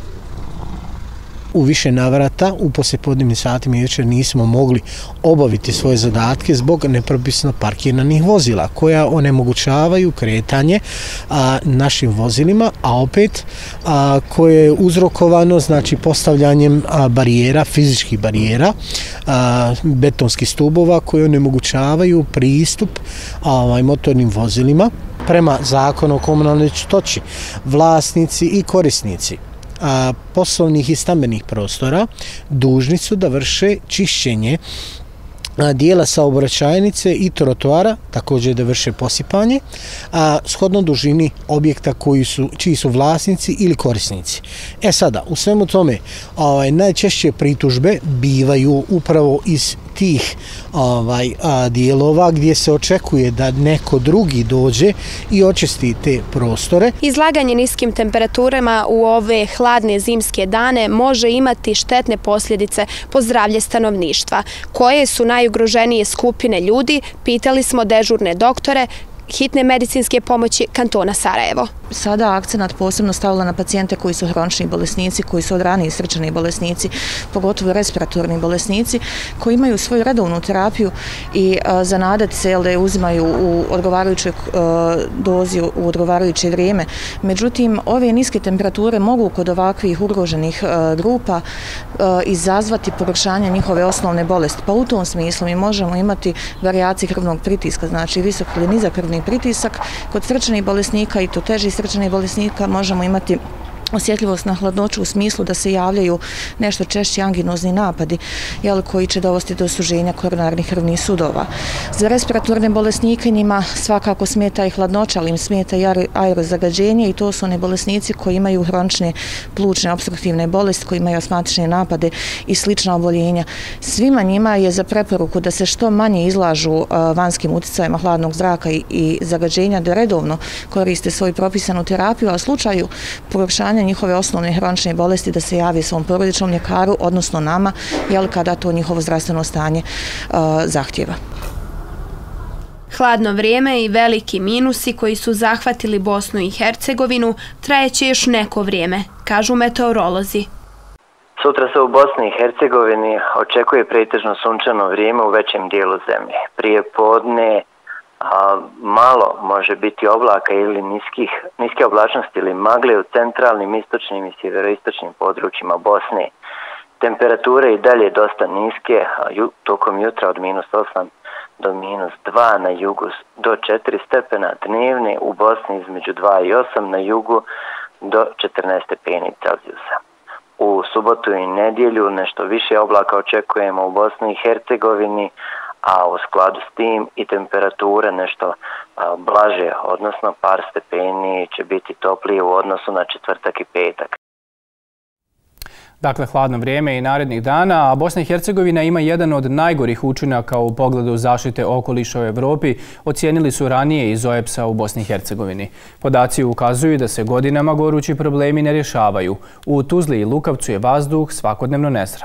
U više navrata u poslijepodnevnim satima jučer nismo mogli obaviti svoje zadatke zbog nepropisno parkiranih vozila koja onemogućavaju kretanje našim vozilima, a opet koje je uzrokovano znači postavljanjem barijera, fizičkih barijera, betonskih stubova koje onemogućavaju pristup motornim vozilima. Prema zakonu o komunalnoj čistoći vlasnici i korisnici poslovnih i stambenih prostora dužni su da vrše čišćenje dijela saobraćajnice i trotoara, također da vrše posipanje, shodno dužini objekta čiji su vlasnici ili korisnici. Sada, u svemu tome, najčešće pritužbe bivaju upravo iz tih dijelova gdje se očekuje da neko drugi dođe i očisti te prostore. Izlaganje niskim temperaturama u ove hladne zimske dane može imati štetne posljedice po zdravlje stanovništva. Koje su najugroženije skupine ljudi, pitali smo dežurne doktore hitne medicinske pomoći kantona Sarajevo. Sada akcenat posebno stavila na pacijente koji su hronični bolesnici, koji su od ranije srčani bolesnici, pogotovo respiratorni bolesnici, koji imaju svoju redovnu terapiju i za nadati se da je uzimaju u odgovarajućoj dozi u odgovarajuće vrijeme. Međutim, ove niske temperature mogu kod ovakvih ugroženih grupa izazvati pogoršanje njihove osnovne bolesti. Pa u tom smislu mi možemo imati varijacije krvnog pritiska, znači visok ili nizak krvni pritisak. Kod srčanih bolesnika i to težih srčanih bolesnika možemo imati osjetljivost na hladnoću u smislu da se javljaju nešto češći anginozni napadi koji će dovesti do suženja koronarnih krvnih sudova. Za respiratorne bolesnike njima svakako smeta i hladnoća, ali im smeta i aerozagađenje i to su oni bolesnici koji imaju hronične plućne opstruktivne bolesti, koji imaju astmatične napade i slična oboljenja. Svima njima je za preporuku da se što manje izlažu vanjskim utjecajima hladnog zraka i zagađenja, da redovno koriste svoju propisanu terapiju, a u slučaju pogoršanja njihove osnovne hronične bolesti da se javi svom porodičnom ljekaru, odnosno nama, kada to njihovo zdravstveno stanje zahtjeva. Hladno vrijeme i veliki minusi koji su zahvatili Bosnu i Hercegovinu trajeće još neko vrijeme, kažu meteorolozi. Sutra se u Bosni i Hercegovini očekuje pretežno sunčano vrijeme u većem dijelu zemlje. Prije podne malo može biti oblaka ili niske oblačnosti ili magle u centralnim, istočnim i sjeveroistočnim područjima Bosne. Temperature i dalje dosta niske, tokom jutra od -8 do -2, na jugu do 4 stepena dnevne, u Bosni između 2 i 8, na jugu do 14 stepeni Celzijusa. U subotu i nedjelju nešto više oblaka očekujemo u Bosni i Hercegovini, a u skladu s tim i temperature nešto blaže, odnosno par stepeni će biti toplije u odnosu na četvrtak i petak. Dakle, hladno vrijeme i narednih dana, a Bosna i Hercegovina ima jedan od najgorih učinaka u pogledu zaštite okoliša u Evropi, ocijenili su ranije iz OEBS-a u Bosni i Hercegovini. Podaci ukazuju da se godinama gorući problemi ne rješavaju. U Tuzli i Lukavcu je vazduh svakodnevno nezdrav.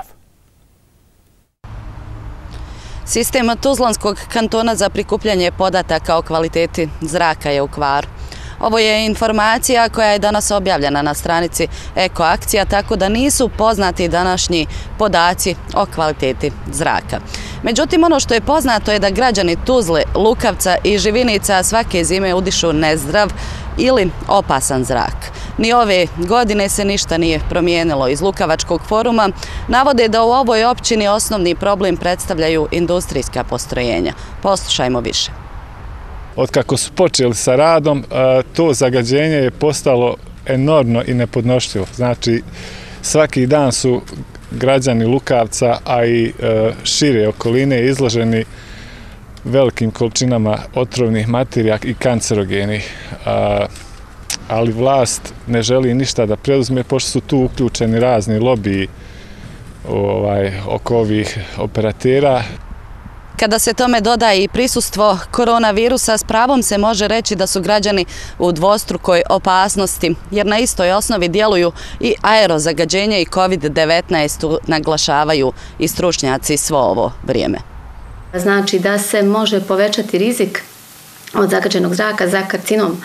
Sistem Tuzlanskog kantona za prikupljanje podataka o kvaliteti zraka je u kvaru. Ovo je informacija koja je danas objavljena na stranici Ekoakcija, tako da nisu poznati današnji podaci o kvaliteti zraka. Međutim, ono što je poznato je da građani Tuzle, Lukavca i Živinica svake zime udišu nezdrav ili opasan zrak. Ni ove godine se ništa nije promijenilo. Iz Lukavačkog foruma navode da u ovoj općini osnovni problem predstavljaju industrijska postrojenja. Poslušajmo više. Otkako su počeli sa radom, to zagađenje je postalo enormno i nepodnošljivo. Znači, svaki dan su građani Lukavca, a i šire okoline izloženi velikim količinama otrovnih materija i kancerogenih. Ali vlast ne želi ništa da preuzme, pošto su tu uključeni razni lobiji oko ovih operatera. Kada se tome doda i prisustvo koronavirusa, s pravom se može reći da su građani u dvostrukoj opasnosti, jer na istoj osnovi djeluju i aerozagađenje i COVID-19, naglašavaju i stručnjaci svo ovo vrijeme. Znači da se može povećati rizik od zagađenog zraka za karcinom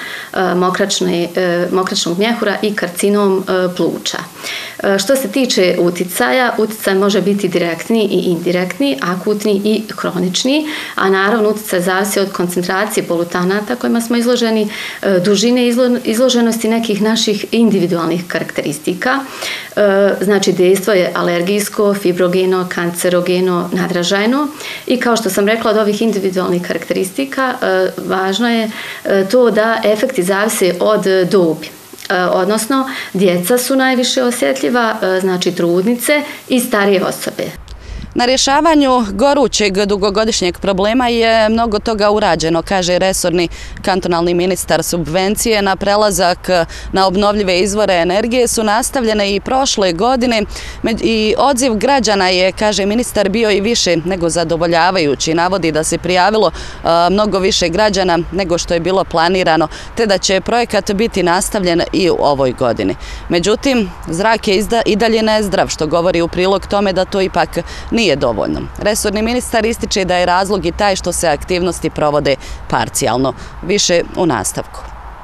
mokračnog mjehura i karcinom pluća. Što se tiče uticaja, uticaj može biti direktni i indirektni, akutni i kronični, a naravno uticaj zavisi od koncentracije polutanata kojima smo izloženi, dužine izloženosti nekih naših individualnih karakteristika. Znači dejstvo je alergijsko, fibrogeno, kancerogeno, nadražajno i kao što sam rekla od ovih individualnih karakteristika važno je to da efekti zavise od dobi. Odnosno, djeca su najviše osjetljiva, znači trudnice i starije osobe. Na rješavanju gorućeg dugogodišnjeg problema je mnogo toga urađeno, kaže resorni kantonalni ministar. Subvencije na prelazak na obnovljive izvore energije su nastavljene i prošle godine i odziv građana je, kaže ministar, bio i više nego zadovoljavajući. Navodi da se prijavilo mnogo više građana nego što je bilo planirano, te da će projekat biti nastavljen i u ovoj godini. Međutim, zrak je i dalje nezdrav, što govori u prilog tome da to ipak nije dovoljno. Resorni ministar ističe da je razlog i taj što se aktivnosti provode parcijalno. Više u nastavku.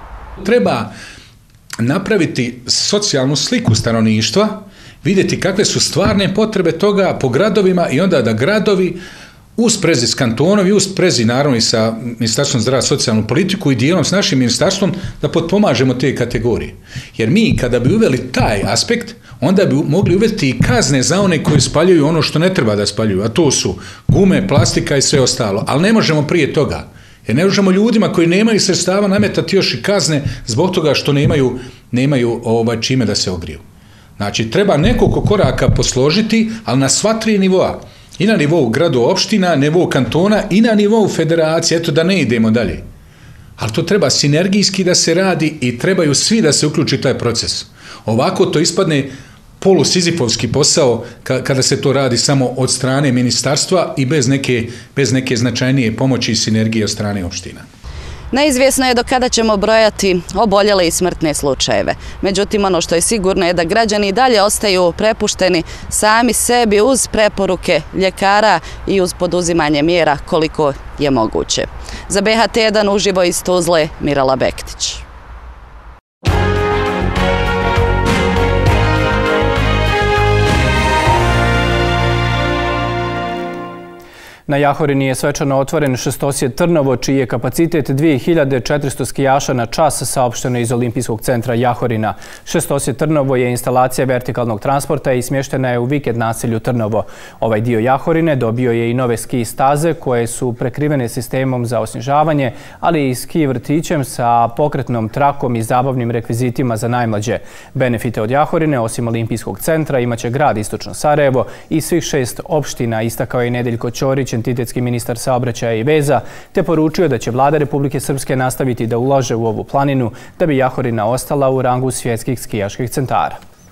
Treba napraviti socijalnu sliku stanovništva, vidjeti kakve su stvarne potrebe toga po gradovima i onda da gradovi uz sprezi s kantonom i uz sprezi naravno i sa Ministarstvom zdravlja i socijalnu politiku i dijelom s našim ministarstvom da potpomažemo te kategorije. Jer mi kada bi uveli taj aspekt, onda bi mogli uvesti i kazne za one koji spaljuju ono što ne treba da spaljuju, a to su gume, plastika i sve ostalo. Ali ne možemo prije toga, jer ne možemo ljudima koji nemaju sredstava nametati još i kazne zbog toga što nemaju čime da se ogriju. Znači, treba nekoliko koraka posložiti, ali na sva tri nivoa. I na nivou gradova, opština, nivou kantona i na nivou federacije, eto da ne idemo dalje. Ali to treba sinergijski da se radi i trebaju svi da se uključi taj proces. Ovako to ispadne polusizifovski posao kada se to radi samo od strane ministarstva i bez neke značajnije pomoći i sinergije od strane opština. Neizvjesno je do kada ćemo brojati oboljele i smrtne slučajeve. Međutim, ono što je sigurno je da građani i dalje ostaju prepušteni sami sebi uz preporuke ljekara i uz poduzimanje mjera koliko je moguće. Za BHT1 uživo iz Tuzle, Mirala Bektić. Na Jahorini je svečano otvoren šestosjed Trnovo, čiji je kapacitet 2400 skijaša na čas, saopšteno iz Olimpijskog centra Jahorina. Šestosjed Trnovo je instalacija vertikalnog transporta i smještena je u vikend naselju Trnovo. Ovaj dio Jahorine dobio je i nove ski staze koje su prekrivene sistemom za osnježavanje, ali i ski vrtićem sa pokretnom trakom i zabavnim rekvizitima za najmlađe. Benefite od Jahorine, osim Olimpijskog centra, imaće grad Istočno Sarajevo i svih 6 opština, istakao je Nedeljko Ćorić, entitetski ministar saobraćaja i veza, te poručio da će vlada Republike Srpske nastaviti da ulaže u ovu planinu da bi Jahorina ostala u rangu svjetskih skijaških centara.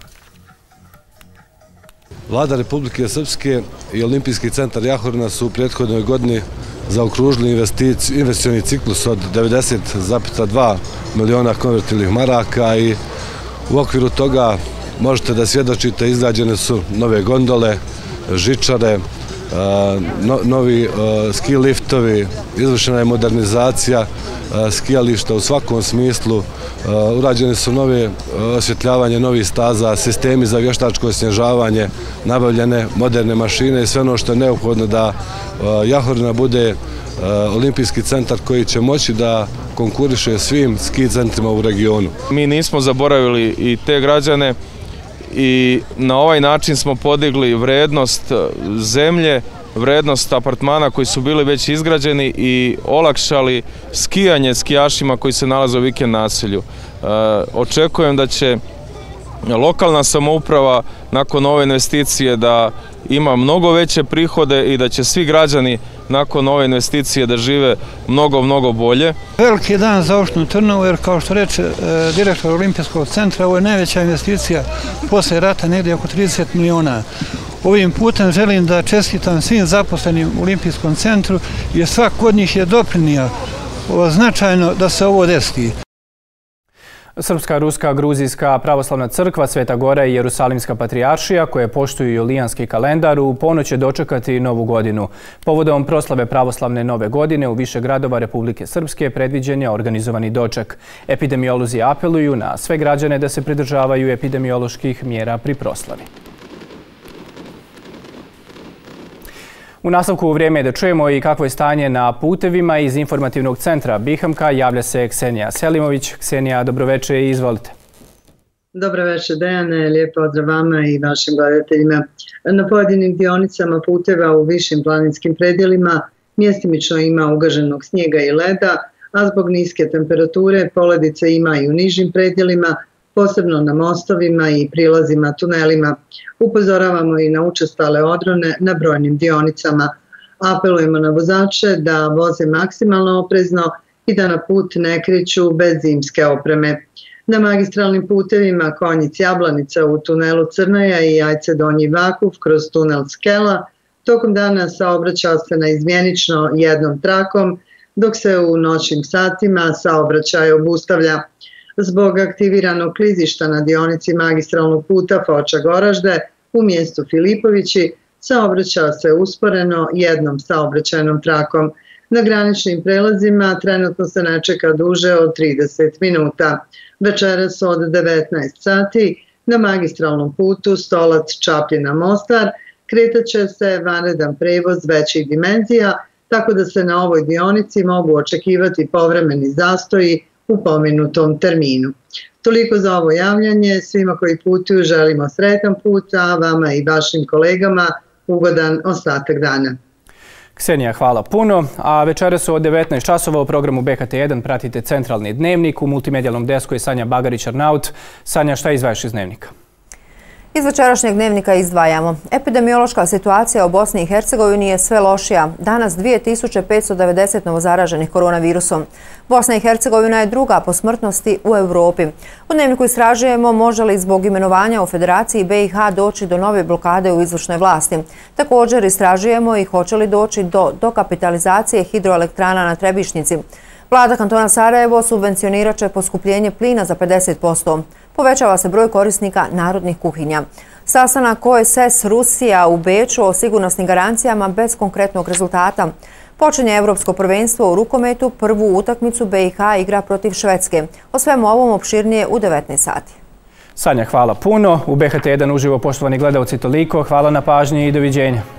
Vlada Republike Srpske i Olimpijski centar Jahorina su u prethodnoj godini zaokružili investicioni ciklus od 90,2 miliona konvertilnih maraka i u okviru toga možete da svjedočite, izgrađene su nove gondole, žičare, novi ski liftovi, izvršena je modernizacija skijališta u svakom smislu, urađene su nove osvjetljavanje novih staza, sistemi za vještačko osnježavanje, nabavljene moderne mašine i sve ono što je neophodno da Jahorina bude olimpijski centar koji će moći da konkuriše svim ski centrima u regionu. Mi nismo zaboravili i te građane i na ovaj način smo podigli vrednost zemlje, vrednost apartmana koji su bili već izgrađeni i olakšali skijanje skijašima koji se nalaze u vikend naselju. Očekujem da će lokalna samouprava nakon ove investicije da ima mnogo veće prihode i da će svi građani nakon ove investicije da žive mnogo bolje. Veliki dan za opštinu Trnovo, jer kao što reče direktor Olimpijskog centra, ovo je najveća investicija posle rata, negdje oko 30 miliona. Ovim putem želim da čestitam svim zaposlenim u Olimpijskom centru jer svak od njih je doprinio značajno da se ovo desi. Srpska, Ruska, Gruzijska pravoslavna crkva, Sveta Gora i Jerusalimska patrijaršija, koje poštuju julijanski kalendar, u ponoć će dočekati Novu godinu. Povodom proslave pravoslavne Nove godine u više gradova Republike Srpske predviđen je organizovani doček. Epidemiolozi apeluju na sve građane da se pridržavaju epidemioloških mjera pri proslavi. U nastavku vrijeme je da čujemo i kakvo je stanje na putevima. Iz informativnog centra Bihamka javlja se Ksenija Selimović. Ksenija, dobroveče i izvolite. Dobroveče Dejane, lijep pozdrav vama i vašim gledateljima. Na pojedinim dionicama puteva u višim planinskim predjelima mjestimično ima ugaženog snijega i leda, a zbog niske temperature poledice ima i u nižim predjelima, posebno na mostovima i prilazima tunelima. Upozoravamo i na učestale odrone na brojnim dionicama. Apelujemo na vozače da voze maksimalno oprezno i da na put ne kreću bez zimske opreme. Na magistralnim putevima Konjic-Jablanica u tunelu Crnaja i Jajce-Donji Vakuf kroz tunel Skela tokom dana saobraća se naizmjenično jednom trakom, dok se u noćnim satima saobraćaj obustavlja. Zbog aktiviranog klizišta na dionici magistralnog puta Foča-Goražde u mjestu Filipovići saobraća se usporeno jednom saobraćajnom trakom. Na graničnim prelazima trenutno se ne čeka duže od 30 minuta. Večeras od 19 sati na magistralnom putu Stolac-Čapljina-Mostar kretat će se vanredan prevoz većih dimenzija, tako da se na ovoj dionici mogu očekivati povremeni zastoji u pomenutom terminu. Toliko za ovo javljanje. Svima koji putuju želimo sretan put, a vama i vašim kolegama ugodan ostatak dana. Ksenija, hvala puno. A večeras od 19 časova u programu BKT1 pratite centralni dnevnik. U multimedijalnom desku je Sanja Bagarić-Arnaut. Sanja, šta izdvajaš iz dnevnika? Iz večerašnjeg dnevnika izdvajamo. Epidemiološka situacija u Bosni i Hercegovini je sve lošija. Danas 2590 novozaraženih koronavirusom. Bosna i Hercegovina je druga po smrtnosti u Europi. U dnevniku istražujemo može li zbog imenovanja u Federaciji BiH doći do nove blokade u izvršnoj vlasti. Također istražujemo i hoće li doći do dokapitalizacije hidroelektrana na Trebišnjici. Vlada kantona Sarajevo subvencionirat će poskupljenje plina za 50%. Povećava se broj korisnika narodnih kuhinja. Sastanak OSS Rusija u Beču o sigurnosnim garancijama bez konkretnog rezultata. Počinje Evropsko prvenstvo u rukometu, prvu utakmicu BiH igra protiv Švedske. O svemu ovom opširnije u 19 sati. Sanja, hvala puno. U BHT1 uživo, poštovani gledalci, toliko. Hvala na pažnji i doviđenja.